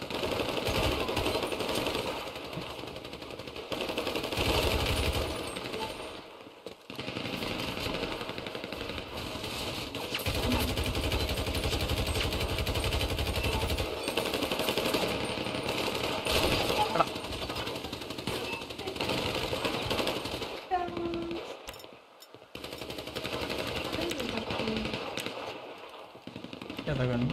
ഏതാ കണ്ണു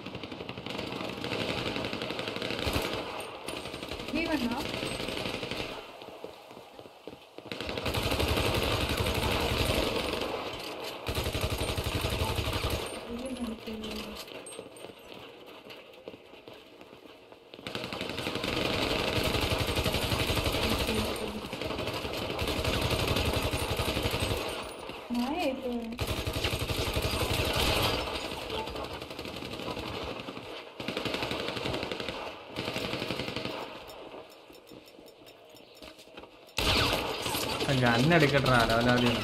ഗണ്ണെടുക്കട്ടെ അലവലാദ്യം.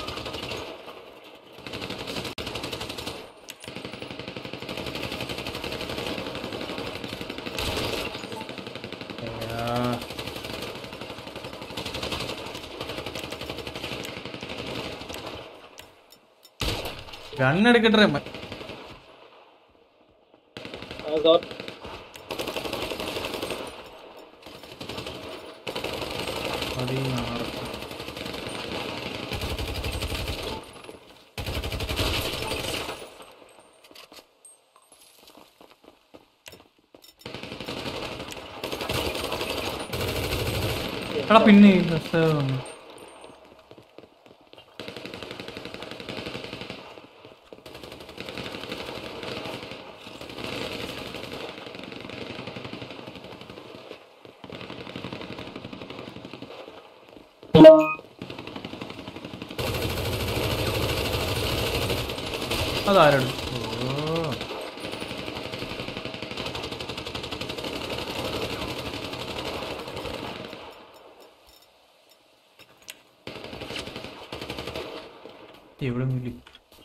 ഗണ്ണെടുക്കട്ടെ പതിനാറ് എടാ പിന്നെ അതാരടും ഇവിടെ മില്ലി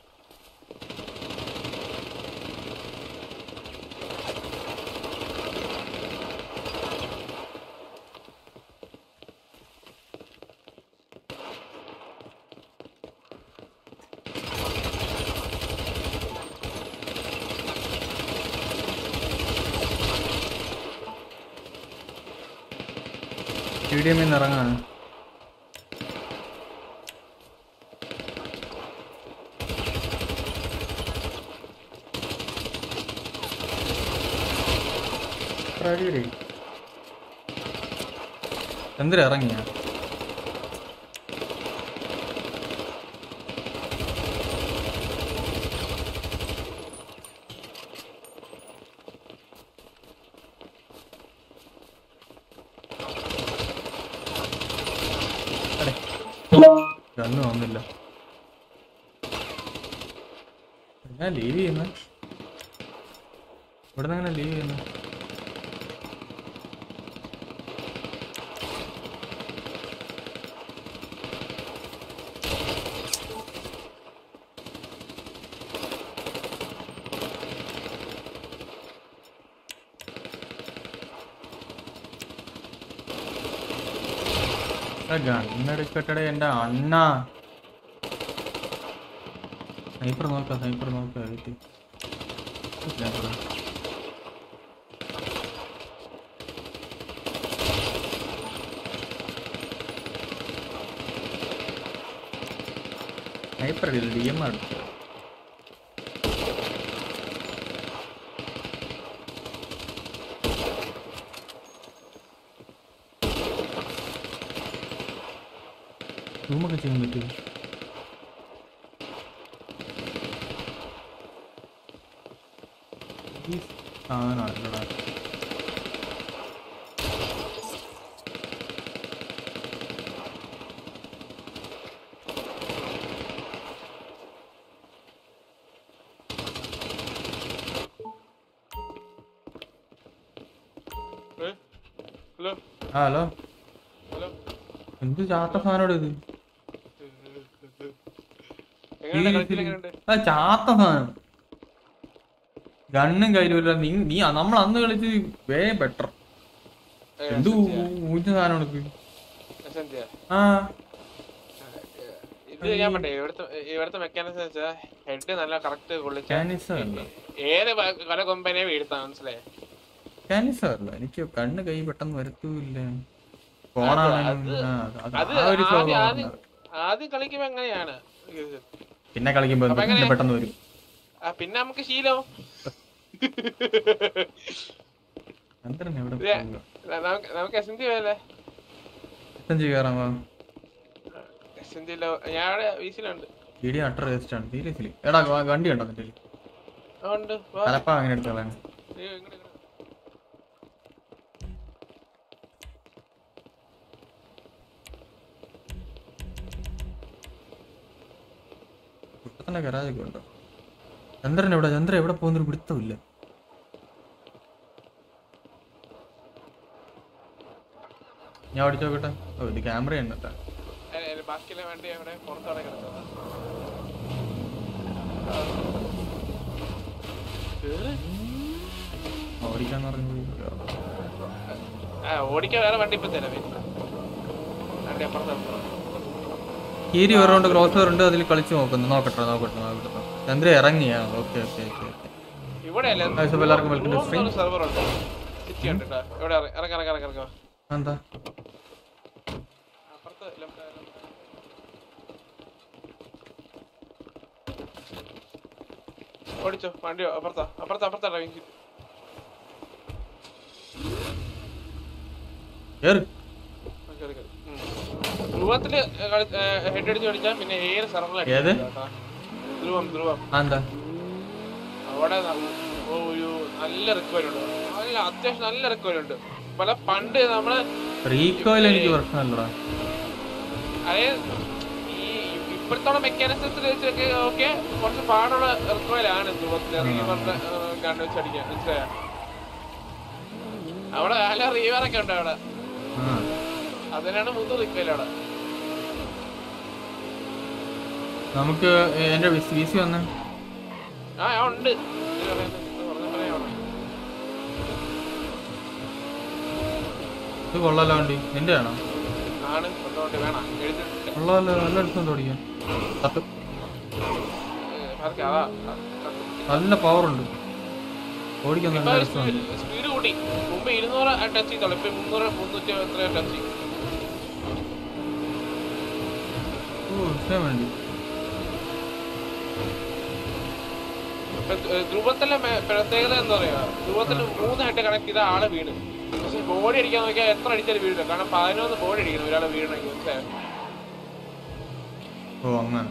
സ്റ്റേഡിയമിൽ നിന്ന് ഇറങ്ങാണ്. എന്തിനാ ഇറങ്ങിയ ഗണ്ണ് വന്നില്ല. ഞാൻ ലീവ് ചെയ്യുന്ന ഇവിടെ നിന്ന് ലീവ് ചെയ്യുന്ന ഗണ്ണെടുക്കട്ടെ എൻ്റെ അണ്ണ. സ്നൈപ്പർ നോക്കാം സ്നൈപ്പർ നോക്കാം വീട്ടിൽ സ്നൈപ്പർ ഇല്ല ഡി എം ആണ്. റൂമൊക്കെ ചെയ്യാൻ പറ്റുമോ? ഈ സാധനമല്ലടാ ആ ഹലോ എന്ത് ചാത്ത സാധനം ഇത്? ആ ചാത്ത സാധനം ഗണ്ണും കയ്യിലുമില്ല. നീ നീ നമ്മൾ അന്ന് കളിച്ച് വേ ബെറ്റർ. എന്ത് ഊറ്റ സാധനം എടുക്ക്. ആ ഇത് ഞാൻ പറ്റേ ഇവിടുത്തെ ഇവിടുത്തെ മെക്കാനിസം വെച്ചാൽ ഹെഡ് നല്ല കറക്റ്റ് കൊള്ളിച്ച ഏത് പല കൊമ്പനെ വീഴ്ത്താൻ മനസ്സിലായി. ക്യാനിസല്ല എനിക്ക് കണ്ണ് കൈ പെട്ടെന്ന് വരത്തൂല്ല. ആദ്യം കളിക്കുമ്പോ എങ്ങനെയാണ്, പിന്നെ കളിക്കുമ്പോ പെട്ടെന്ന് വരും. പിന്നെ നമുക്ക് ശീലം. നമുക്ക് എസ് എൻ ജി വേലേ എസ് എൻ ജി കയറാമോ? എസ് എൻ ജി ഞാൻ വീസിലുണ്ട്. വീഡിയോ അട്ടർ വേസ്റ്റ് ആണ് സീരിയസ്ലി. എടാ വണ്ടി ഉണ്ടോ നിന്റെ? തലപ്പാ അങ്ങനെ എടുത്തോളാണ്. കുട്ടത്തിന്റെ ഗരാജൊക്കെ ഉണ്ടോ? ചന്ദ്രൻ എവിടെ? ചന്ദ്രൻ എവിടെ പോകുന്നൊരു പിടുത്തമില്ല. ഞാൻ ഓടിച്ചു നോക്കട്ടെ. ഓ ഇത് ക്യാമറ ഉണ്ട് കേട്ടോ. ഓടിക്കാന്ന് പറഞ്ഞു ഓടിക്കാൻ വേറെ വണ്ടി ഇപ്പൊ തരാം. കീരി വേറെ ക്രോസ് ഉണ്ട്, അതിൽ കളിച്ചു നോക്കുന്നു. നോക്കട്ടെ നോക്കട്ടെ നോക്കട്ടെ. ചന്ദ്ര ഇറങ്ങിയാ? Okay okay okay okay. എല്ലാവർക്കും വെൽക്കം ടു സ്ട്രീം. എന്താ ഓടിച്ചോ വണ്ടിയോ? അപ്പുറത്താ അപ്പുറത്താ അപ്പുറത്താ ഡ്രൈവിംഗ്. ധ്രുവത്തില് ഹെഡ് അടിച്ച് കളിച്ചാൽ പിന്നെ ഏത് സർവറിൽ ധ്രുവം ധ്രുവം അവിടെ ഒരു നല്ല റിക്കവറി ഉണ്ട്. നല്ല അത്യാവശ്യം നല്ല റിക്കവറി ഉണ്ട്. പല പണ്ട് നമ്മള് അതായത് ഈ ഇപ്പോഴത്തോളം മെക്കാനിസത്തിൽ വെച്ചൊക്കെ ഓക്കെ കുറച്ച് പാടുള്ള റിക്കവറിയാണ് ധ്രുവത്തില് റീവറിന്റെ കണ്ടു വെച്ചടിക്കാൻ. മനസ്സിലായ അവിടെ നല്ല റീവറൊക്കെ ഉണ്ട് അവിടെ. അതിനാണ് മൂന്ന് റിക്കവറി അവിടെ. നമുക്ക് എന്റെ വി സി വന്നേ. ആ ഉണ്ട്. ഇത് കൊള്ളാലോ വണ്ടി. നിന്റെ ആണോ? കൊള്ളാലോ, നല്ല എടുത്തോണ്ട് ഓടിക്കാൻ. നല്ല പവർ ഉണ്ട്, ഓടിക്കാൻ നല്ല രസമുണ്ട്. സ്പീഡ് കൂട്ടി. മുമ്പ് ഇരുന്നൂറ് ടച്ച് ചെയ്തോളൂ, ഇപ്പൊ മുന്നൂറ് മുന്നൂറ്റി എത്ര ടച്ച് ചെയ്യും. ഓ ഇഷ്ടം വേണ്ടി. ധ്രുവത്തിലെ പ്രത്യേകത എന്താ പറയാ, ധ്രുവത്തിൽ മൂന്ന് ഹെഡ് കണക്ട് ചെയ്ത ആള് വീണ്. പക്ഷെ ബോഡി അടിക്കാൻ നോക്കിയാൽ എത്ര അടിച്ചാലും വീടില്ല. കാരണം പതിനൊന്ന് ബോഡി അടിക്കണം ഒരാളെ വീഴണമെങ്കിൽ. മനസ്സിലായോ? ഓ അങ്ങനെ.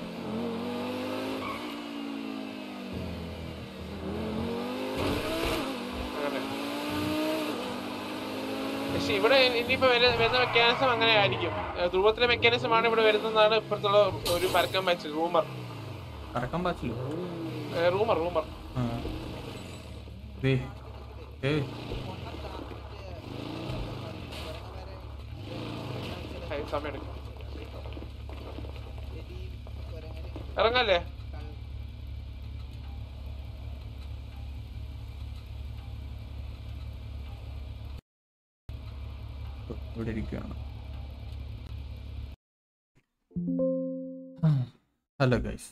പക്ഷെ ഇവിടെ ഇനിയിപ്പോ വരുന്ന മെക്കാനിസം അങ്ങനെ ആയിരിക്കും. ധ്രുവത്തിലെ മെക്കാനിസം ആണ് ഇവിടെ വരുന്നതാണ് ഇപ്പോഴത്തുള്ള ഒരു പരക്കം പാച്ചിൽ റൂമർ. പരക്കം പാച്ചിൽ റൂമർ റൂമർ സമയം ഇറങ്ങല്ലേ? ഇവിടെ ഇരിക്കുകയാണ്. ഹലോ ഗൈസ്,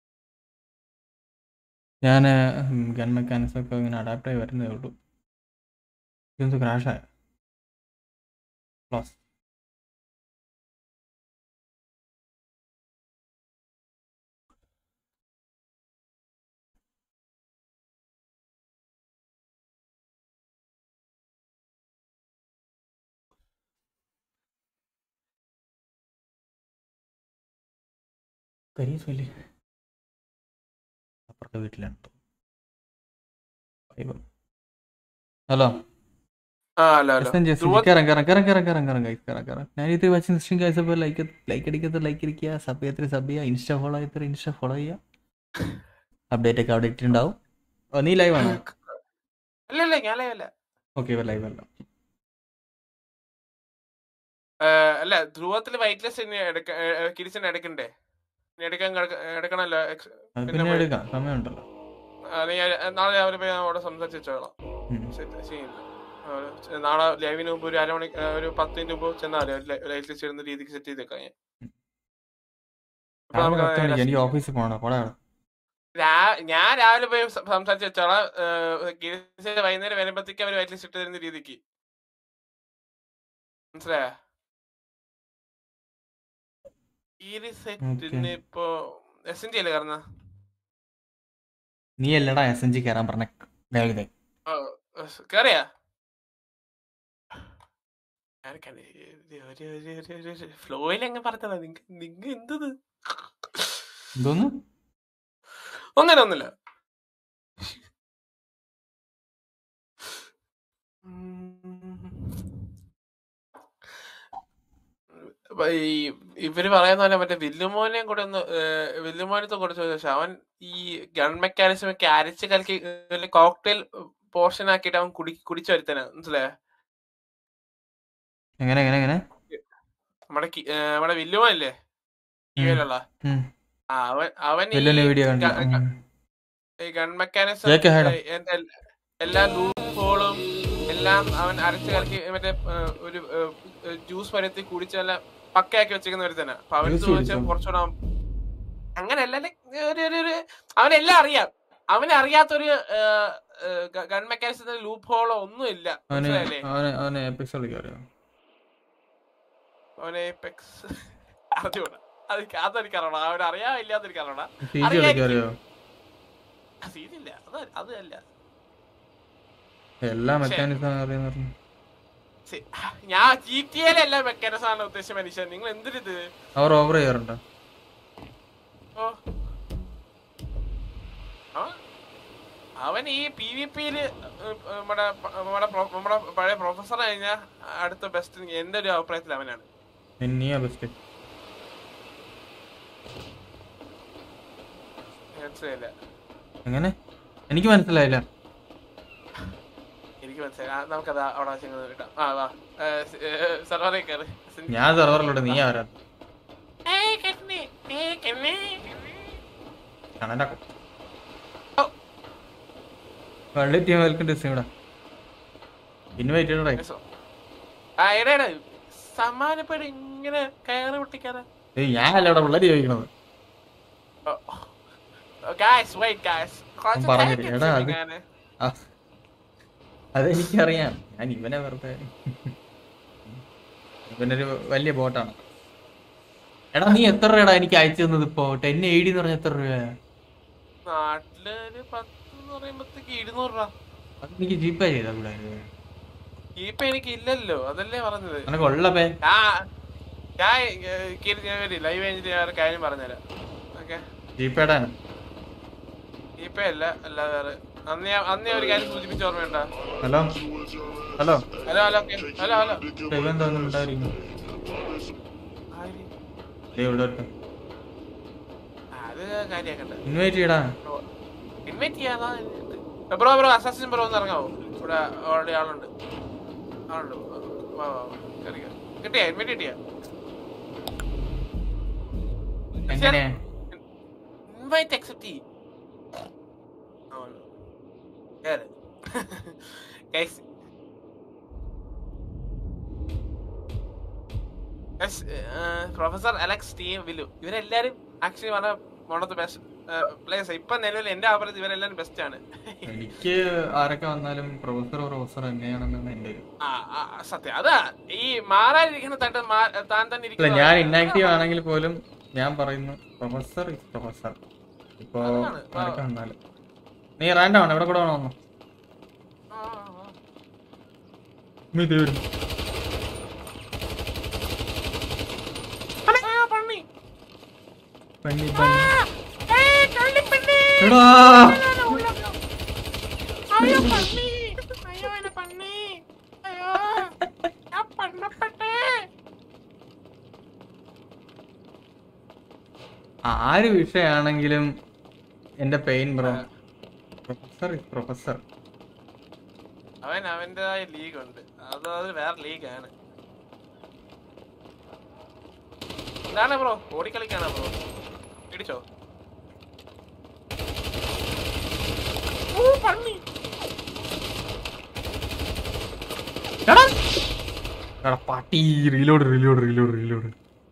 ഞാൻ ഗൺ മെക്കാനിക്സ് ഒക്കെ ഇങ്ങനെ അഡാപ്റ്റ് ആയി വരുന്നതേ ഉള്ളൂ. ഇതെന്ത് ക്രാഷായ ക്ലോസ്. കരീസല്ലേ അപ്പുറത്തെ വീട്ടിലാണ്. ഹലോ ലൈക്ക് ലൈക്ക് അടിക്കാത്ത ലൈക്ക് അടിക്കുക, സബ് ചെയ്യാത്ത സബ് ചെയ്യുക, ഇൻസ്റ്റ ഫോളോ ചെയ്യാത്ത ഇൻസ്റ്റ ഫോളോ ചെയ്യുക. അപ്ഡേറ്റ് ഒക്കെ അവിടെ ഇട്ടിട്ടുണ്ടാവും. നീ ലൈവ് ആണോ? ഓക്കെ ലൈവ് അല്ല. അല്ല ധ്രുവത്തില് വൈറ്റ്ലെസ് കിരിച്ചൻ എടുക്കണ്ടേ? എടുക്കാൻ എടുക്കണല്ലോ. പിന്നെ എടുക്കാം, സമയമുണ്ടല്ലോ. നാളെ രാവിലെ പോയി അവിടെ സംസാരിച്ച് വെച്ചോളാം. നാളെ ലൈവിന് മുമ്പ് ഒരു അരമണി ഒരു പത്ത് മിനിറ്റ് മുമ്പ് ചെന്നാലോ ലൈറ്റ് ലിസ്റ്റ് ഇടുന്ന രീതിക്ക് സെറ്റ് ചെയ്തേക്കാം ഞാൻ. എനിക്ക് ഓഫീസിൽ പോകണം. ഞാൻ രാവിലെ പോയി സംസാരിച്ച് വെച്ചോളാം. വൈകുന്നേരം വരുമ്പോഴത്തേക്ക് അവർ വൈറ്റ് ലിസ്റ്റ് ഇട്ട് തരുന്ന രീതിക്ക്. മനസ്സിലായോ? ഈ സെറ്റിന് ഇപ്പൊ എസ് എൻ ജി അല്ലേ കാരണം നീ അല്ലടാ എസ് എൻ ജി കയറാൻ പറഞ്ഞ കേറിയാ? ഫ്ലോയിലങ്ങ് പറഞ്ഞതാ. നിങ്ങ എന്തത് എന്തോന്ന്? ഒന്നില്ല ഒന്നില്ല. ഈ ഇവര് പറയുന്ന പോലെ മറ്റേ വില്ലുമോനെയും കൂടെ ഒന്ന് വില്ലുമോനത്തെ കൊടുത്തു ശേഷം അവൻ ഈ ഗൺ മെക്കാനിസം ഒക്കെ അരച്ച് കലക്കി കോക്ടെയിൽ പോർഷൻ ആക്കിയിട്ട് അവൻ കുടി കുടിച്ചു വരുത്തനാ. മനസ്സിലായോ? നമ്മുടെ നമ്മുടെ വില്ലുമോനല്ലേ ടിവിയിലുള്ള അവൻ അവൻ ഈ ഗൺ മെക്കാനിസം എല്ലാ ലൂപ്പ് ഹോളും എല്ലാം അവൻ അരച്ച് കലക്കി മറ്റേ ഒരു ജ്യൂസ് പരത്തി കുടിച്ചല്ല പക്കയാക്കി വെച്ചിരിക്കുന്ന ഒരു തന്നെ. അപ്പൊ അവന് ചോദിച്ചാൽ കുറച്ചുകൂടെ അങ്ങനെയല്ല, അവനെല്ലാം അറിയാം. അവന് അറിയാത്തൊരു ഗൺ മെക്കാനിസത്തിന്റെ ലൂപ്പ് ഹോളോ ഒന്നും ഇല്ല. അവനെ എപെക്സ് അറിഞ്ഞൂടാ. അത് അതെനിക്കറിയണം. അവൻ അറിയാ ഇല്ലാത്ത എനിക്കറിയണ സീനില്ല. അത് അതല്ല എല്ലാ മെക്കാനിസം ഞാൻ ജി ടി എയിലെ എല്ലാ മെക്കാനിസമാണ് ഉദ്ദേശിച്ച മനുഷ്യൻ. നിങ്ങൾ എന്തിനിത് അവർ ഓവർ ചെയ്യാറുണ്ടോ? അവൻ ഈ പി വി പിയില് നമ്മുടെ നമ്മുടെ പഴയ പ്രൊഫസർ കഴിഞ്ഞാൽ അടുത്ത ബെസ്റ്റ് എന്റെ ഒരു അഭിപ്രായത്തിൽ അവനാണ്. മനസ്സിലായില്ല. എങ്ങനെ? എനിക്ക് മനസ്സിലായില്ല. എനിക്ക് മനസ്സിലായി. നമുക്കത് അവിടെ കിട്ടാം. ആ വാ സെർവറിൽ കയറി. ഞാൻ സെർവറിലോട്ട് നീ ആരാ? സമാനപ്പെട്ട് ഇങ്ങനെ കയറി പൊട്ടിക്കാതെ ഞാനല്ല ഇവിടെ പിള്ളേര് ചോദിക്കണത്. അതെനിക്കറിയാം. ഞാൻ ഇവനെ വെറുതെ ഇവനൊരു വലിയ ബോട്ടാണ്. എടാ നീ എത്ര രൂപടാ എനിക്ക് അയച്ചു തന്നത്? ഇപ്പൊ ടെൻ എയ്ഡി എന്ന് പറഞ്ഞ എത്ര രൂപ? നാട്ടിലൊരു പത്ത് പറയുമ്പത്തേക്ക് ഇരുന്നൂറ് രൂപ. അത് എനിക്ക് ജിപേ ചെയ്താ കൂടെ? ജിപേ എനിക്ക് ഇല്ലല്ലോ, അതല്ലേ പറഞ്ഞത്. നിനക്ക് ഉള്ളപ്പേ ഞാൻ ലൈവ് കഴിഞ്ഞിട്ട് ഞാൻ കാര്യം പറഞ്ഞുതരാം. ഓക്കെ ജിപേടാ? ജിപേ അല്ല, അല്ലാതെ വേറെ. അന്ന് ഞാൻ അന്ന് ഒരു കാര്യം സൂചിപ്പിച്ച ഓർമ്മയുണ്ട? Hello hello hello hello hello hello ഇവെന്തോന്നും ഉണ്ടായിരിക്കും. അത് കാര്യാക്കണ്ട. ഇൻവൈറ്റ് ചെയ്യടാ. ഇൻവൈറ്റ് ചെയ്യാതാ. ബ്രോ ബ്രോ അസാസിൻ ബ്രോ ഒന്ന് ഇറങ്ങാവോ? ഇവിടെ ഓൾറെഡി ആളുണ്ട്. ആളുണ്ട്. വാ വാ കയറി. കിട്ടിയാ? ഇൻവൈറ്റ് കിട്ടിയാ? ഇൻവൈറ്റ് അക്സെപ്റ്റ് ചെയ്യ്. പ്രൊഫസർ അലക്സ് ടി വിലു ഇവരെല്ലാരും ആക്ച്വലി പറഞ്ഞ one of the best players. ഇപ്പൊ നിലവിൽ എന്റെ അഭിപ്രായത്തിൽ ഇവരെല്ലാരും ബെസ്റ്റ് ആണ്. എനിക്ക് ആരൊക്കെ വന്നാലും പ്രൊഫസർ പ്രൊഫസർ തന്നെയാണെന്നാണ് എന്റെ ഒരു സത്യം. അതാ ഈ മാറാതിരിക്കുന്ന തട്ട് താൻ തന്നെ ഇരിക്കില്ല. ഞാൻ ഇന്നാക്റ്റീവ് ആണെങ്കിൽ പോലും ഞാൻ പറയുന്നു പ്രൊഫസർ ഇസ് പ്രൊഫസർ. ഇപ്പൊ ആരൊക്കെ വന്നാലും നീ റാൻഡം ആണ്. എവിടെ കൂടെ വേണോ? ആര് വിഷയാണെങ്കിലും എന്റെ pain bro. Professor is professor. അവൻ അവന്റേതായ ലീഗ് ഉണ്ട്. അത് വേറെ ലീഗാണ്. എന്താണ് ബ്രോ ഓടിക്കളിക്കാണോ ബ്രോ? ഇടിച്ചോ? ഓ പന്നി. എടാ എടാ പാട്ടി റീലോഡ് റീലോഡ് റീലോഡ് റീലോഡ്.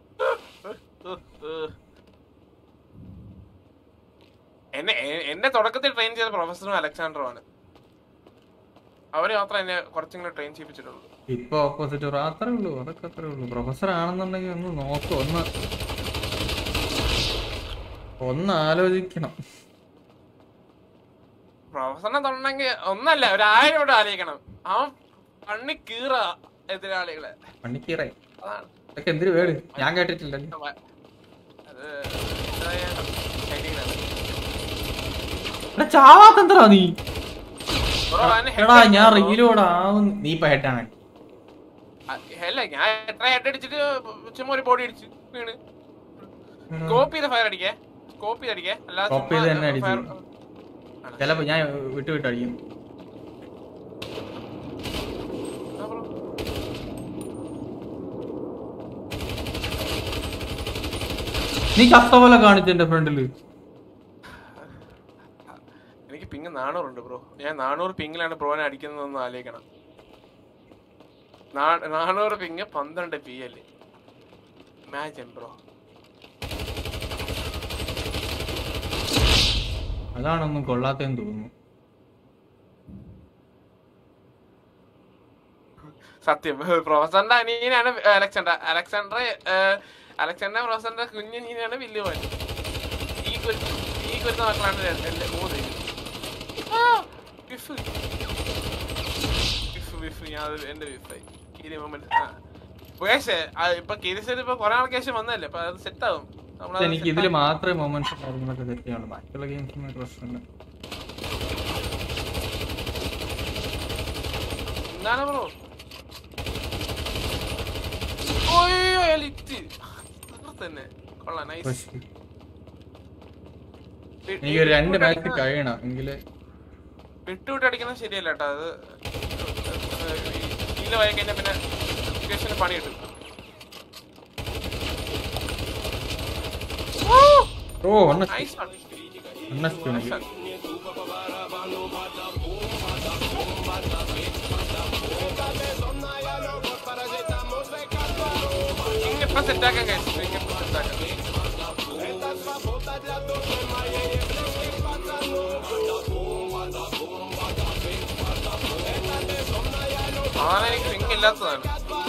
എന്നെ എന്നെ തുടക്കത്തിൽ ട്രെയിൻ ചെയ്ത പ്രൊഫസറും അലക്സാണ്ടറും ആണ്. അവര് മാത്രം എന്നെ കുറച്ചെങ്കിലും ട്രെയിൻ ചെയ്യിപ്പിച്ചിട്ടുള്ളൂ. ഇപ്പൊ ഓപ്പോസിറ്റ് അത്രേ ഉള്ളൂ, അതൊക്കെ അത്രേ ഉള്ളൂ. പ്രൊഫസർ ആണെന്നുണ്ടെങ്കിൽ ഒന്ന് നോക്കും, ഒന്ന് ഒന്ന് ആലോചിക്കണം. പ്രൊഫസറിനെ തൊടണമെങ്കിൽ ഒന്നല്ല ഒരു ആയിരം ഇവിടെ ആലോചിക്കണം. അവൻ പണ്ണി കീറ എതിരാളികളെ. പണ്ണിക്കീറേ അതൊക്കെ എന്തിനു വേട്? ഞാൻ കേട്ടിട്ടില്ലല്ലോ. ചാവാത്തന്ത്രാ നീ? എടാ ഞാൻ റീലോഡ് ആവും. നീ ഇപ്പൊ ഹെഡാണ്. അല്ല ഞാൻ എത്ര ഹെഡ് അടിച്ചിട്ട് ചുമ്മാ ഒരു ബോഡി അടിച്ചു വീണ്. സ്കോപ്പ് ചെയ്ത ഫയർ അടിക്കേ, സ്കോപ്പ് ചെയ്ത് അടിക്കേ, അല്ലാതെ ചിലപ്പോ ഞാൻ വിട്ടു വിട്ട് അടിക്കും. നീ ചത്ത പോലെ കാണിച്ചു എന്റെ ഫ്രണ്ടില്. എനിക്ക് പിങ് നാനൂറുണ്ട് ബ്രോ. ഞാൻ നാനൂറ് പിങ്ങിലാണ് ബ്രോനെ അടിക്കുന്നതെന്ന് ആലോചിക്കണം. നാനൂറ് പിങ് പന്ത്രണ്ട് പി അല്ലേ ഇമാജിൻ ബ്രോ. അതാണൊന്നും കൊള്ളാത്തെന്ന് തോന്നുന്നു. സത്യം പ്രൊഫസറിന്റെ അനിയനാണ് അലക്സാണ്ടർ. അലക്സാണ്ടർ അലക്സാണ്ടർ പ്രൊഫസറിന്റെ കുഞ്ഞനീനാണ് വില്ലുമോൻ. ഈ ഈ കുരുത്ത മക്കളാണ് എന്റെ മൂന്ന്. ഞാൻ എന്റെ വിഫായി ഇപ്പൊ കിരിസൽ ഇപ്പൊ കൊറേ ആൾക്ക് ശേഷം വന്നല്ലേ, അപ്പൊ അത് സെറ്റ് ആവും. എനിക്ക് ഇതില് മാത്രമേ മൊമെന്റ്സ് കാര്യങ്ങളൊക്കെ സെറ്റ് ചെയ്യാനുള്ളൂ, ബാക്കിയുള്ള ഗെയിംസിന് പ്രശ്നമില്ല. എന്താണ് ബ്രോ? തന്നെ കൊള്ളാം, നൈസ്. എനിക്ക് രണ്ട് മാച്ച് കഴിയണം എങ്കില് വിട്ടുവിട്ട് അടിക്കുന്നത് ശരിയല്ല കേട്ടോ. അത് കീല വായി കഴിഞ്ഞാൽ പിന്നെ സിറ്റുവേഷന് പണി കിട്ടും. ഓ ഇങ്ങിപ്പോ സെറ്റാക്കാൻ കഴിച്ചു. ഇങ്ങിപ്പോ സെറ്റാക്കാം. അതാണ് എനിക്ക് പിങ് ഇല്ലാത്തതാണ്.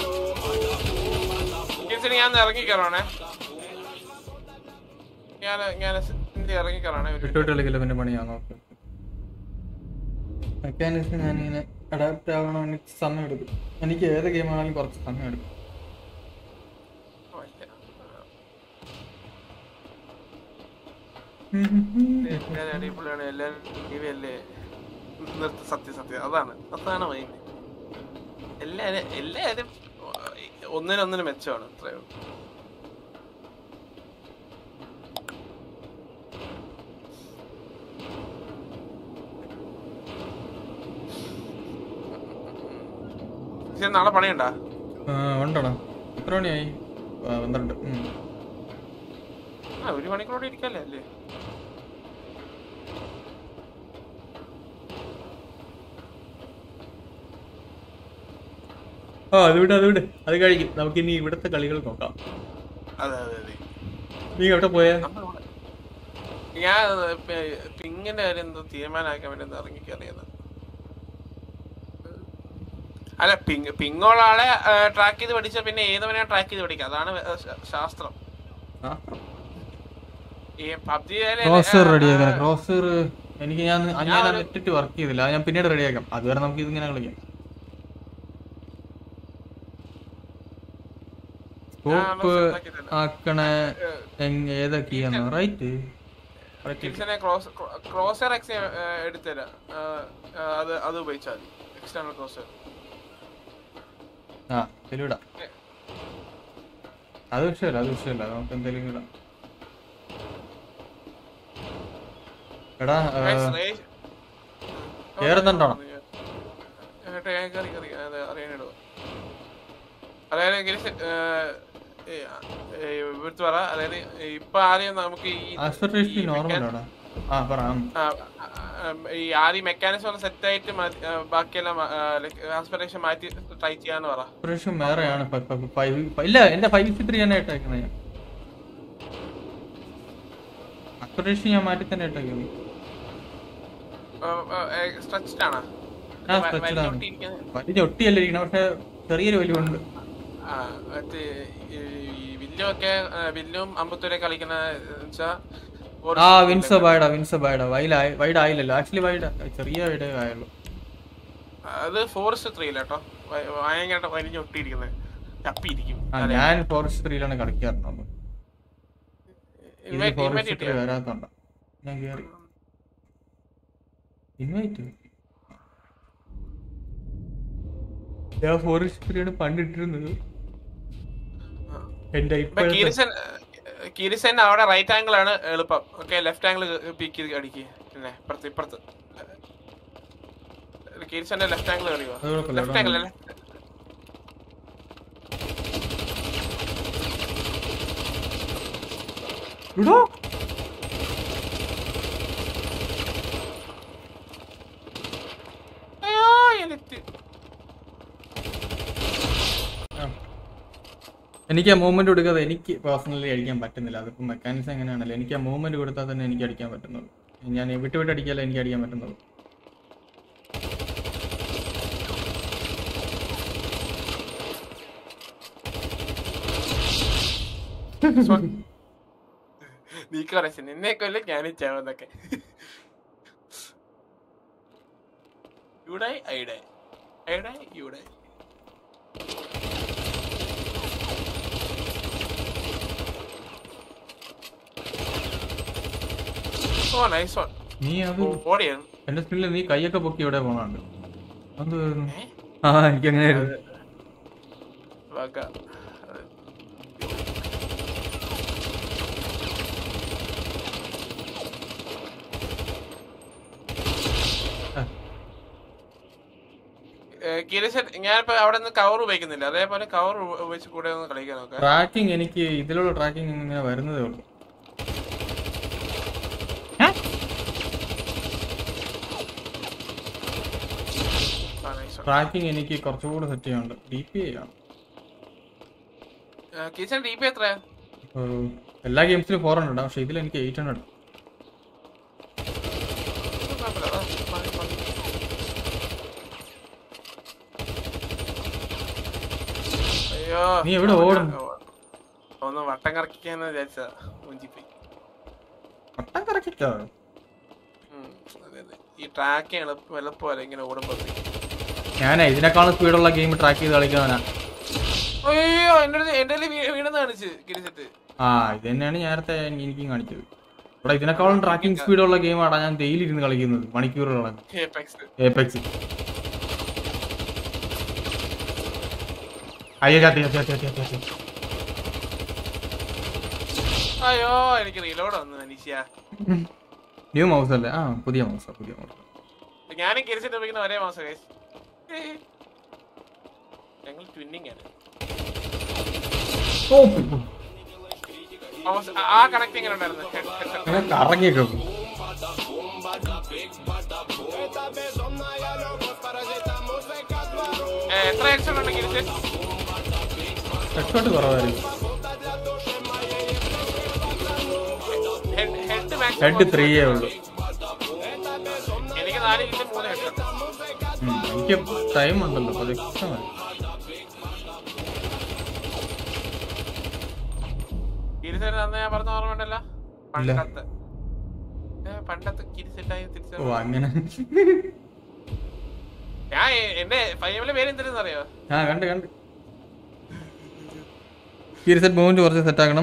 ഞാൻ ഇറങ്ങി കയറാണേ, ഞാൻ ഞാൻ ഇറങ്ങി കയറാണേ. പിന്നെ പണിയാണോ മെക്കാനിക്സ്? ഞാനിങ്ങനെ അഡാപ്റ്റ് ആവണം, എനിക്ക് സമയം എടുക്കും. എനിക്ക് ഏത് ഗെയിം ആണെങ്കിലും കുറച്ച് സമയം എടുക്കും. അടിപൊളിയാണ് എല്ലാരും അല്ലേ നിർത്തി. സത്യം സത്യം അതാണ് അതാണ് മൈൻഡ്. എല്ലാരും എല്ലാരും ഒന്നിനൊന്നിന് മെച്ചമാണ്. അത്രയോ നാളെ പണിയുണ്ടാ? ഉണ്ടോടാ. എത്ര മണിയായി? പന്ത്രണ്ട്. ആ ഒരു മണിക്കൂറോടെ ഇരിക്കല്ലേ അല്ലേ? ആ അത് വിട് അത് വിട് അത് കഴിക്കും. നമുക്ക് ഇനി ഇവിടുത്തെ കളികൾ നോക്കാം. അതെ അതെ അതെ. നീ എവിടെ പോയാ? ഞാൻ പിങ്ങിന്റെ കാര്യം എന്തോ തീരുമാനമാക്കാൻ വേണ്ടി ഇറങ്ങി കയറിയത്. അല്ല പിങ് പിങ്ങുള്ള ആളെ ട്രാക്ക് ചെയ്ത് പഠിച്ച പിന്നെ ഏതവനെ ട്രാക്ക് ചെയ്ത് പഠിക്കാം. അതാണ് ശാസ്ത്രം. ഈ പബ്ജി എനിക്ക് ഞാൻ ഇട്ടിട്ട് വർക്ക് ചെയ്തില്ല, ഞാൻ പിന്നീട് റെഡിയാക്കാം. അതുവരെ നമുക്ക് ഇതിങ്ങനെ കളിക്കാം. സ്കോപ്പ് ആക്കണ ഏതൊക്കെയാന്ന് റൈറ്റ് ക്രോസർ എക്സ് എടുത്തരാം. അത് അത് ഉപയോഗിച്ചാൽ മതി. External crosshair. ആ ഇതിലിടാം. അത് വിഷയമല്ല അത് വിഷയമല്ല നമുക്ക് എന്തെങ്കിലും ഇടാം. എടാ കേറുന്നുണ്ടോ? അതായത് ഇവിടുത്തെ പറ അതായത് ഇപ്പൊ ആദ്യം നമുക്ക് ഈ ഈ ആദ്യം മെക്കാനിസം സെറ്റ് ആയിട്ട് ബാക്കിയെല്ലാം ആസ്പിറേഷൻ മാറ്റി ട്രൈ ചെയ്യാന്ന് പറ. ഇല്ല എന്റെ ഫൈവ് സിക്സ്റ്റി ത്രീ ആണ് ഇട്ടേക്കുന്നത്. ഞാൻ ആസ്പിറേഷൻ ഞാൻ മാറ്റി തന്നെ ഇട്ടേക്കുന്നത്. ഒട്ടിയല്ല ഇരിക്കണം, പക്ഷെ ചെറിയൊരു വലിവുണ്ട്. വില്ലുമൊക്കെ വില്ലും അമ്പത്തൂരെ കളിക്കുന്ന ആ വിൻസോ ബൈഡ വിൻസോ ബൈഡ വൈഡ് വൈഡ് ആയില്ലല്ലോ. ആക്ച്വലി വൈഡ് ചെറിയ വൈഡ് ആയുള്ളൂ. അത് ഫോറസ്റ്റ് ത്രീയിലാട്ടോ ഭയങ്കര വലിഞ്ഞൊട്ടിയിരിക്കുന്നത് ചപ്പിയിരിക്കും. ഞാൻ ഫോറസ്റ്റ് ത്രീയിലാണ് കളിക്കാറുണ്ട്. ഫോറസ്റ്റ് വരാത്തോണ്ട ഞാൻ കേറി ഇൻവൈറ്റ്. ഞാൻ ഫോറസ്റ്റ് ത്രീയാണ് പണ്ടിട്ടിരുന്നത്. എന്റെ കിരിസൻ അവിടെ റൈറ്റ് ആംഗിൾ ആണ് എളുപ്പം. ഓക്കെ ലെഫ്റ്റ് ആംഗിൾ പീക്ക് ചെയ്ത് അടിക്കുക. പിന്നെ ഇപ്പുറത്ത് ഇപ്പുറത്ത് കിരിസന്റെ ലെഫ്റ്റ് ആംഗിൾ കളിക്കുക. ലെഫ്റ്റ് ആംഗിൾ അല്ലേ എനിക്ക് ആ മൂവ്മെന്റ് കൊടുക്കാതെ എനിക്ക് പേഴ്സണലി അടിക്കാൻ പറ്റുന്നില്ല. അതിപ്പോൾ മെക്കാനിക്സ് എങ്ങനെയാണല്ലോ, എനിക്ക് ആ മൂവ്മെന്റ് കൊടുത്താൽ തന്നെ എനിക്ക് അടിക്കാൻ പറ്റുന്നുള്ളൂ. ഞാൻ വിട്ട് വിട്ട് അടിക്കാല്ല എനിക്ക് അടിക്കാൻ പറ്റുന്നുള്ളൂ. നീ കുറച്ച് നിന്നെ കൊല്ലം ഞാനും ചെയ്യാവുന്നൊക്കെ യൂഡായി ഐഡായി ഐഡായി യൂഡായി. നീ അത് എന്റെ സ്പിന്നിൽ നീ കൈയൊക്കെ പൊക്കി ഇവിടെ പോണുണ്ട്. ആ എനിക്ക് അങ്ങനെയായിരുന്നു. ഞാനിപ്പോ അവിടെ നിന്ന് കവർ ഉപയോഗിക്കുന്നില്ല, അതേപോലെ കവർ ഉപയോഗിച്ച് കൂടെ ഒന്ന് കളിക്കാൻ നോക്കാം. ട്രാക്കിംഗ് എനിക്ക് ഇതിലുള്ള ട്രാക്കിംഗ് ഇങ്ങനെ വരുന്നതേ ഉള്ളൂ. ട്രാക്കിംഗ് എനിക്ക് കുറച്ചുകൂടെ സെറ്റ് ചെയ്യാനുണ്ട്. ഡി പി ആണ് എല്ലാ ഗെയിംസിലും ഫോർ ഹൺഡ്രഡ്, പക്ഷെ ഇതിൽ എനിക്ക് എയ്റ്റ് ഹൺഡ്രഡ്. നീ എവിടെ ഓടും? ഒന്ന് വട്ടം കറക്കിക്കാന്ന് വിചാരിച്ചാ വട്ടം കറക്കിക്കോ? ഈ ട്രാക്ക് എളുപ്പം എളുപ്പമല്ല ഇങ്ങനെ ഓടുമ്പോ. ഞാനേ ഇതിനേക്കാളും സ്പീഡുള്ള ഗെയിം ട്രാക്ക് ചെയ്ത് കളിക്കാനാ. അയ്യോ എന്റെ വീണെന്ന് കാണിച്ച് കിരിച്ചിട്ട്. ആ ഇത് തന്നെയാണ് നേരത്തെ എനിക്കും കാണിച്ചത്. ഇവിടെ ഇതിനേക്കാളും ട്രാക്കിംഗ് സ്പീഡുള്ള ഗെയിമാടാ ഞാൻ ഡെയിലി ഇരുന്ന് കളിക്കുന്നത് മണിക്കൂറുകളാണ്. ഏപെക്സ്. അയ്യോ അയ്യോ എനിക്ക് റീലോഡ് വന്നു അനീഷ്യ. ന്യൂ മൗസ് അല്ലേ? ആ പുതിയ മൗസ് പുതിയ മൗസ്. ഞാനും കിരിച്ചിട്ട് ഉപയോഗിക്കുന്ന ഒരേ മൗസ്. ഞങ്ങൾ ട്വിന്നിങ് ആണ്. ആ കണക്ട് എങ്ങനെ ഉണ്ടായിരുന്നു? കറങ്ങിയൊക്കെ എത്ര ഹെഡ്ഷോട്ട് ഉണ്ട് കിരിച്ച്? ഹെഡ്ഷോട്ട് കുറവായിരിക്കും. ഹെഡ് ത്രീയേ ഉള്ളൂ. എനിക്ക് നാല് കിറ്റ് മൂന്ന് ഹെഡ്ഷോട്ട്. എനിക്ക് ടൈം ഉണ്ടല്ലോ അത് ഇഷ്ടമായി. ഞാൻ പറഞ്ഞ ഓർമ്മയുണ്ടല്ലോ പണ്ടത്തെ പണ്ടത്തെ കിരിസെറ്റായി തിരിച്ചു. അങ്ങനെ ഞാൻ എന്റെ ഫൈനലിലെ പേര് എന്തിനെന്ന് അറിയോ? ആ കണ്ട് കണ്ട് കിരിസെറ്റ് മൂവ്മെന്റ് കുറച്ച് സെറ്റ് ആക്കണം.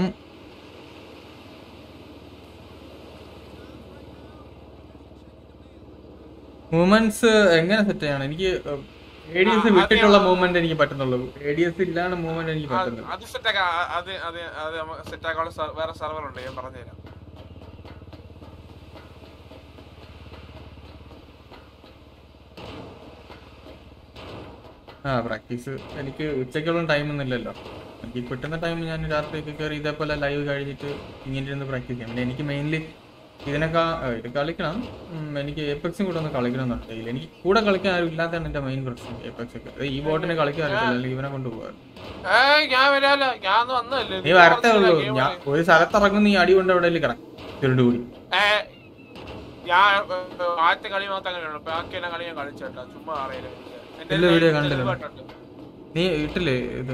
മൂവ്മെന്റ്സ് എങ്ങനെ സെറ്റ് ചെയ്യണം? എനിക്ക് എ ഡി എസ് വിട്ടിട്ടുള്ള മൂവ്മെന്റ് എനിക്ക് പറ്റുന്നുള്ളൂ. എ ഡി എസ് ഇല്ലാണ്ട് മൂവ്മെന്റ് എനിക്ക് പറ്റുന്നില്ല. അത് സെറ്റ് ആക്കാം. അത് അത് അത് സെറ്റ് ആക്കാനുള്ള വേറെ സെർവർ ഉണ്ട്, ഞാൻ പറഞ്ഞുതരാം. ആ പ്രാക്ടീസ് എനിക്ക് ഉച്ചയ്ക്കുള്ള ടൈം ഒന്നും ഇല്ലല്ലോ. എനിക്ക് കിട്ടുന്ന ടൈം ഞാൻ രാത്രിയൊക്കെ കയറി ഇതേപോലെ ലൈവ് കഴിഞ്ഞിട്ട് ഇങ്ങനെ ഇരുന്ന് പ്രാക്ടീസ് ചെയ്യാം. പിന്നെ എനിക്ക് മെയിൻലി ഇതിനൊക്കെ ഇത് കളിക്കണം. എനിക്ക് എപെക്സും കൂടെ ഒന്ന് കളിക്കണം എന്നുണ്ടെങ്കിൽ എനിക്ക് കൂടെ കളിക്കാൻ ആരും ഇല്ലാത്തതാണ് എൻ്റെ മെയിൻ പ്രശ്നം. എപെക്സ് ഒക്കെ ഈ ബോട്ടിനെ കളിക്കാൻ അറിയില്ല, അല്ലെങ്കിൽ ഇവനെ കൊണ്ടുപോകാൻ. നീ വരത്തേ ഉള്ളൂ. ഞാൻ ഒരു സ്ഥലത്ത് ഇറങ്ങും, നീ അടി കൊണ്ട് എവിടെ കിടക്കും കൂടി. ഞാൻ ആദ്യത്തെ കളി മാത്രം അങ്ങനെയുള്ളൂ. ബാക്കി എല്ലാ കളി ഞാൻ കളിച്ചേട്ടാ, ചുമ്മാ അറിയില്ല. വീഡിയോ കണ്ടില്ല നീ ഇട്ടില്ലേ ഇത്?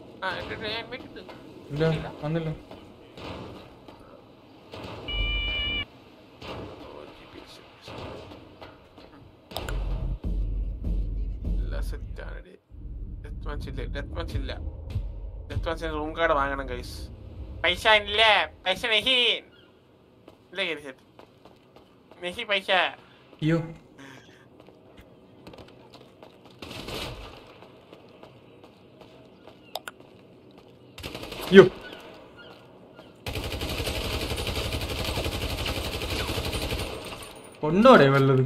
ഇല്ല വന്നില്ല. റൂം കാർഡ് വാങ്ങണം ഗൈസ്. പൈസ ഇല്ല, പൈസ നെഹി നെഹി പൈസ. അയ്യോ അയ്യോ കൊണ്ടോടെ വല്ലത്.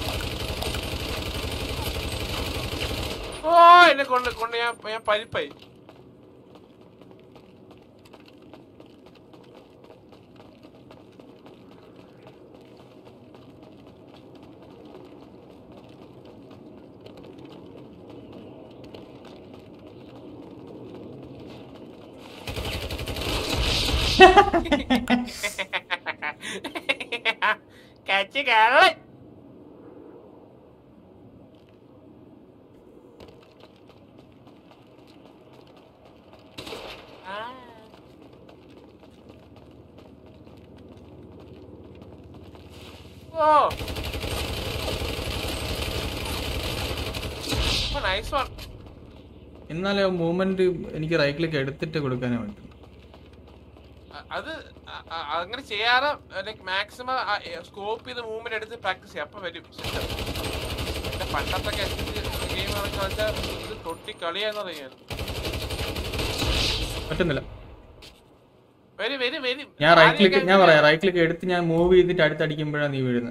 ഓ എന്നെ കൊണ്ട് കൊണ്ട് ഞാൻ ഞാൻ പരിപ്പായി. Catch it, Oh, oh nice one. എന്നാലേ മൂവ്മെന്റ് എനിക്ക് റൈറ്റ് ക്ലിക്ക് എടുത്തിട്ട് കൊടുക്കാനേ പറ്റും. അത് അങ്ങനെ ചെയ്യാറ് ലൈക് മാക്സിമം സ്കോപ്പ് ചെയ്ത് മൂവ്മെന്റ് എടുത്ത് പ്രാക്ടീസ് ചെയ്യാം. അപ്പൊ വരും. പണ്ടത്തെ ഗെയിം കളിച്ചാൽ ഇത് തൊട്ടി കളിയാന്ന് പറയാൻ പറ്റുന്നില്ല. വരും വരും വരും. ഞാൻ റൈറ്റ് ക്ലിക്ക് ഞാൻ പറയാം റൈറ്റ് ക്ലിക്ക് എടുത്ത് ഞാൻ മൂവ് ചെയ്തിട്ട് അടുത്തടിക്കുമ്പോഴാണ് നീ വീഴുന്നത്.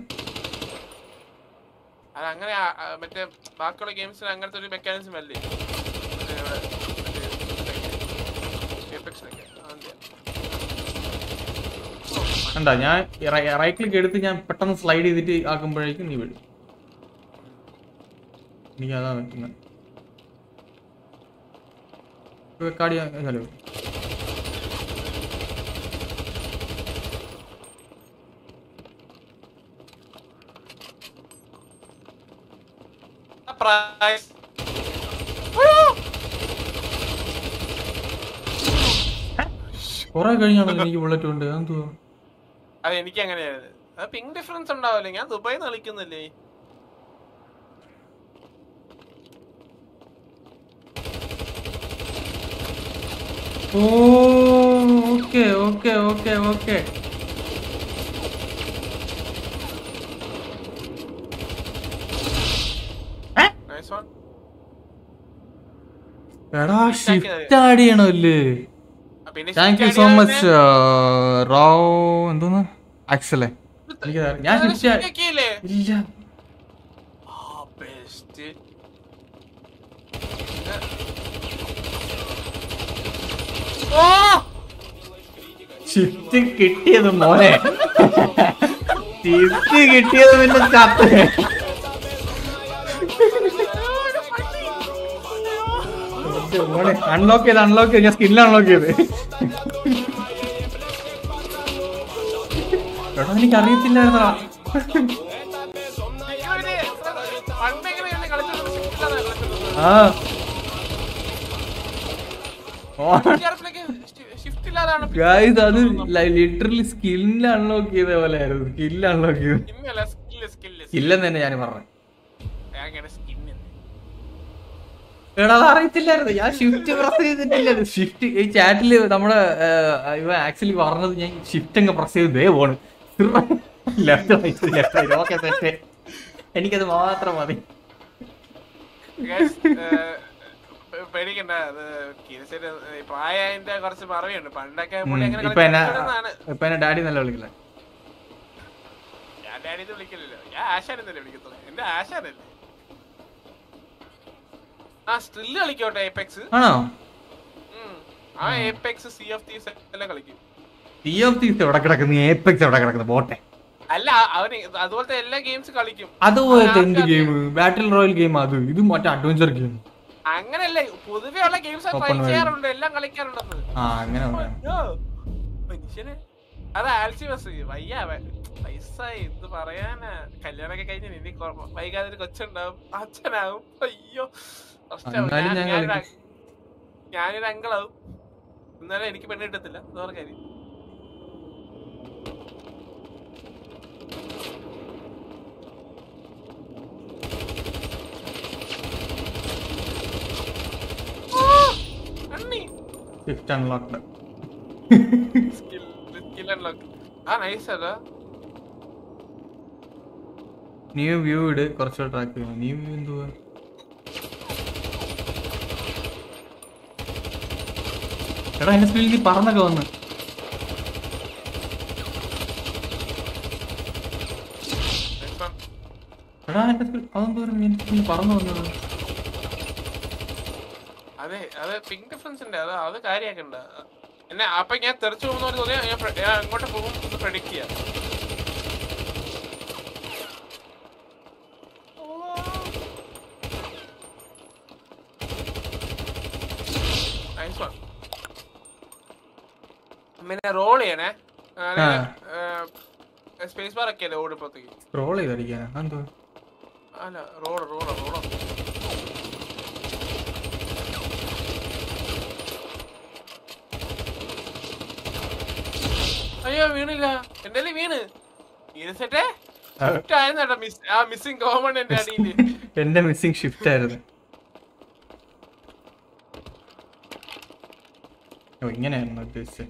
അത് അങ്ങനെ മറ്റേ ബാക്കിയുള്ള ഗെയിംസിന് അങ്ങനത്തെ ഒരു മെക്കാനിസം അല്ലേ? എന്താ ഞാൻ റൈറ്റ് ക്ലിക്ക് എടുത്ത് ഞാൻ പെട്ടെന്ന് സ്ലൈഡ് ചെയ്തിട്ട് ആക്കുമ്പോഴേക്കും നീ വീഴും. എനിക്ക് അതാ പറ്റുന്നത്. കാടിയാ ഹലോ കൊറേ കഴിഞ്ഞാണല്ലോ എനിക്ക് ബുള്ളറ്റ് ഉണ്ട്. എന്തുവാ അത് എനിക്ക് അങ്ങനെയായിരുന്നു. അത് പിങ് ഡിഫറൻസ് ഉണ്ടാവില്ലേ? ഞാൻ ദുബായിൽ നിന്ന് കളിക്കുന്നില്ലേ? Oh okay okay okay okay എടാ ഷിഫ്റ്റ് ആഡ് ചെയ്യണല്ലേ? Thank you so much Rao. എന്തോന്ന് ആക്സലേ? ഞാൻ ഷിഫ്റ്റ് ഇല്ല. ഷിഫ്റ്റ് കിട്ടിയത് മോനെ, ഷിഫ്റ്റ് കിട്ടിയത് പിന്നെ ചത്ത്. അൺലോക്ക് ചെയ്ത് അൺലോക്ക് ചെയ്ത് ഞാൻ സ്കില്ല് അൺലോക്ക് ചെയ്ത്. എടാ എനിക്ക് അറിയത്തില്ലായിരുന്നടാ. ആ ഗായ്സ് അത് ലിറ്ററലി സ്കില്ല് അൺലോക്ക് ചെയ്ത പോലെ ആയിരുന്നു. സ്കില്ല് അൺലോക്ക് ചെയ്ത് സ്കില്ലെന്ന് തന്നെ ഞാൻ പറഞ്ഞു. എടാ അത് അറിയത്തില്ലായിരുന്നു. ഞാൻ ഷിഫ്റ്റ് പ്രസ് ചെയ്തിട്ടില്ല. ഷിഫ്റ്റ് ഈ ചാറ്റില് നമ്മുടെ ഇവ ആക്ച്വലി പറഞ്ഞത് ഞാൻ ഷിഫ്റ്റ് അങ്ങ് പ്രസ് ചെയ്ത് ദേ പോണ് left right left right. Okay set, എനിക്കത് മാത്രം മതി. പേടിക്കണ്ട, അത് പ്രായതിന്റെ കുറച്ച് മറവിയുണ്ട്. പണ്ടൊക്കെ ഇപ്പൊ എന്നെ ഡാഡി നല്ല വിളിക്കില്ല. ഞാൻ ഡാഡി വിളിക്കില്ലല്ലോ, ഞാൻ ആശാനെന്നല്ലേ വിളിക്കത്തുള്ളൂ. എന്റെ ആശാനല്ലേ. ആ സ്ട്രില്ല് കളിക്കോട്ടെ എപെക്സ്. ആണോ? ആ ഏപെക്സ് സി ഓഫ് തീവ്സ് എല്ലാം കളിക്കും. സി ഓഫ് തീവ്സ് എവിടെ കിടക്കുന്നു, ഏപെക്സ് എവിടെ കിടക്കുന്നു, പോട്ടെ. അല്ല അവന് അതുപോലത്തെ എല്ലാ ഗെയിംസ് കളിക്കും. അതുപോലത്തെ എന്ത് ഗെയിം? ബാറ്റിൽ റോയൽ ഗെയിം അത്, ഇത് മറ്റേ അഡ്വഞ്ചർ ഗെയിം. അങ്ങനല്ലേ പൊതുവെ ഉള്ള ഗെയിംസ് ട്രൈ ചെയ്യാറുണ്ട്, എല്ലാം കളിക്കാറുണ്ടെന്ന്. ആ അങ്ങനെ മനുഷ്യന് അത് ആൽസിമസ് വയ്യ പൈസ എന്ത് പറയാനാ. കല്യാണമൊക്കെ കഴിഞ്ഞ ഇനി വൈകാതെ ഒരു കൊച്ചുണ്ടാവും, അച്ഛനാവും. അയ്യോ ഞാനൊരു അങ്കിളാവും, എന്നാലും എനിക്ക് പെണ്ണ് കിട്ടത്തില്ല. എന്താ കാര്യം? Shift unlocked. Skill, skill unlocked. Ah, nice അല്ല. ന്യൂ വ്യൂ ഇട്, കുറച്ചുകൂടെ ട്രാക്ക് ചെയ്യണം. ന്യൂ വ്യൂ എന്തുവാ? എടാ എന്റെ സ്പീഡിൽ നീ പറന്നൊക്കെ വന്ന്. എടാ എന്റെ സ്പീഡ് അതെന്തോ നീ പറന്നു വന്നത്. അതെ അത് പിങ്ക് ഡിഫറൻസ് ഉണ്ട്, അത് അത് കാര്യാക്കണ്ട എന്നെ. അപ്പൊ ഞാൻ തെറിച്ചു പോകുന്ന തോന്നിയാ ഞാൻ അങ്ങോട്ട് പോകും എന്ന് പ്രെഡിക്റ്റ് ചെയ്യാം. പിന്നെ റോൾ ചെയ്യണേ, സ്പേസ് ബാർ ഒക്കെ അല്ലേ ഓടിപ്പോത്തേക്ക് റോൾ ചെയ്തടിക്കാനാ? എന്തോ അല്ല റോഡ് റോഡ് റോഡ് അയ്യോ വീണില്ല, എന്റെ വീണ് ഇരുസെറ്റേ മിസ്സിംഗ് കോമൺ എന്റെ അടിയില്. എന്റെ മിസ്സിംഗ് ഷിഫ്റ്റ് ആയിരുന്നു. ഓ ഇങ്ങനെയായിരുന്നു ഉദ്ദേശിച്ചത്.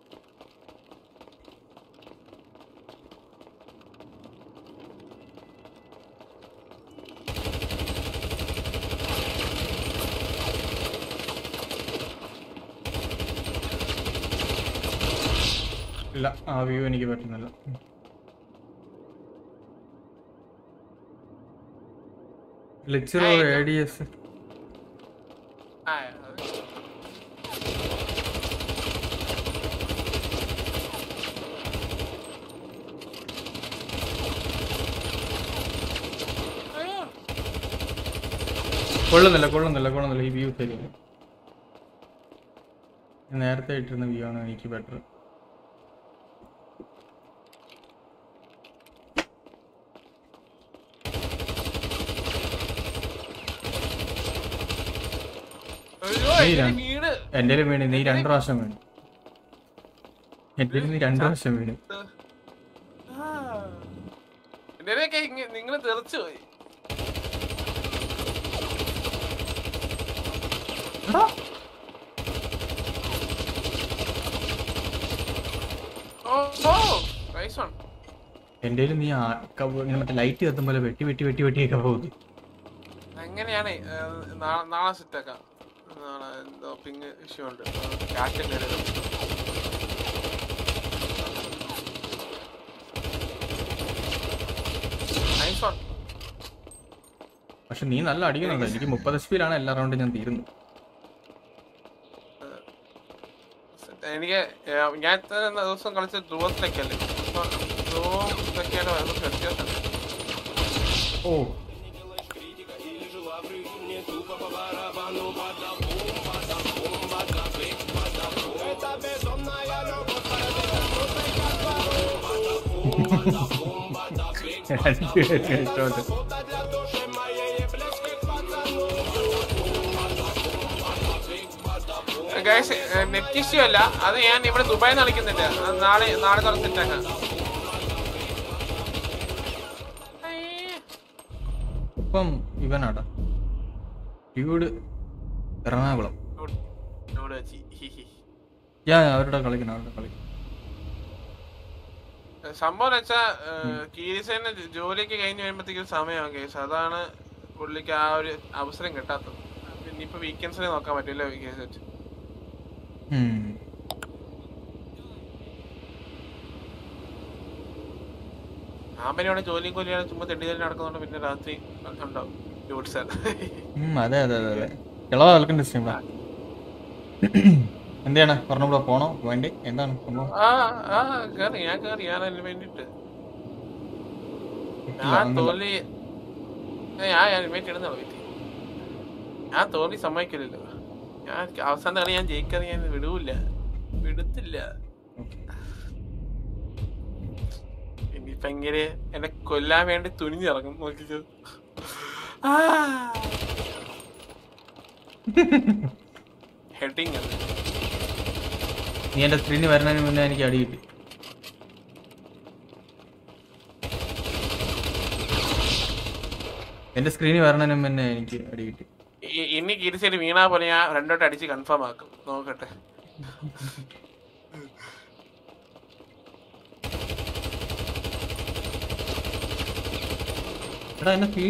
ഇല്ല ആ വ്യൂ എനിക്ക് പറ്റുന്നില്ല. ലെക്ചർ എ ഡി എസ് കൊള്ളുന്നില്ല കൊള്ളുന്നില്ല കൊള്ളുന്നില്ല. ഈ വ്യൂ ശരിയാണ്, നേരത്തെ ഇട്ടിരുന്ന വ്യൂ ആണ് എനിക്ക് ബെറ്റർ. എന്റെ വീണ് നീ രണ്ടു പ്രാവശ്യം വീണ്. എന്റെ നീ രണ്ടു പ്രാവശ്യം വീണ്. നിങ്ങൾ തെറിച്ചു പോയി. എന്റെ നീ മറ്റേ ലൈറ്റ് കത്തുമ്പോലെ വെട്ടി വെട്ടി വെട്ടി വെട്ടിയൊക്കെ പോകുന്നു. അങ്ങനെയാണ് നാളെ സെറ്റാക്കാം. എന്തോ പിങ് ഇഷ്യൂ ഉണ്ട്. പക്ഷെ നീ നല്ല അടിക്കുന്നുണ്ട്. എനിക്ക് മുപ്പത് എച്ച് പിയിലാണ് എല്ലാ റൗണ്ടും ഞാൻ തീരുന്നു. എനിക്ക് ഞാൻ ദിവസം കളിച്ച ധ്രുവത്തിലേക്കല്ലേ, ധ്രുവത്തിലേക്കാണ് വ്യത്യാസം. ഓ നെറ്റ് ഇഷ്യൂ അല്ല, അത് ഞാൻ ഇവിടെ ദുബായിൽ കളിക്കുന്നില്ല. നാളെ നാളെ തുറന്ന് സെറ്റാക്കാം. ഇപ്പം ഇവനാടാ ഡ്യൂഡ് എറണാകുളം. ഞാൻ അവരുടെ കളിക്കണം അവരുടെ കളിക്കണം. സംഭവം വെച്ചാ കീരിസേന ജോലിക്ക് കഴിഞ്ഞ് വരുമ്പോഴത്തേക്കും സമയമാകും കേസ്. അതാണ് പുള്ളിക്ക് ആ ഒരു അവസരം കിട്ടാത്തത്. പിന്നെ ഇപ്പൊ വീക്കെൻഡ്സിനെ നോക്കാൻ പറ്റില്ല കേസ്. ആമ്പനോടെ ജോലിയും കൊല്ലിയാണ് ചുമ്മാ തെണ്ടി തന്നെ നടക്കുന്നുണ്ട്. പിന്നെ രാത്രി ഉണ്ടാവും അതെ അതെ അതെ അതെ ഇളവാ വെൽക്കം ടു സ്ട്രീം. എന്താണ് പറഞ്ഞ പോണോ വേണ്ടി എന്താണ് സംഭവം? ആ ആ കേറി ഞാൻ കേറി ഞാൻ അതിന് വേണ്ടിട്ട് ഞാൻ തോൽവി ഞാൻ ഹെൽമെറ്റ് ഇടുന്നുള്ളൂ വീട്ടിൽ. ഞാൻ തോൽവി സമ്മതിക്കില്ലല്ലോ. ഞാൻ അവസാനം കളി ഞാൻ ജയിക്കാതെ ഞാൻ വിടൂല്ല, വിടത്തില്ല. ഇനിയിപ്പൊ എങ്ങനെ എന്നെ കൊല്ലാൻ വേണ്ടി തുനിഞ്ഞിറങ്ങും നോക്കിക്കോ. ഹെഡിങ് അത്. നീ എന്റെ സ്ക്രീനിൽ വരുന്നതിന് മുന്നേ എനിക്ക് അടി കിട്ടി. എന്റെ സ്ക്രീനിൽ വരുന്നതിന് മുന്നേ എനിക്ക് അടി കിട്ടി. ഇനി കിരിച്ചൊരു വീണാ പോലെ ഞാൻ രണ്ടോട്ട് അടിച്ച് കൺഫേം ആക്കും. നോക്കട്ടെ. എടാ എന്നെ ഫീ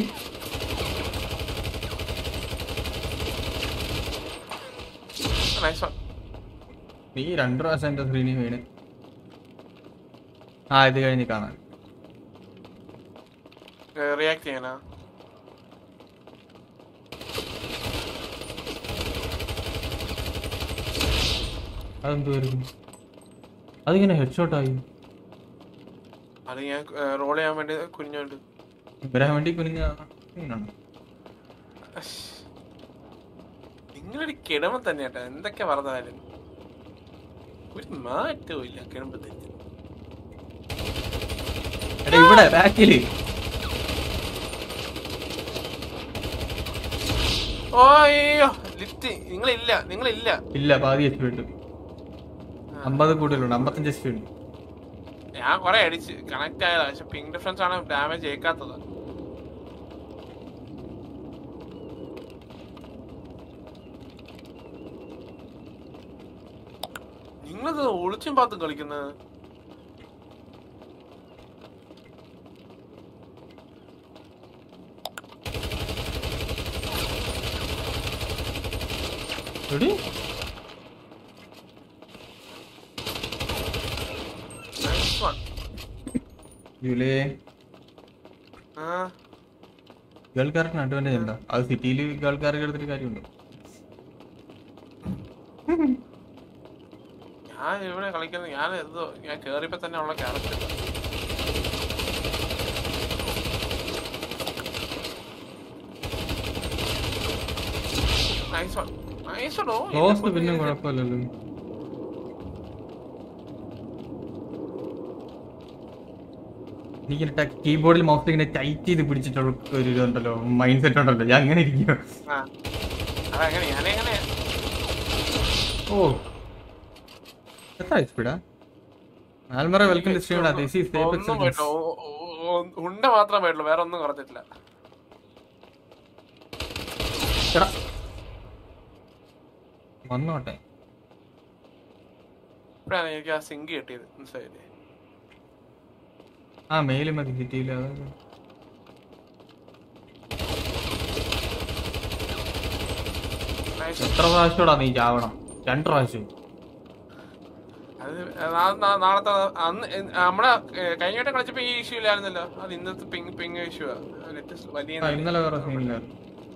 നീ രണ്ടു പ്രാവശ്യം എന്റെ സ്ക്രീനിൽ വീണ്. ആ ഇത് കഴിഞ്ഞ് കാണാൻ റിയാക്ട് ചെയ്യാനാ? അതെന്തുവായിരുന്നു? അതിങ്ങനെ ഹെഡ്ഷോട്ട് ആയി. അത് ഞാൻ റോൾ ചെയ്യാൻ വേണ്ടി കുഞ്ഞോണ്ട് വരാൻ വേണ്ടി കുനിഞ്ഞ നിങ്ങളൊരു കിടമ തന്നെ കേട്ടോ. എന്തൊക്കെ പറഞ്ഞാലും ഒരു മാറ്റവും ഇല്ല കിടമ്പത്തിന്. ഇവിടെ ബാക്കില് ഓയ്യോ ലിഫ്റ്റ് നിങ്ങളില്ല നിങ്ങളില്ല ഇല്ല. പാതി എച്ച് പി ഉണ്ട്. അമ്പത് കൂടുതലുണ്ട്. അമ്പത്തഞ്ച് എച്ച് പി ഉണ്ട്. ഞാൻ കൊറേ അടിച്ച് കണക്ട് ആയതാ. പക്ഷെ പിങ് ഡിഫറൻസ് ആണ് ഡാമേജ് ഏക്കാത്തത്. നിങ്ങളത് ഒളിച്ചും പാത്തും കളിക്കുന്നത്. ഗേൾക്കാർക്ക് അഡ്വാൻറ്റേജ് ഉണ്ടോ? അത് സിറ്റിയിൽ ഗേൾക്കാർക്ക് എടുത്തിട്ട് കാര്യമുണ്ടോ? ഞാൻ ഇവിടെ കളിക്കുന്നത് ഞാൻ എന്തോ ഞാൻ കേറിയപ്പോ തന്നെ ഉള്ള ക്യാരക്ടർ പിന്നെ കുഴപ്പമില്ലല്ലോ. എനിക്ക് കീബോർഡിൽ മൗസ് ഇങ്ങനെ ടൈറ്റ് ചെയ്ത് പിടിച്ചിട്ടുള്ള ഒരു ഇതുണ്ടല്ലോ, മൈൻഡ് സെറ്റ് ഉണ്ടല്ലോ. ഞാൻ അങ്ങനെ ഇരിക്കും. ഓ എത്ര സ്പീഡാ? ആൽമറ welcome to stream. This is Apex Legends. ഉണ്ട മാത്രമേ പോയിട്ടുള്ളൂ, വേറെ ഒന്നും കുറച്ചിട്ടില്ല. വന്നോട്ടെ. ഇപ്പഴാണ് എനിക്ക് ആ സിങ്ക് കിട്ടിയത്, മനസ്സിലായില്ലേ? ആ മെയില് മതി കിട്ടിയില്ല. എത്ര പ്രാവശ്യമാടാ നീ ചാവണം? രണ്ട് പ്രാവശ്യം. അത് നാളത്തെ അന്ന് നമ്മളെ കഴിഞ്ഞ വട്ടം കളിച്ചപ്പോ ഈ ഇഷ്യൂ ഇല്ലായിരുന്നല്ലോ. അത് ഇന്നത്തെ പിങ് പിങ് ഇഷ്യൂ വലിയ ഇന്നലെ വേറെ സീനില്ലായിരുന്നു.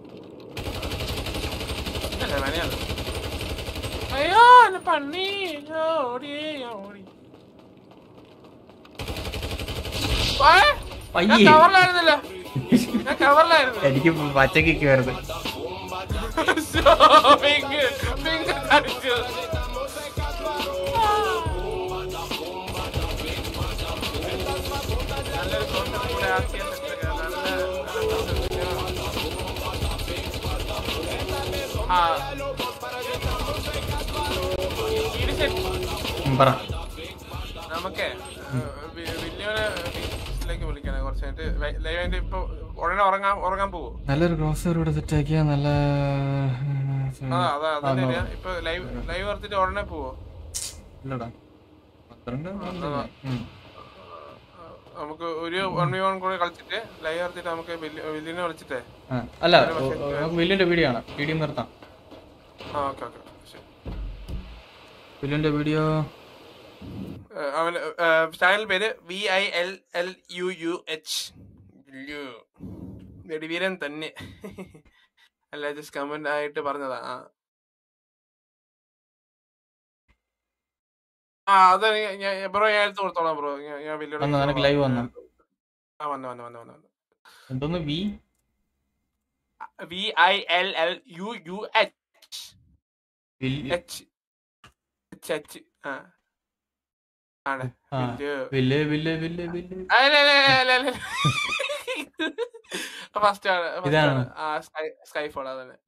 അയ്യോ എന്നെ പണി ഓടി ഓടി കവറിലായിരുന്നല്ലോ. ഞാൻ കവറിലായിരുന്നു. എനിക്ക് പച്ചക്ക് കയറുന്നത് നമുക്കേ വലിയവനെ വിളിക്കണേ കുറച്ചായിട്ട്. ലൈവായിട്ട് ഇപ്പൊ ഉടനെ ഉറങ്ങാൻ ഉറങ്ങാൻ പോവോ? നല്ലൊരു ഗ്രോസറി സെറ്റ് ആക്കിയാ നല്ല. അതാ അതന്നെ. ഇപ്പൊ ലൈവ് ലൈവ് നിർത്തിട്ട് ഉടനെ പോവോ? ഇല്ലടാ പന്ത്രണ്ട്. നമുക്ക് ഒരു വൺ വി വൺ കൂടെ കളിച്ചിട്ട് ലൈവ് നിർത്തിട്ട് നമുക്ക് വില്ലിനെ വിളിച്ചിട്ടേ. അല്ല വില്ലിന്റെ വീഡിയോ ആണ്. വീഡിയോ നിർത്താം. ആ ഓക്കെ ഓക്കെ ശരി. വില്ലിന്റെ വീഡിയോ അവന് ചാനൽ പേര് V I L L U U H വെടിവീരൻ തന്നെ. അല്ല ജസ്റ്റ് കമന്റ് ആയിട്ട് പറഞ്ഞതാ. ആ ആ അത് ബ്രോ ഞാൻ എടുത്ത് കൊടുത്തോളാം ബ്രോ. ഞാൻ നിനക്ക് ലൈവ് വന്നോ? ആ വന്നു വന്നു വന്നു വന്നു. എന്തോന്ന് V V I L L U U H H H H ആ ആണ് വില്ല് വില്ല് വില്ല് വില്ല് ഫസ്റ്റ് ആണ് സ്കൈഫോൾ അതന്നെ.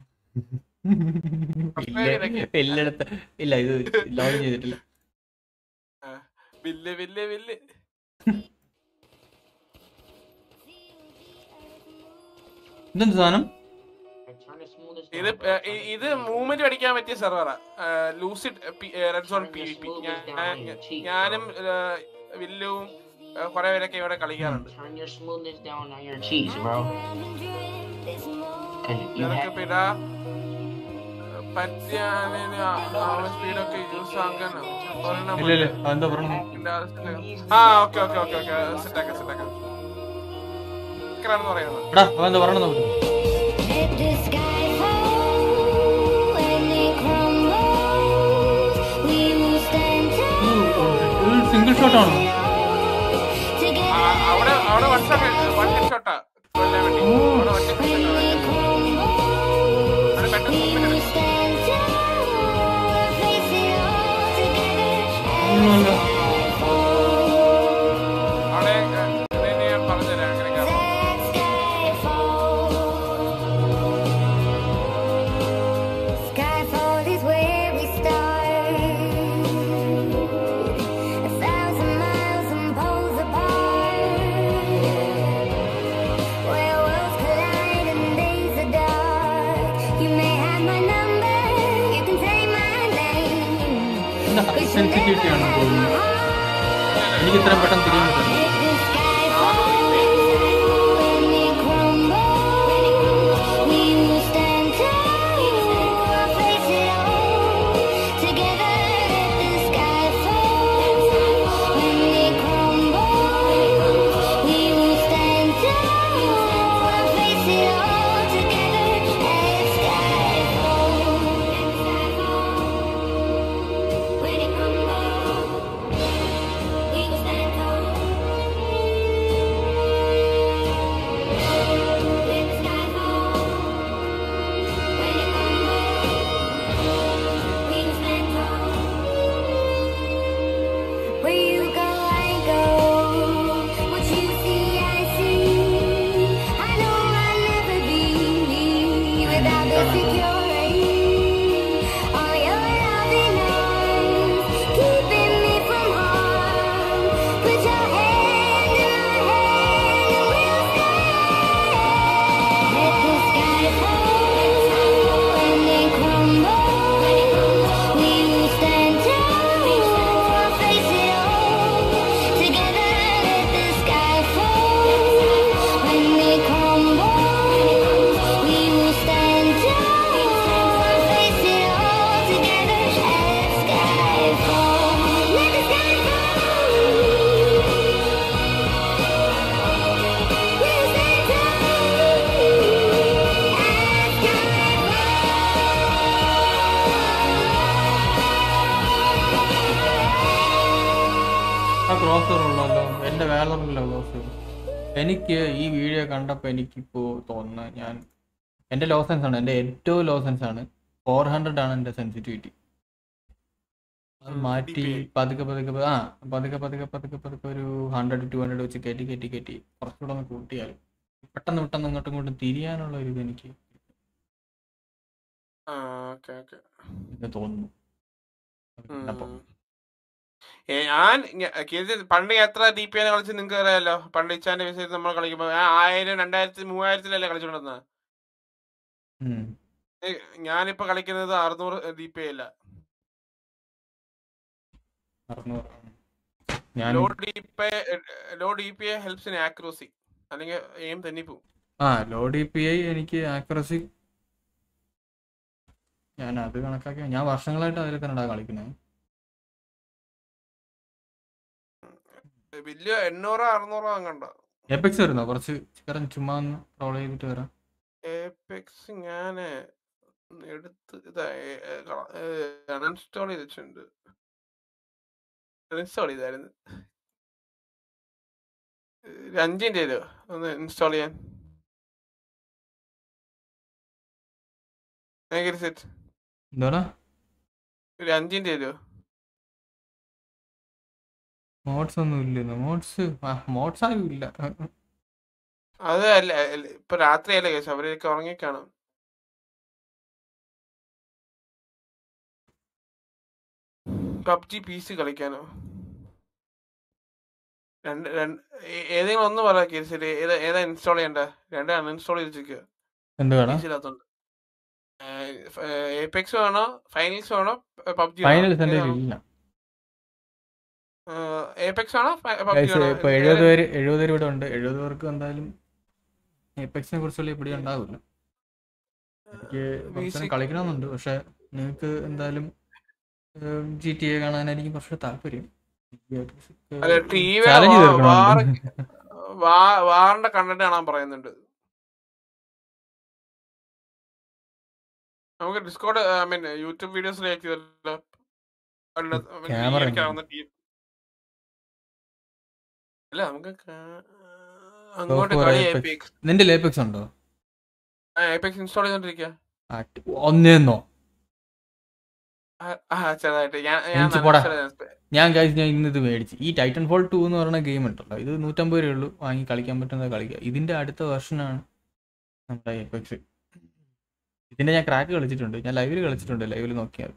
പെല്ലെടുത്ത ഇല്ല ഇത് ലോഞ്ച് ചെയ്തിട്ടില്ല. വില്ല് വില്ല് വില്ല് ഇതെന്ത് സാധനം? ഇത് ഇത് മൂവ്മെന്റ് അടിക്കാൻ പറ്റിയ സെർവറാ Lucid red zone P V P. ഞാനും വില്ലും കുറെ പേരൊക്കെ ഇവിടെ കളിക്കാറുണ്ട്. സ്പീഡൊക്കെ യൂസ് ആക്കാൻ ആ ഓക്കെ ഓക്കെ ഓക്കെ ഓക്കെ സെറ്റാക്കാം സെറ്റാക്കാം പറയുന്നത്. സിംഗിൾ ഷോട്ട് ആണോ? അവിടെ അവിടെ വൺ ഷോട്ട് വൺ ഹെഡ് ഷോട്ടാ കൊല്ലാൻ വേണ്ടി. അവിടെ ഒറ്റ അവിടെ ഞാൻ പറഞ്ഞുതരാം അങ്ങനെ. സെൻസിറ്റിവിറ്റി ആണ് തോന്നുന്നു. എനിക്ക് ഇത്രയും പെട്ടെന്ന് തിരിയാൻ പറ്റുന്നു. ഉള്ളല്ലോ എൻ്റെ വേളറിലോ ക്രോസ്. എനിക്ക് ഈ വീഡിയോ കണ്ടപ്പോൾ എനിക്കിപ്പോൾ തോന്നുന്നത് ഞാൻ എൻ്റെ ലോ സെൻസ് ആണ്, എൻ്റെ ഏറ്റവും ലോ സെൻസ് ആണ്. ഫോർ ഹൺഡ്രഡ് ആണ് എൻ്റെ സെൻസിറ്റിവിറ്റി. അത് മാറ്റി പതുക്കെ പതുക്കെ ആ പതുക്കെ പതുക്കെ പതുക്കെ പതുക്കെ ഒരു ഹൺഡ്രഡ് ടു ഹൺഡ്രഡ് വെച്ച് കയറ്റി കയറ്റി കയറ്റി കുറച്ചുകൂടെ ഒന്ന് കൂട്ടിയാൽ പെട്ടെന്ന് പെട്ടെന്ന് ഇങ്ങോട്ടും ഇങ്ങോട്ടും തിരിയാനുള്ള ഒരു ഇത് എനിക്ക് തോന്നുന്നു. ഞാൻ പണ്ട് എത്ര ഡി പി ആണ് കളിച്ച് നിങ്ങൾക്ക് അറിയാലോ. പണ്ട് ഇച്ചാന്റെ വിഷയത്തിൽ നമ്മൾ കളിക്കുമ്പോ ആയിരം രണ്ടായിരത്തി മൂവായിരത്തിലല്ലേ കളിച്ചോണ്ടിരുന്നത്. ഞാനിപ്പോ കളിക്കുന്നത് അറുന്നൂറ് ഡി പി അല്ല. Low D P low D P helps in accuracy, അല്ലെങ്കിൽ എയിം തന്നെ പോകും. ആ ലോ ഡി പി ഐ എനിക്ക് ആക്യുറസി ഞാൻ അത് കണക്കാക്കി ഞാൻ വർഷങ്ങളായിട്ട് അതിൽ തന്നെ കളിക്കുന്നത്. വലിയ എണ്ണൂറോ അറുന്നൂറോ അങ്ങണ്ടോ. എപെക്സ് വരുന്നോ? കുറച്ച് ചിക്കൻ ചുമ്മാ ഒന്ന് റോൾ ചെയ്തിട്ട് വരാം. എപെക്സ് ഞാൻ എടുത്ത് അൺഇൻസ്റ്റാൾ ചെയ്തിട്ടുണ്ട്. ഇൻസ്റ്റാൾ ചെയ്തായിരുന്നു. ഒരു അഞ്ചിൻ്റെ തരുമോ ഒന്ന് ഇൻസ്റ്റാൾ ചെയ്യാൻ? സെറ്റ് എന്താടാ ഒരു അഞ്ചിൻ്റെ തരുമോ? മോഡ്സ് ഒന്നും ഇല്ല. മോഡ്സ് മോഡ്സ് ആരും ഇല്ല. അത് അല്ല ഇപ്പൊ രാത്രിയല്ലേ കേസ്, അവരൊക്കെ ഉറങ്ങിക്കാണും. പബ്ജി പി സി കളിക്കാനോ? രണ്ട് രണ്ട് ഏതെങ്കിലും ഒന്ന് പറയാ കേസ്. ഏതാ ഏതാ ഇൻസ്റ്റാൾ ചെയ്യണ്ട? രണ്ട് അൺഇൻസ്റ്റാൾ ചെയ്ത് വെച്ചിരിക്കുക. പീസിനകത്തുണ്ട്. എപെക്സ് വേണോ ഫൈനൽസ് വേണോ പബ്ജി? എപെക്സ് ആണോ പബ്ജി ആണോ? ഇപ്പൊ എഴുപത് പേര് എഴുപത് പേര് ഇവിടെ ഉണ്ട്. എഴുപത് പേർക്ക് എന്തായാലും എപെക്സിനെ കുറിച്ചുള്ള ഇവിടെ ഉണ്ടാവില്ല. എനിക്ക് കളിക്കണമെന്നുണ്ട്, പക്ഷെ നിങ്ങൾക്ക് എന്തായാലും ജി ടി എ കാണാനായിരിക്കും കുറച്ച് താല്പര്യം. വാറിന്റെ കണ്ടന്റ് കാണാൻ പറയുന്നുണ്ട്. നമുക്ക് ഡിസ്കോഡ് ഐ മീൻ യൂട്യൂബ് വീഡിയോസിലേക്ക് അല്ല നമുക്ക് അങ്ങോട്ട് നിന്റെ ലേപെക്സ് ഉണ്ടോ? Apex install ചെയ്തോണ്ടിരിക്കുക. ഒന്നേന്നോ ഞാൻ കഴിച്ച് ഞാൻ ഇന്ന് ഇത് മേടിച്ചു. ഈ ടൈറ്റൻ ഫോൾ ടു എന്ന് പറയുന്ന ഗെയിം ഉണ്ടല്ലോ, ഇത് നൂറ്റമ്പത് രൂപയേ ഉള്ളൂ, വാങ്ങി കളിക്കാൻ പറ്റുന്നത് കളിക്കുക. ഇതിന്റെ അടുത്ത വെർഷനാണ് നമ്മുടെ എപെക്സ്. ഇതിന്റെ ഞാൻ ക്രാക്ക് കളിച്ചിട്ടുണ്ട്, ഞാൻ ലൈവിൽ കളിച്ചിട്ടുണ്ട്. ലൈവിൽ നോക്കിയാൽ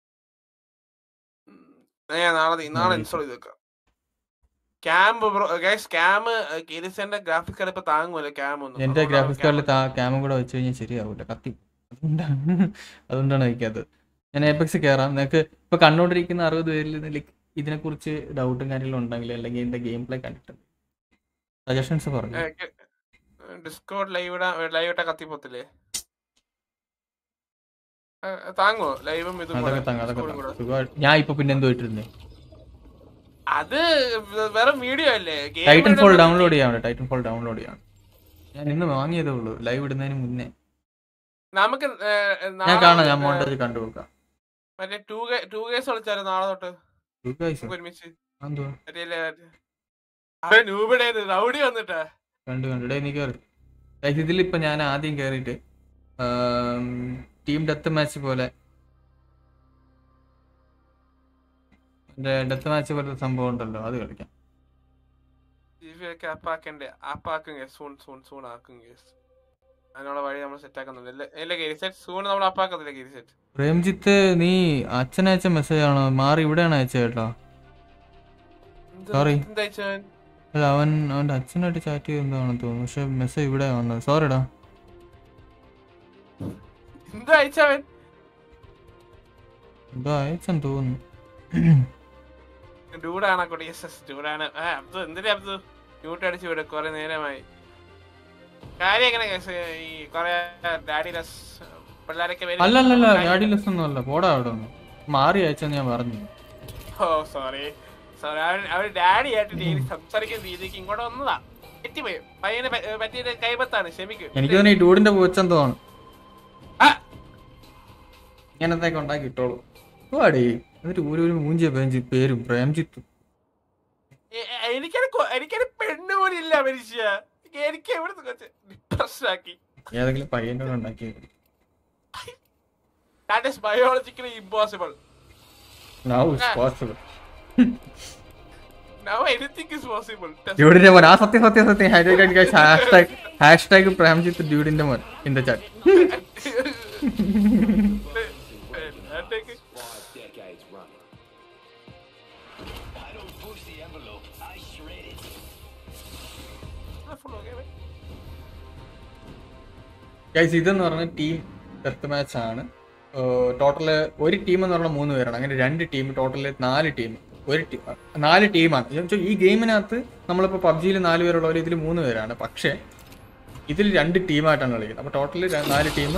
നാളെ ഇൻസ്റ്റാൾ ചെയ്ത് വെക്കാം. ക്യാമ്പ് ക്യാമ് ഗ്രാഫിക്സ് കാർഡ് ഇപ്പൊ താങ്ങൂല. ക്യാം ഒന്നും എന്റെ ഗ്രാഫിക്സ് കാർഡിൽ ക്യാമും കൂടെ വെച്ച് കഴിഞ്ഞാൽ ശരിയാവൂല, കത്തി. അതുകൊണ്ടാണ് അതുകൊണ്ടാണ് വയ്ക്കാത്തത്. ഞാൻ എപെക്സ് കയറാം. നിങ്ങൾക്ക് ഇപ്പൊ കണ്ടോണ്ടിരിക്കുന്ന അറുപത് പേരിൽ ലൈക്ക് ഇതിനെ കുറിച്ച് ഡൗട്ടും കാര്യങ്ങളും ഉണ്ടെങ്കിൽ അല്ലെങ്കിൽ എന്റെ ഗെയിം പ്ലേ കണ്ടിട്ടുണ്ട് സജഷൻസ് പറഞ്ഞു. ഡിസ്കോഡ് ലൈവ് ലൈവ് ഇട്ടാ കത്തിപ്പോത്തില്ലേ? താങ്ങോ ലൈവും ഇതും? ഞാൻ ഇപ്പൊ പിന്നെ എന്തോ ഇട്ടിരുന്നേ, അത് വേറെ വീഡിയോ അല്ലേ? ടൈറ്റൻ ഫോൾ ഡൗൺലോഡ് ചെയ്യാൻ ടൈറ്റൻ ഫോൾ ഡൗൺലോഡ് ചെയ്യാൻ ഞാൻ ഇന്ന് വാങ്ങിയതേ ഉള്ളൂ, ലൈവ് ഇടുന്നതിന് മുന്നേ. നമുക്ക് ഞാൻ കാണാം, ഞാൻ മോണ്ടേജ് കണ്ടുപോക്കാം. മറ്റേ ടു ടു ഗേസ് കളിച്ചാലോ നാളെ തൊട്ട് ഒരുമിച്ച്? റൗഡി വന്നിട്ടാ കണ്ടു കണ്ടു എനിക്ക് ഇതിലിപ്പോ ഞാൻ ആദ്യം കേറിയിട്ട് ടീം ഡെത്ത് മാച്ച് പോലെ ഡെത്ത് മാച്ച് പോലത്തെ സംഭവം ഉണ്ടല്ലോ, അത് കളിക്കാം. പ്രേംജിത്ത്, നീ അച്ഛനയച്ച മെസ്സേജ് ആണോ? മാറി ഇവിടെയാണ് അയച്ചത് കേട്ടോ. സോറി, അല്ല അവൻ അവന്റെ അച്ഛനായിട്ട് ചാറ്റ് ചെയ്തെന്താണെന്ന് തോന്നുന്നു, പക്ഷെ മെസ്സേജ് ഇവിടെ വന്നത്. സോറിടാ. എന്തോ അയച്ചെന്ന് തോന്നുന്നു. നേരമായി അല്ലല്ല ഡാഡി ലെസ് ഒന്നും അല്ല, പോടാ അവിടെ ഒന്ന് മാറി അയച്ചെന്ന് ഞാൻ പറഞ്ഞു. ഓ സോറി സോറി, അവര് ഡാഡി ആയിട്ട് ഡെയിലി സംസാരിക്കുന്ന രീതിക്ക് ഇങ്ങോട്ട് വന്നതാ. തെറ്റിപ്പോയി, പയ്യനെ പറ്റിയ കൈപത്താണ്, ക്ഷമിക്കും. എനിക്ക് തന്നെ ഈ ഡൂഡിന്റെ പൂച്ചെന്തോ ആണ് ഇങ്ങനത്തേക്ക് ഉണ്ടാക്കി ഇട്ടോളൂ. പോവാടേ, എന്നിട്ട് ഒരു ഒരു മൂഞ്ചിയ പേഞ്ച് പേരും പ്രേംജിത്തും. എനിക്കൊരു എനിക്കൊരു പെണ്ണ് പോലും ഇല്ല മനുഷ്യ. എനിക്ക് എവിടെ പ്രശ്നമാക്കി ഏതെങ്കിലും പയ്യൻ്റെ കൂടെ ഉണ്ടാക്കി. That is biologically impossible. Now it's possible. Now anything is possible. ഡ്യൂഡിന്റെ മോൻ, ആ സത്യം സത്യം സത്യം. ഹാഷ്ടാഗ് ഹാഷ്ടാഗ് പ്രേംജിത്ത് ഡ്യൂഡിന്റെ മോൻ ഇൻ ദ ചാറ്റ്. ഗൈസ്, ഇതെന്ന് പറഞ്ഞ ടീം ഡെത്ത് മാച്ച് ആണ്. ടോട്ടല് ഒരു ടീം എന്ന് പറഞ്ഞാൽ മൂന്ന് പേരാണ്. അങ്ങനെ രണ്ട് ടീം, ടോട്ടല് നാല് ടീം. ഒരു ടീം നാല് ടീമാണ്. ഈ ഗെയിമിനകത്ത് നമ്മളിപ്പോൾ പബ്ജിയിൽ നാല് പേരുള്ളവർ, ഇതിൽ മൂന്ന് പേരാണ്. പക്ഷേ ഇതിൽ രണ്ട് ടീമായിട്ടാണ് കളിക്കുന്നത്. അപ്പോൾ ടോട്ടല് നാല് team.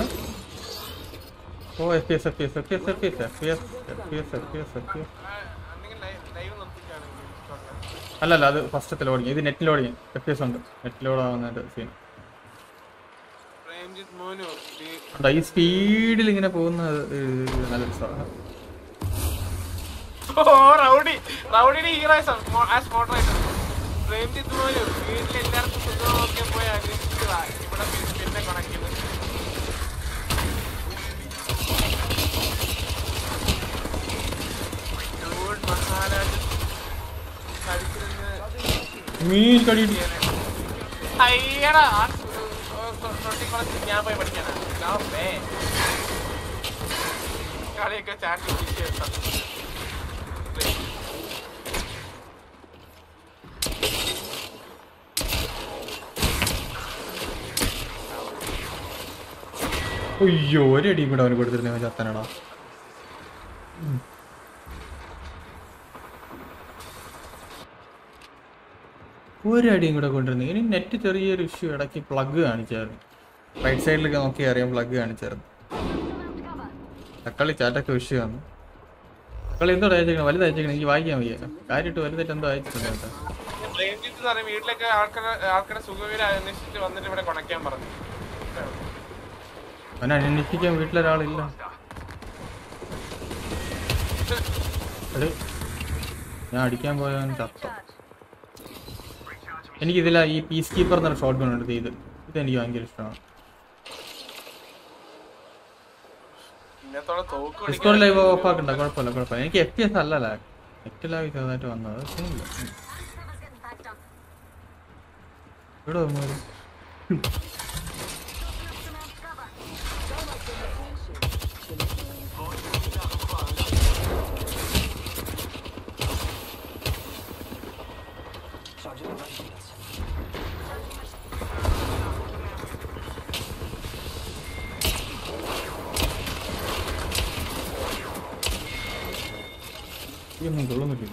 Oh F S F S F S F S F S F S F S F S അല്ലല്ല, അത് ഫസ്റ്റത്തെ ലോഡിങ്. ഇത് നെറ്റ് ലോഡിങ്. എഫ് എസ് ഉണ്ട്, നെറ്റ് ലോഡ് ആവുന്നതിൻ്റെ സീൻ. ഈ സ്പീഡിൽ ഇങ്ങനെ പോകുന്ന നല്ല രസമാണ്. ഓ റൗഡി റൗഡിയുടെ ഹീറോ ആസ് മോഡറേറ്റർ പ്രേംജിത്ത് പോലും വീട്ടിൽ എല്ലാവർക്കും സുഖം നോക്കിയാൽ പോയി അന്വേഷിച്ചതാ ഇവിടെ പിന്നെ കണക്കിയത്. മഹാരാജ് അയ്യടാ ഞാൻ പോയി പഠിക്കാനാ കളിയൊക്കെ ചാറ്റി അയ്യോ ഒരടിയും കൂടെ അവന് കൊടുത്തിരുന്ന ചത്തനടാ. ഒരടിയും കൂടെ കൊണ്ടിരുന്നു. ഇനി നെറ്റ് ചെറിയൊരു ഇഷ്യൂ ഇടയ്ക്ക് പ്ലഗ് കാണിച്ചായിരുന്നു. റൈറ്റ് സൈഡിലൊക്കെ നോക്കി അറിയാം പ്ലഗ് കാണിച്ചായിരുന്നു. തക്കാളി ചാറ്റൊക്കെ ഇഷ്യൂ വന്നു. തക്കാളി എന്തോ അയച്ചേക്കണം വലുത് അയച്ചേക്കണം എനിക്ക് വായിക്കാൻ വയ്യ. കാര്യമായിട്ട് വലുതായിട്ട് എന്തോ അയച്ചിട്ടുണ്ട് കേട്ടോ. വീട്ടിലൊക്കെ ആൾക്കാരെ ആൾക്കാരുടെ സുഖവിവരം അന്വേഷിച്ചിട്ട് വന്നിട്ട് ഇവിടെ കൊണക്കാൻ പറഞ്ഞു. അവനെ അന്വേഷിക്കാൻ വീട്ടിലൊരാളില്ല. ഞാൻ അടിക്കാൻ പോയവൻ ചത്ത. എനിക്കിതില്ല ഈ പീസ് കീപ്പർ എന്നൊരു ഷോട്ട് ഗൺ ഉണ്ട്. ഇത് ഇതെനിക്ക് ഭയങ്കര ഇഷ്ടമാണ്. ഡിസ്കോഡ് ലൈവ് ഓഫ് ആക്കണ്ട കുഴപ്പമില്ല കുഴപ്പമില്ല. എനിക്ക് എഫ് പി എസ് അല്ല ലാഗ് നെറ്റ് ലാഗ് ചെറുതായിട്ട് വന്നത്. ഇവിടെ വന്നു ഒന്നും കൊള്ളുന്നില്ല.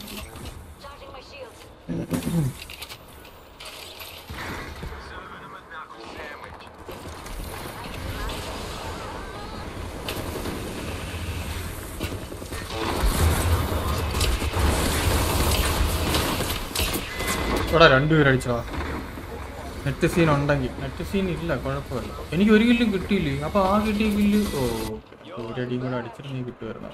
ഇവിടെ രണ്ടുപേരും അടിച്ചോ. നെറ്റ് സീൻ ഉണ്ടെങ്കിൽ നെറ്റ് സീൻ ഇല്ല കുഴപ്പമില്ല. എനിക്ക് ഒരു കില്ലും കിട്ടിയില്ലേ. അപ്പൊ ആ കിട്ടിയ കില്ല് ഓ ഒരടിയും കൂടെ അടിച്ചിട്ട് നീ കിട്ടുമായിരുന്നു.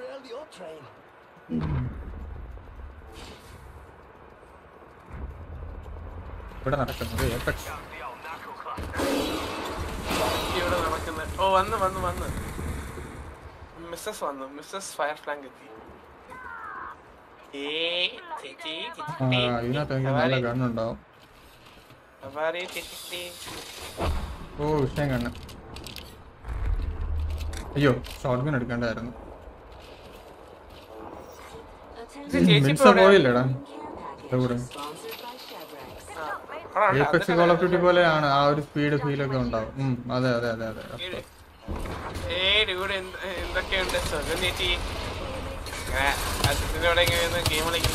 ഇവിടെ നടക്കുന്നത് ഇവിടെ നടക്കുന്നത്. ഓ വന്ന് വന്ന് വന്ന് മിസ്സസ് വന്നു. മിസ്സസ് ഫയർ ഫ്ലാങ്ക് എത്തി. ഇതിനകത്ത് നല്ല കണ്ണുണ്ടാവും. ഓ വിഷയം കണ്ണ്. അയ്യോ ഷോട്ട് ഗൺ എടുക്കേണ്ടായിരുന്നു. മിൻസ പോയില്ലേടാ കൂടെ. എയ്പെക്സ് കോൾ ഓഫ് ഡ്യൂട്ടി പോലെയാണ്. ആ ഒരു സ്പീഡ് ഫീലൊക്കെ ഉണ്ടാവും. അതെ അതെ അതെ അതെ എന്തൊക്കെയുണ്ട് ഗെയിം കളിക്കും.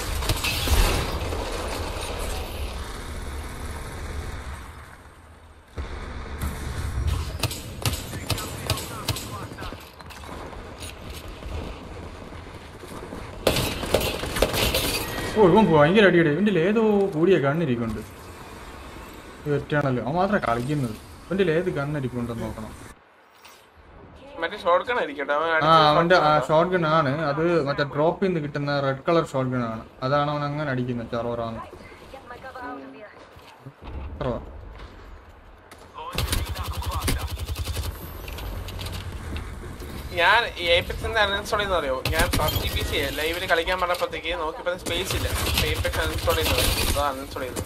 ഓ ഇവൻ ഭയങ്കര അടിയടി. ഇവൻ്റെ ഏതോ കൂടിയ കണ്ണിരിക്കുന്നുണ്ട്. ഒറ്റയാണല്ലോ അവൻ മാത്രമേ കളിക്കുന്നത്. ഇവൻ്റെ ഏത് കണ്ണിരിക്കുന്നുണ്ടെന്ന് നോക്കണം. ആ അവൻ്റെ ഷോട്ട് ഗൺ ആണ് അത്. മറ്റേ ഡ്രോപ്പിൽ നിന്ന് കിട്ടുന്ന റെഡ് കളർ ഷോട്ട് ഗൺ ആണ്. അതാണ് അവൻ അങ്ങനെ അടിക്കുന്നത്. ചറോറാന്ന് ഞാൻ എയ്പെക്സിന്റെ അൺഇൻസ്റ്റാൾ ചെയ്യുന്ന അറിയോ? ഞാൻ പബ്ജി പി സി ലൈവില് കളിക്കാൻ പറഞ്ഞപ്പോഴത്തേക്ക് നോക്കിയപ്പോ സ്പേസ് ഇല്ല. എയ്പെക്സ് അൺഇൻസ്റ്റാൾ ചെയ്യുന്നത് അൺഇൻസ്റ്റാൾ ചെയ്തത്.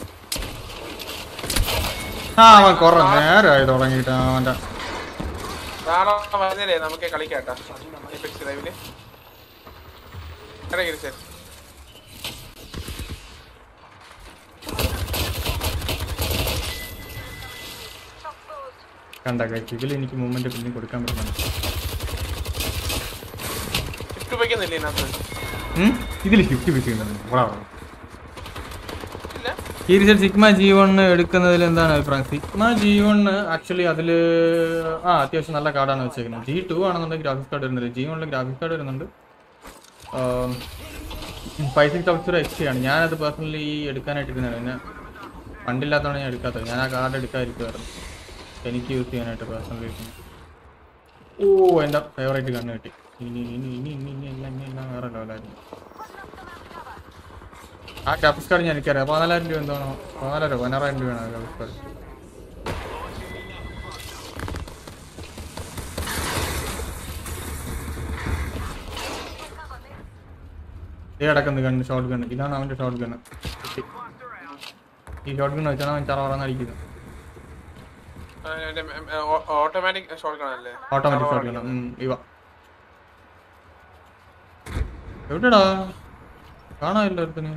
ആ അവൻ കുറെ നേരമായി തുടങ്ങിയിട്ട് അവൻ്റെ നാളെ പറഞ്ഞല്ലേ നമുക്ക് കളിക്കാട്ടാ എയ്പെക്സ് ലൈവില്. കണ്ട ഇതിൽ എനിക്ക് മൂവ്മെന്റ് പിന്നെ കൊടുക്കാൻ പറ്റുന്നുണ്ട്. ഇതിൽ ഷിഫ്റ്റ് വെച്ചിട്ടുണ്ട്. സിഗ്മ ജി വണ് എടുക്കുന്നതിൽ എന്താണ് അഭിപ്രായം? സിഗ്മ ജി വണ് ആക്ച്വലി അതിൽ ആ അത്യാവശ്യം നല്ല കാർഡാണ് വെച്ചേക്കുന്നത്. ജി ടു ആണെന്നുണ്ടെങ്കിൽ ഗ്രാഫിക്സ് കാർഡ് വരുന്നില്ല. ജി വണ്ണിൽ ഗ്രാഫിക്സ് കാർഡ് വരുന്നുണ്ട്. ഫൈവ് സിക്സ് തൗസൻഡ് എക്സ് ആണ്. ഞാനത് പേഴ്സണലി എടുക്കാനായിട്ട് ഇരുന്നാണ്. പിന്നെ ഫണ്ടില്ലാത്തതാണ് ഞാൻ എടുക്കാത്തത്. ഞാൻ ആ കാർഡ് എടുക്കാതിരിക്കുമായിരുന്നു എനിക്ക് യൂസ് ചെയ്യാനായിട്ട് പേഴ്സണലി. ഓ എൻ്റെ ഫേവറേറ്റ് കണ്ണ് കിട്ടി. ഇനി ഇനി ഇനി ഇനി ഇനി എല്ലാം ഇനി എല്ലാം വേറെ ലെവലായിരുന്നു. ആ ഗ്രാഫിക്സ് കാർഡ് ഞാൻ എനിക്കറിയാം. പതിനാലായിരം രൂപ എന്താണോ പതിനാലായിരം പതിനാറായിരം രൂപയാണ് ഗ്രാഫിക്സ് കാർഡ്. ഈ കിടക്കുന്നത് കണ്ണ് ഷോർട്ട് ഗണ്ണ്. ഇതാണ് അവൻ്റെ ഷോർട്ട് ഗണ്ണ്. ഈ ഷോർട്ട് ഗണ്ണ് വെച്ചാണ് അവൻ ചറ പറഞ്ഞ് അടിക്കുന്നത്. ഓട്ടോമാറ്റിക് ഷോട്ട് ഗണ്ണല്ലേ? Automatic shot gun. ഇവ എവിടെടാ കാണാനില്ല ഒരുത്തിന്.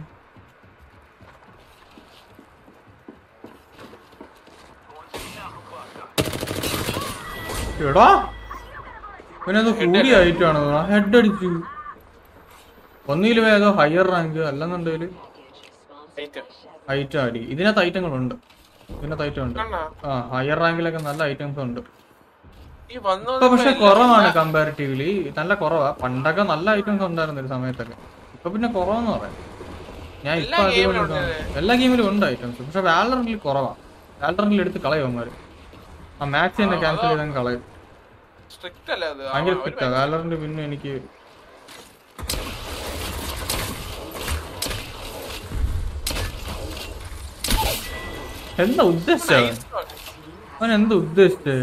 എടാ ഇവനത് കൂടിയായിട്ടാണ് ഹെഡ് അടിച്ചു. ഒന്നിലും ഏതോ ഹയർ റാങ്ക് അല്ലെന്നുണ്ടെങ്കിൽ ഐറ്റം അടി. ഇതിനകത്ത് ഐറ്റങ്ങളുണ്ട്. ഇതിനകത്ത് ഐറ്റം ഉണ്ട്. ആ ഹയർ റാങ്കിലൊക്കെ നല്ല ഐറ്റംസ് ഉണ്ട്. ഇപ്പൊ പക്ഷെ കുറവാണ് കമ്പാരിറ്റീവ്ലി. നല്ല കുറവാ. പണ്ടൊക്കെ നല്ല ഐറ്റംസ് ഉണ്ടായിരുന്നു ഒരു സമയത്തൊക്കെ. ഇപ്പൊ പിന്നെ കുറവെന്ന് പറയാം. ഞാൻ ഇപ്പൊ അതുകൊണ്ട് എല്ലാ ഗെയിമിലും ഉണ്ട് ഐറ്റംസ്. പക്ഷെ വാലറന്റിൽ കുറവാ. വാലറന്റിൽ എടുത്ത് കളയും അവന്മാര്. ആ മാച്ച് തന്നെ ക്യാൻസൽ ചെയ്തങ്ങ് കളയും. ഭയങ്കര സ്ട്രിക്റ്റാ വാലറന്റ്. പിന്നെ എനിക്ക് എന്താ ഉദ്ദേശിച്ച അവൻ എന്താ ഉദ്ദേശിച്ചേ?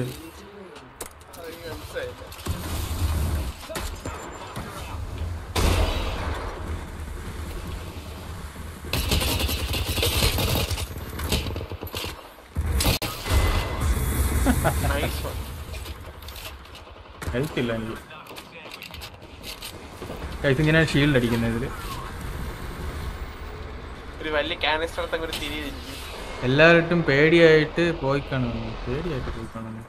ഹെൽത്ത് ഇല്ല എനിക്ക്. ഇങ്ങനെ ഷീൽഡ് അടിക്കുന്നത് ഇതില് എല്ലാവരും പേടിയായിട്ട് പോയി കാണുന്നു. പേടിയായിട്ട് പോയി കാണുന്നു.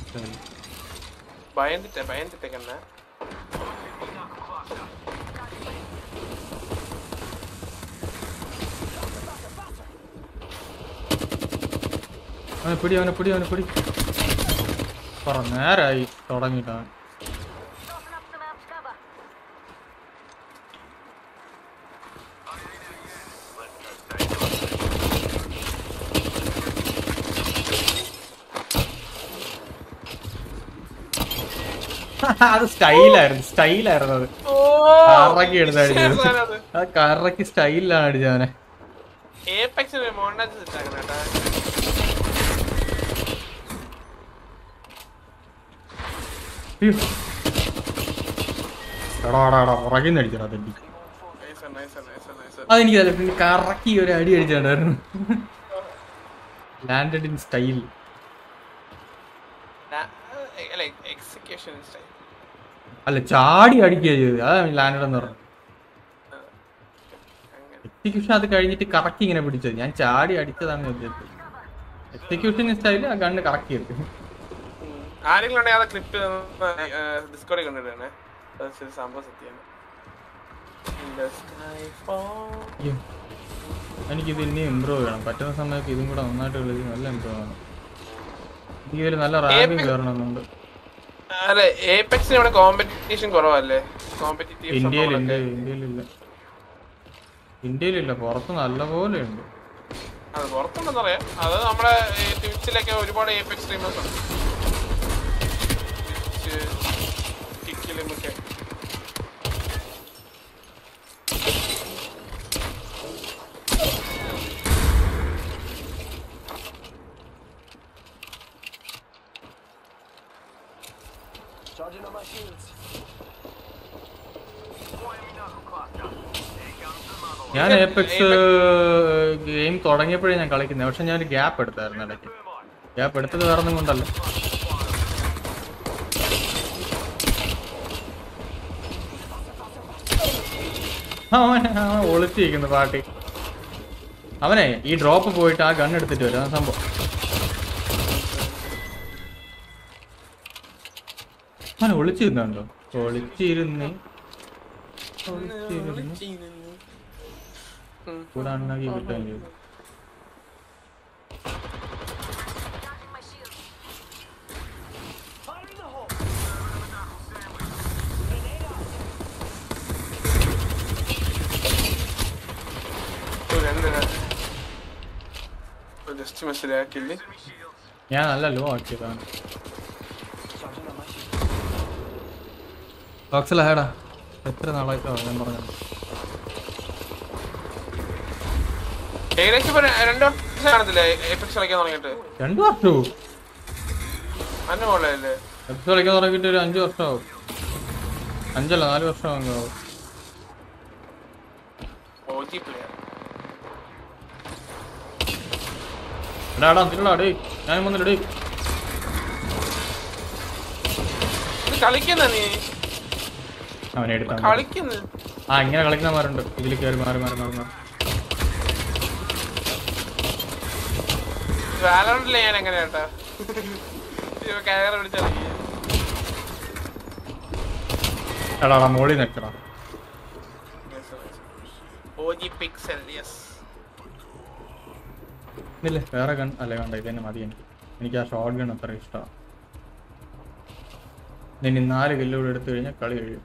അവനെ പിടി അവനെ പിടി അവനെ പിടി. പറ നേരായി തുടങ്ങിയിട്ടാണ്. അത് സ്റ്റൈലായിരുന്നു സ്റ്റൈലായിരുന്നു അത് കറക്കി എടുത്ത് അടിച്ചത്. അത് കറക്കി സ്റ്റൈലിലാണ് അടിച്ചവനെ. പുറകിന്ന് അടിച്ചോ അതെനിക്ക്. അതെനിക്ക് കറക്കി ഒരു അടി അടിച്ചിട്ടുണ്ടായിരുന്നു. Landed in style. അല്ല ചാടി അടിക്കുക ചെയ്തത്. അതാണ് ലാൻഡഡ് എന്ന് പറഞ്ഞത്. എക്സിക്യൂഷൻ അത് കഴിഞ്ഞിട്ട് കറക്കി ഇങ്ങനെ പിടിച്ചത്. ഞാൻ ചാടി അടിച്ചതാണ് ഉദ്ദേശിച്ചത്. എക്സിക്യൂഷൻ സ്റ്റൈല് ആ ഗണ്ണ് കറക്കി എടുക്കും. എനിക്കിത് ഇനി ഇമ്പ്രൂവ് ചെയ്യണം. പറ്റുന്ന സമയത്ത് ഇതും കൂടെ നന്നായിട്ട് കളിച്ച് നല്ല ഇമ്പ്രൂവ് ആണ്. എനിക്ക് നല്ല റാങ്കിങ് കയറണമെന്നുണ്ട്. ഇന്ത്യയിലില്ല ഇന്ത്യയിലില്ല ഇന്ത്യയിലില്ല പുറത്ത് നല്ല പോലെ ഉണ്ട്. അത് പുറത്തുണ്ടെന്നറിയാം. അത് നമ്മുടെ ട്വിച്ചിലൊക്കെ ഒരുപാട് ഏപെക്സ് സ്ട്രീമേഴ്സ് ഉണ്ട്. ട്വിച്ചിലൊക്കെ ഞാൻ ഏപെക്സ് ഗെയിം തുടങ്ങിയപ്പോഴേ ഞാൻ കളിക്കുന്നത്. പക്ഷെ ഞാൻ ഒരു ഗ്യാപ്പ് എടുത്തായിരുന്നു ഇടയ്ക്ക്. ഗ്യാപ്പ് എടുത്തത് വേറെ ഒന്നും കൊണ്ടല്ല. അവൻ അവൻ ഒളിച്ചിരിക്കുന്നു പാട്ടി. അവനെ ഈ ഡ്രോപ്പ് പോയിട്ട് ആ ഗൺ എടുത്തിട്ട് വരും. ആ സംഭവം അവനെ ഒളിച്ചിരുന്നുണ്ടോ? ഒളിച്ചിരുന്ന് ഒളിച്ചിരുന്ന് കൂടെ ഉണ്ടാക്കി കിട്ടാൻ ചെയ്തു. ഞാൻ നല്ല ലോ ആക്കിയതാണ്. ബോക്സിലാടാ എത്ര നാളായിട്ടോ ഞാൻ പറഞ്ഞു. ഏകദേശം രണ്ടു വർഷം കാണത്തില്ലേ എപ്പിക്സ് കളിക്കാൻ തുടങ്ങിയിട്ട്? രണ്ടു വർഷവും അതിന്റെ മുകളിലല്ലേ എപ്പിക്സ് കളിക്കാൻ തുടങ്ങിയിട്ട് ഒരു അഞ്ചു വർഷമാവും. അഞ്ചല്ല നാല് വർഷമാവും. എടാടാ തിരുടാ ഡേ ഞാനും വന്നിട്ട് ഡേ കളിക്കുന്ന നീ അവനെ എടുത്താ കളിക്കുന്നു. ആ ഇങ്ങനെ കളിക്കുന്നമാരുണ്ട് ഇതിൽ കയറി മാറി മാറി മാറി മാറി. വാലറണ്ടില്ല ഞാൻ എങ്ങനെ കേട്ടാ കയറി പിടിച്ചാ എടാടാ മോളിൽ നിൽക്കടാ. ഇല്ലേ വേറെ ഗൺ അല്ലേ കണ്ട ഇത് തന്നെ മതി എനിക്ക്. എനിക്ക് ആ ഷോർട്ട് ഗൺ അത്ര ഇഷ്ടമാണ്. ഇനി നാല് കില്ലൂടെ എടുത്തു കഴിഞ്ഞാൽ കളി കഴിയും.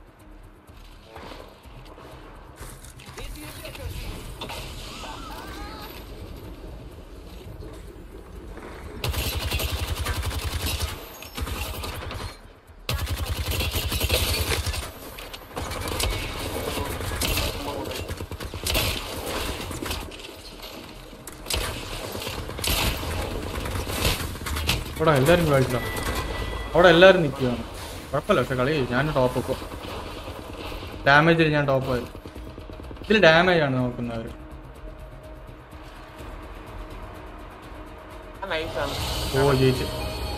അവിടെ എല്ലാവരും കളിച്ചില്ല. അവിടെ എല്ലാവരും നിൽക്കുകയാണ്. കുഴപ്പമില്ല പക്ഷെ കളി ഞാൻ ടോപ്പ് ഇപ്പോൾ ഡാമേജിൽ ഞാൻ ടോപ്പ് ആയി. ഇതിൽ ഡാമേജ് ആണ് നോക്കുന്നവർ. ഓ ജയിച്ചു.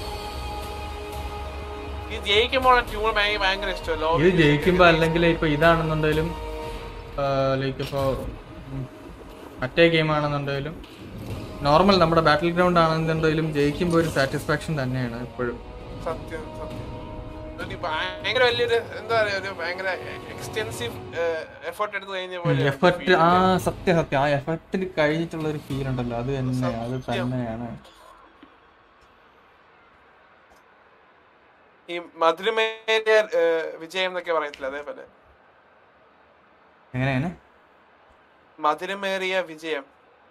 ഇത് ജയിക്കുമ്പോ അല്ലെങ്കിൽ ഇപ്പൊ ഇതാണെന്നുണ്ടെങ്കിലും ലൈക്ക് ഇപ്പോ മറ്റേ ഗെയിം ആണെന്നുണ്ടെങ്കിലും നോർമൽ നമ്മുടെ ബാറ്റിൽ ഗ്രൗണ്ട് ആണെന്നുണ്ടെങ്കിലും ജയിക്കുമ്പോ ഒരു സാറ്റിസ്ഫാക്ഷൻ തന്നെയാണ് എപ്പോഴും. സത്യം സത്യം ഭയങ്കര വലിയൊരു എന്താ പറയാ ഒരു ഭയങ്കര എക്സ്റ്റെൻസീവ് എഫർട്ട് എടുത്ത് കഴിഞ്ഞ പോലെ എഫർട്ട്. ആ സത്യം സത്യം ആ എഫർട്ടിൽ കഴിഞ്ഞിട്ടുള്ള ഒരു ഫീൽ ഉണ്ടല്ലോ അത് തന്നെ അത് തന്നെയാണ്. ഈ മധുരമേറിയ വിജയം എന്നൊക്കെ പറയത്തില്ല അതേപോലെ. എങ്ങനെയാണ് മധുരമേറിയ വിജയം?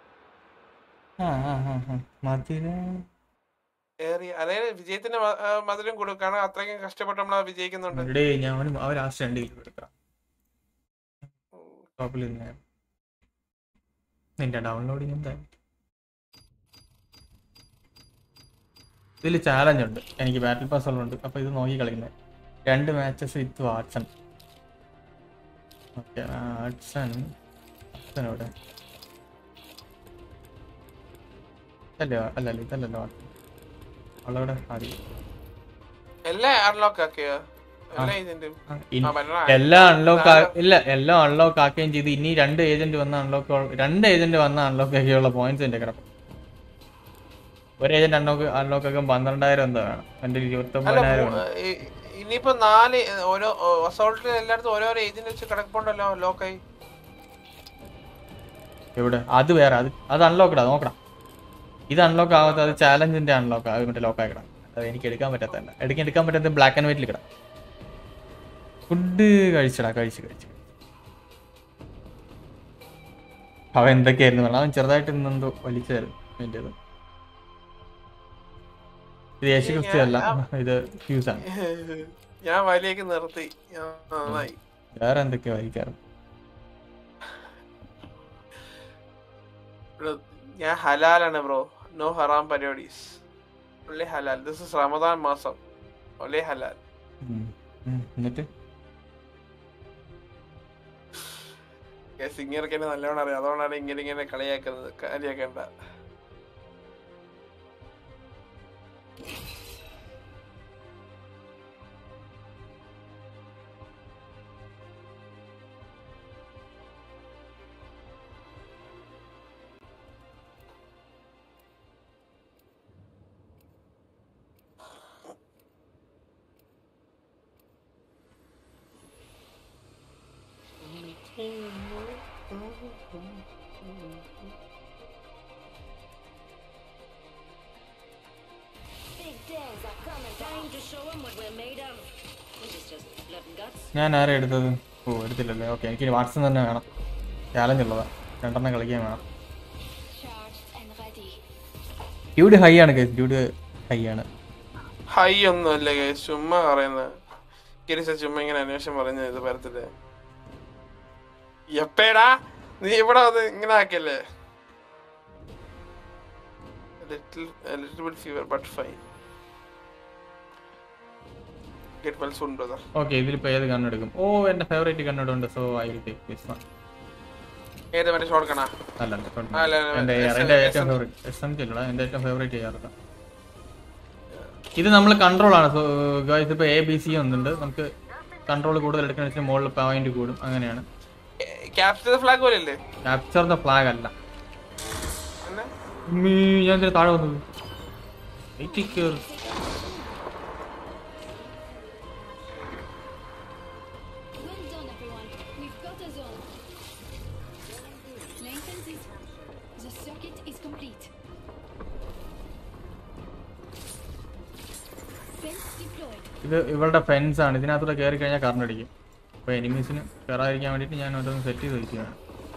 അതായത് വിജയത്തിന്റെ മധുരം കൊടുക്കാണ്. അത്രയ്ക്കും കഷ്ടപ്പെട്ട് നമ്മൾ വിജയിക്കുന്നുണ്ട്. നിന്റെ ഡൗൺലോഡിങ് എന്താ? ഇതിൽ ചാലഞ്ച് ഉണ്ട്. എനിക്ക് ബാറ്റിൽ പാസ് ഉള്ളുണ്ട്. അപ്പൊ ഇത് നോക്കി കളിക്കുന്നത് രണ്ട് matches with Watson. Okay Watson Watson എവിടെ അല്ലോ അല്ലല്ലോ ഇതല്ലല്ലോ അവളവിടെ എല്ലാം അൺലോക്ക് ആക്കിയോ? എല്ലാം അൺലോക്ക് ഇല്ല എല്ലാം അൺലോക്ക് ആക്കുകയും ചെയ്ത് ഇനി രണ്ട് ഏജന്റ് വന്ന അൺലോക്ക് രണ്ട് ഏജന്റ് വന്ന അൺലോക്ക് ആക്കിയുള്ള പോയിന്റ്സ് എന്റെ കിടക്കും. ഒരു ഏജന്റ് അൺലോക്ക് അൺലോക്ക് ആക്കാൻ പന്ത്രണ്ടായിരം എന്താ വേണം? എന്റെ ഇരുപത്തി ഒമ്പതിനായിരം. ഇനിയിപ്പോ നാല് ഓരോ അസോൾട്ടിൽ എല്ലായിടത്തും ഓരോരോ ഏജന്റ് വെച്ച് കിടപ്പുണ്ടല്ലോ ലോക്കായി. എവിടെ? അത് വേറെ അത് അത് അൺലോക്കടാ നോക്കണം. ഇത് അൺലോക്ക് ആവാത്ത അത് ചാലഞ്ചിന്റെ അൺലോക്ക് അത് മറ്റേ ലോക്ക് ആക്കണം. അത് എനിക്ക് എടുക്കാൻ പറ്റാത്തല്ല. എടുക്കാൻ എടുക്കാൻ പറ്റാത്ത ബ്ലാക്ക് ആൻഡ് വൈറ്റിൽ കിടാം. ഫുഡ് കഴിച്ചടാ കഴിച്ച് കഴിച്ച് അവൻ എന്തൊക്കെയായിരുന്നു വേണം. അവൻ ചെറുതായിട്ട് ഇന്നെന്തോ വലിച്ചായിരുന്നു അതിൻ്റെത്. ഇത് യേശു ക്രിസ്തു അല്ല, ഇത് ഫ്യൂസ് ആണ്. ഞാൻ വലിയൊക്കെ നിർത്തി. വേറെ എന്തൊക്കെയാ വലിക്കാറ്? ഞാൻ ഹലാലാണ് ബ്രോ. നോ ഹറാം പരിപാടീസ്. ഒള്ളി ഹലാൽ. ദിസ് ഇസ് റമദാൻ മാസം. ഒള്ളി ഹലാൽ. എന്നിട്ട് സിംഗർക്ക് എന്നെ നല്ലോണം അറിയാം. അതുകൊണ്ടാണ് ഇങ്ങനെ ഇങ്ങനെ കളിയാക്കുന്നത്. കളിയാക്കേണ്ട. ഞാൻ ആരാ എടുത്തത്? ഓ എടുത്തില്ലല്ലേ. ഓക്കെ എനിക്ക് വാട്സൺ തന്നെ വേണം. ചാലഞ്ച് ഉള്ളതാ. രണ്ടെണ്ണം കളിക്കാൻ വേണം. ഡ്യൂഡ് ഹൈ ആണ് കേസ്. ഡ്യൂഡ് ഹൈ ആണ്. ഹൈ ഒന്നുമല്ല കേസ്, ചുമ്മാ പറയുന്നത്. കിരിച്ച ചുമ്മാ ഇങ്ങനെ അന്വേഷണം പറഞ്ഞ ഇത് വരത്തില്ലേ എപ്പേടാ നീ ഇവിടെ വന്ന് ഇങ്ങനെ ആക്കിയല്ലേ little a little bit fever but fine get well soon brother okay ഇതിലിപ്പോ ഏത് ഗൺ എടുക്കും ഓ എന്റെ ഫേവറേറ്റ് ഗൺ ഉണ്ട് so I will take this one ഏത് മറ്റേ ഷോട്ട് ഗണ്ണാ അല്ല അല്ല എന്റെ എന്റെ ഏറ്റവും ഫേവറേറ്റ് എസ്എംജി അല്ല എന്റെ ഏറ്റവും ഫേവറേറ്റ് ചെയ്യാറുണ്ട് ഇത് നമ്മൾ കൺട്രോൾ ആണ് സോ ഗയ്സ് ഇപ്പോ എ ബി സി ഒന്നുണ്ട് നമുക്ക് കൺട്രോൾ കൂടുതൽ എടുക്കുന്ന വെച്ചാൽ മുകളിൽ പോയിന്റ് കൂടും അങ്ങനെയാണ് ക്യാപ്ചർ ദ ഫ്ലാഗ് പോലെയല്ലേ ക്യാപ്ചർ ദ ഫ്ലാഗ് അല്ല മീ ഞാൻ താഴെ വന്നത് വെയിറ്റ് കേർ ഇത് ഇവരുടെ ഫെൻസ് ആണ് ഇതിനകത്തൂടെ കയറി കഴിഞ്ഞാൽ കറണ്ട് അടിക്കും അപ്പൊ എനിമീസിന് കയറാതിരിക്കാൻ വേണ്ടിട്ട് ഞാൻ ഓരോന്ന് സെറ്റ് ചെയ്ത് വെക്കുകയാണ്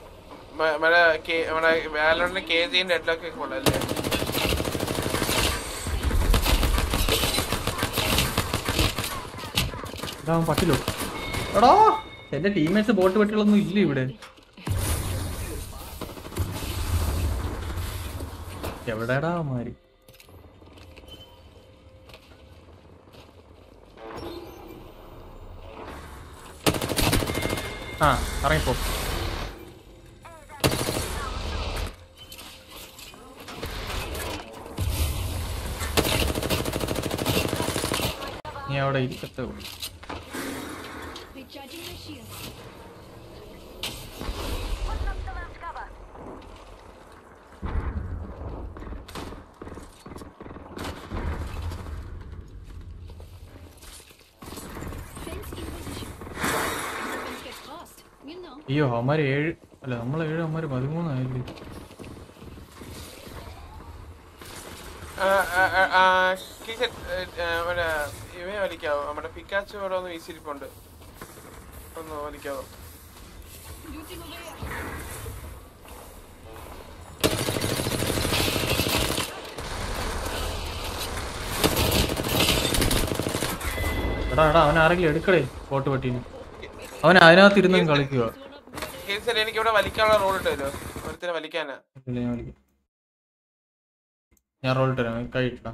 ഇതാവും പറ്റില്ലോ എടാ എന്റെ ടീമേറ്റ്സ് ബോട്ട് പറ്റികളൊന്നും ഇല്ല ഇവിടെ എവിടെടാ മാരി ആ ഇറങ്ങിപ്പോ നീ അവിടെ ഇരിക്കത്തേ ഉള്ളൂ അയ്യോ അവന്മാര് ഏഴ് അല്ല നമ്മൾ ഏഴ് അവന്മാര് പതിമൂന്നായില്ലേ ഇവയെ വലിക്കാവോ നമ്മുടെ പിക്കാച്ചു ഇവിടെ ഒന്ന് വീശിരിപ്പുണ്ട് ഒന്ന് വലിക്കാവോ എടാ എടാ അവൻ ആരെങ്കിലും എടുക്കടേ കോട്ട് പട്ടീന് അവൻ അതിനകത്ത് ഇരുന്നും കളിക്കുക എനിക്ക് ഇവിടെ വലിക്കാനുള്ള റോൾ ഇട്ടല്ലോ ഒരുത്തിനെ വലിക്കാനാ ഞാൻ റോൾ ഇട്ടരാം കൈ ഇട്ടാ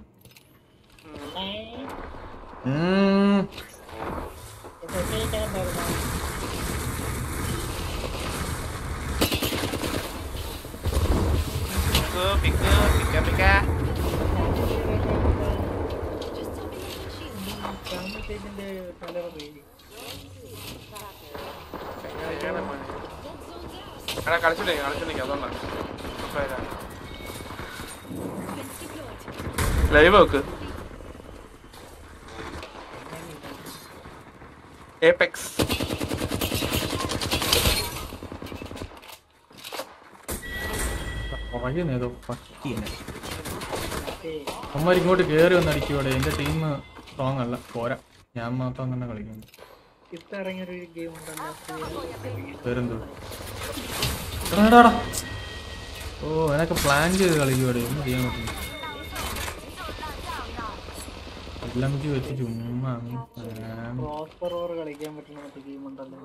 കളിച്ചിട്ടേ കളിച്ചിട്ടേ അതുകൊണ്ടാണ് ലൈവ് നോക്ക് ഏപെക്സ് അമ്മ ഇങ്ങോട്ട് കേറി വന്ന് അടിക്കൂടെ എന്റെ ടീം സ്ട്രോങ് അല്ല പോരാ ഞാൻ മാത്രം അങ്ങനെ കളിക്കുന്നു പേരെന്തോ ഓ എനക്ക് പ്ലാൻ ചെയ്ത് കളിക്കൂടെ ഒന്നും ചെയ്യാൻ പറ്റില്ല എല്ലാം വെച്ച് ചുമ്മാ കളിക്കാൻ പറ്റുന്ന ഗെയിം ഉണ്ടല്ലോ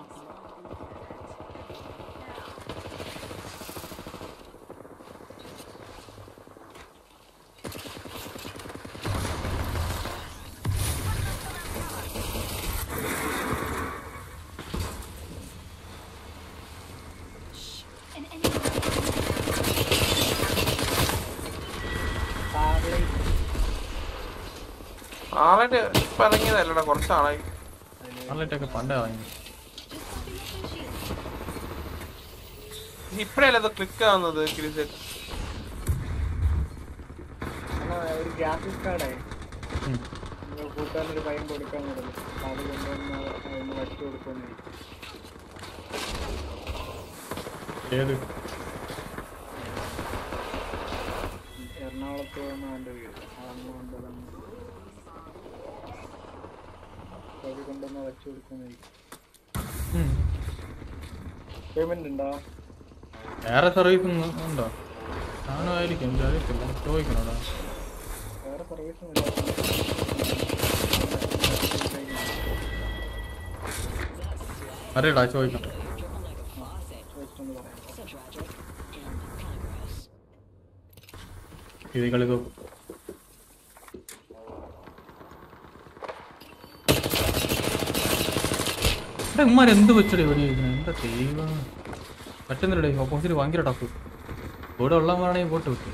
ആളായിട്ട് ഇപ്പൊ ഇറങ്ങിയതല്ലടാ കുറച്ചാളായി ആളായിട്ടൊക്കെ പണ്ടേ വാങ്ങി ഇപ്പഴല്ലേ അത് ക്ലിക്ക് ആവുന്നത് ക്രിസെറ്റ് ഒരു ഗ്രാഫിക്സ് കാർഡേ കൂട്ടാനൊരു പൈൻ കൊടുക്കാൻ കൊടുക്കും അത് കൊണ്ടുവന്ന് വച്ചു കൊടുക്കുന്നു ഏത് എറണാകുളത്ത് വന്ന എൻ്റെ വീട് അതൊന്നും കൊണ്ടുവന്ന് അത് കൊണ്ടുവന്ന് വച്ചു കൊടുക്കുന്നതായിരിക്കും പേയ്മെന്റ് ഉണ്ടോ വേറെ സർവീസ് ഉണ്ടോ കാണുമായിരിക്കും എനിക്ക് അറിയത്തില്ല ചോദിക്കണോടാ വേറെ സർവീസ് അറിയടാ ചോദിക്കാം. ഇത് കളി നോക്കും. ഉമ്മാർ എന്ത് വെച്ചടേ ഒരു എന്താ ദൈവം പറ്റുന്നില്ലേ? ഓപ്പോസിറ്റ് ഭയങ്കര ടഫ്. ഇവിടെ ഉള്ളവരാണെങ്കിൽ പോട്ട് വിട്ടു.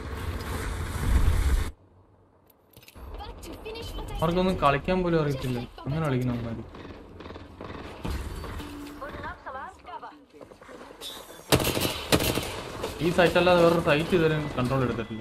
അവർക്കൊന്നും കളിക്കാൻ പോലും അറിയത്തില്ല. അങ്ങനെ കളിക്കുന്ന അവന്മാര്. ഈ സൈറ്റ് അല്ലാതെ വേറൊരു സൈറ്റ് ഇതുവരെ കൺട്രോൾ എടുത്തിട്ടില്ല.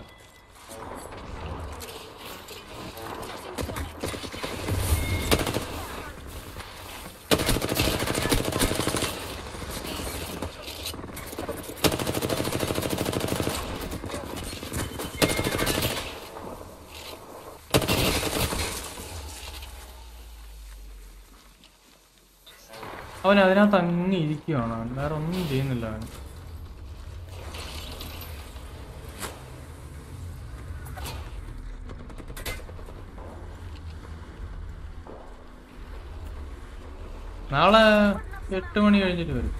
അവൻ അതിനകത്ത് അങ്ങ് ഇരിക്കുകയാണ്. അവൻ വേറെ ഒന്നും ചെയ്യുന്നില്ല. അവൻ നാളെ എട്ട് മണി കഴിഞ്ഞിട്ട് വരും.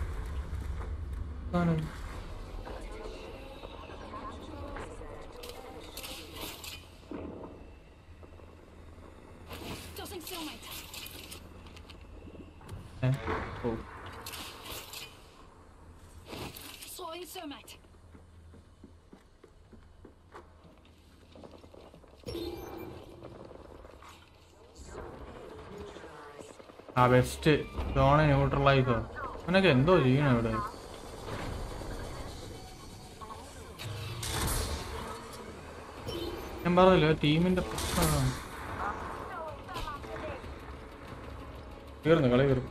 ആ ബെസ്റ്റ് സോണെ ന്യൂട്രലൈസോ അവനൊക്കെ എന്തോ ചെയ്യണം ഇവിടെ. ഞാൻ പറഞ്ഞില്ല ടീമിന്റെ പ്രശ്നമാണ്. തീർന്നു കളി തീർന്നു.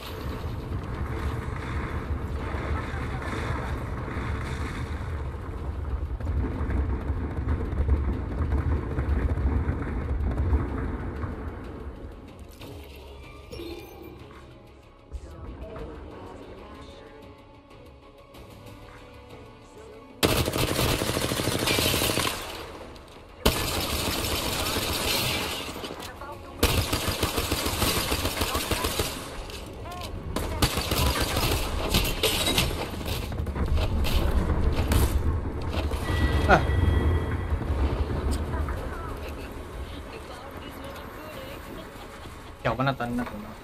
അവനെ തന്നെ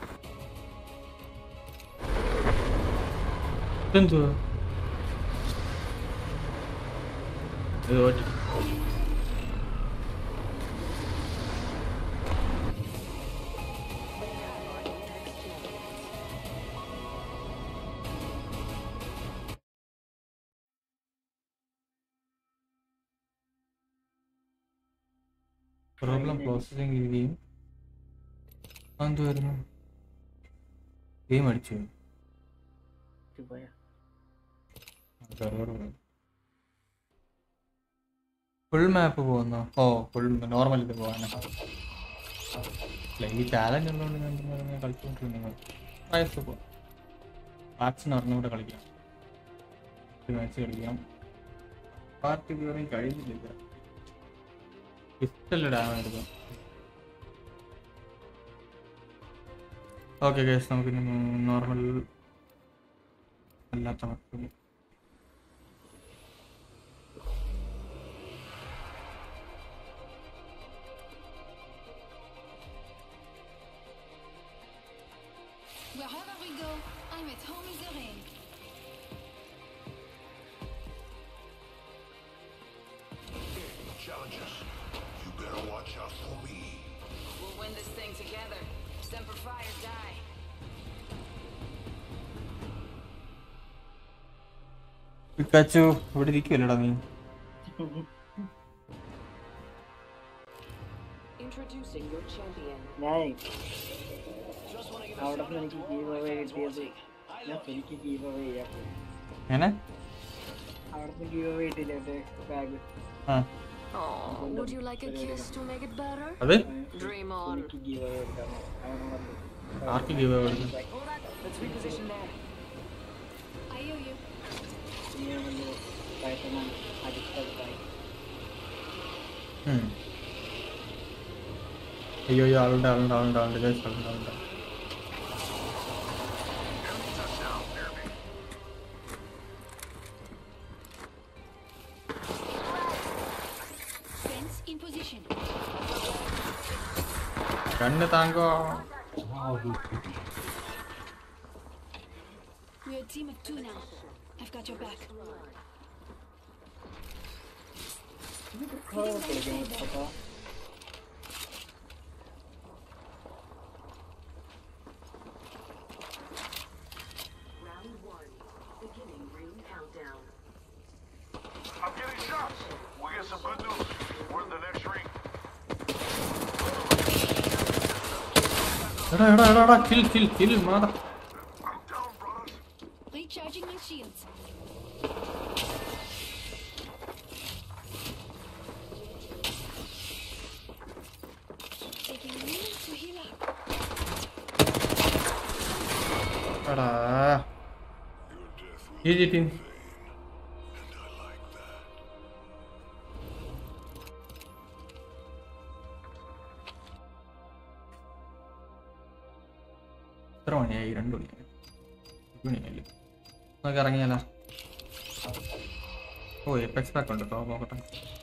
എന്തു പ്രോബ്ലം പ്രോസസിംഗ് രീതിയും എന്തുവായിരുന്നു? ഗെയിം അടിച്ചു ഫുൾ മാപ്പ് പോകുന്നോ? ഓ ഫുൾ നോർമൽ ഇത് പോകാനാ. ഈ ചാലഞ്ച് ഉള്ളതുകൊണ്ട് ഞാൻ കളിച്ചുകൊണ്ടിരുന്നു. പോവാം മാക്സിന് പറഞ്ഞുകൂടെ കളിക്കാം. മാച്ച് കളിക്കാം. പാർട്ടി ഇതുവരെയും കഴിഞ്ഞില്ല. പിസ്റ്റൽ ഇടാൻ എടുക്കാം. ഓക്കെ ഗൈസ്, നമുക്ക് നോർമൽ അല്ലാത്ത മക്കൾ Wherever we go, I'm at home in the ring. Challenges. You better watch out for me. We'll win this thing together. Semper Fi or die. Pikachu ഇവിടെ ഇരിക്കുവല്ലടാ നീ. Introducing your champion. Nice. Out of എനിക്ക് giveaway കിട്ടിയത് ഞാൻ എനിക്ക് giveaway ചെയ്യാം. എങ്ങനെ? അവിടുന്ന് giveaway കിട്ടില്ലേ ബാഗ്. ആ. Oh, would you like a kiss to make it better? അതെ. Dream on. എനിക്ക് giveaway എടുക്കാം. ആർക്ക് giveaway കൊടുക്കും? Let's reposition there. I hear you. ഞാൻ പൈസമാൻ അടിച്ചതായി. ഉം. അയ്യോ അയ്യോ ആളുണ്ട് ആളുണ്ട് ആളുണ്ട് ആളുണ്ട് ഗൈസ് ആളുണ്ട് ആളുണ്ട്. കണ്ണ് താങ്കോ. We're a team of two now. I've got your back. I'm getting shots. We'll get some good news. We're in the next ring. എടാ എടാ എടാ എടാ കിൽ കിൽ കിൽ മാതാ. Recharging my shields. Taking a minute to heal up. എടാ ഈജി team. എത്ര മണിയായി? രണ്ട് മണിയായി. മണിയല്ലേ നമുക്ക് ഇറങ്ങിയാലോ? ഓ എപ്പെക്സ് പാക്ക് ഉണ്ട് കേട്ടോ, നോക്കട്ടെ.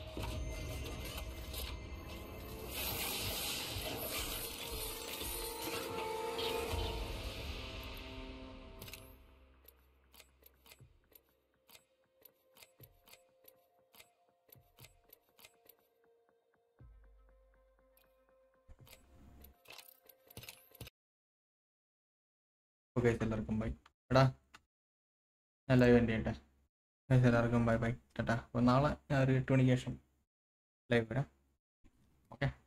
ഓക്കെ എല്ലാവർക്കും ബൈ. എടാ ഞാൻ ലൈവ് എൻ്റെ ചെയ്യട്ടെ. എല്ലാവർക്കും ബൈ ബൈ ടാറ്റാ. അപ്പോൾ നാളെ ഞാൻ ഒരു എട്ട് മണിക്ക് ശേഷം ലൈവ് വരാം. ഓക്കെ.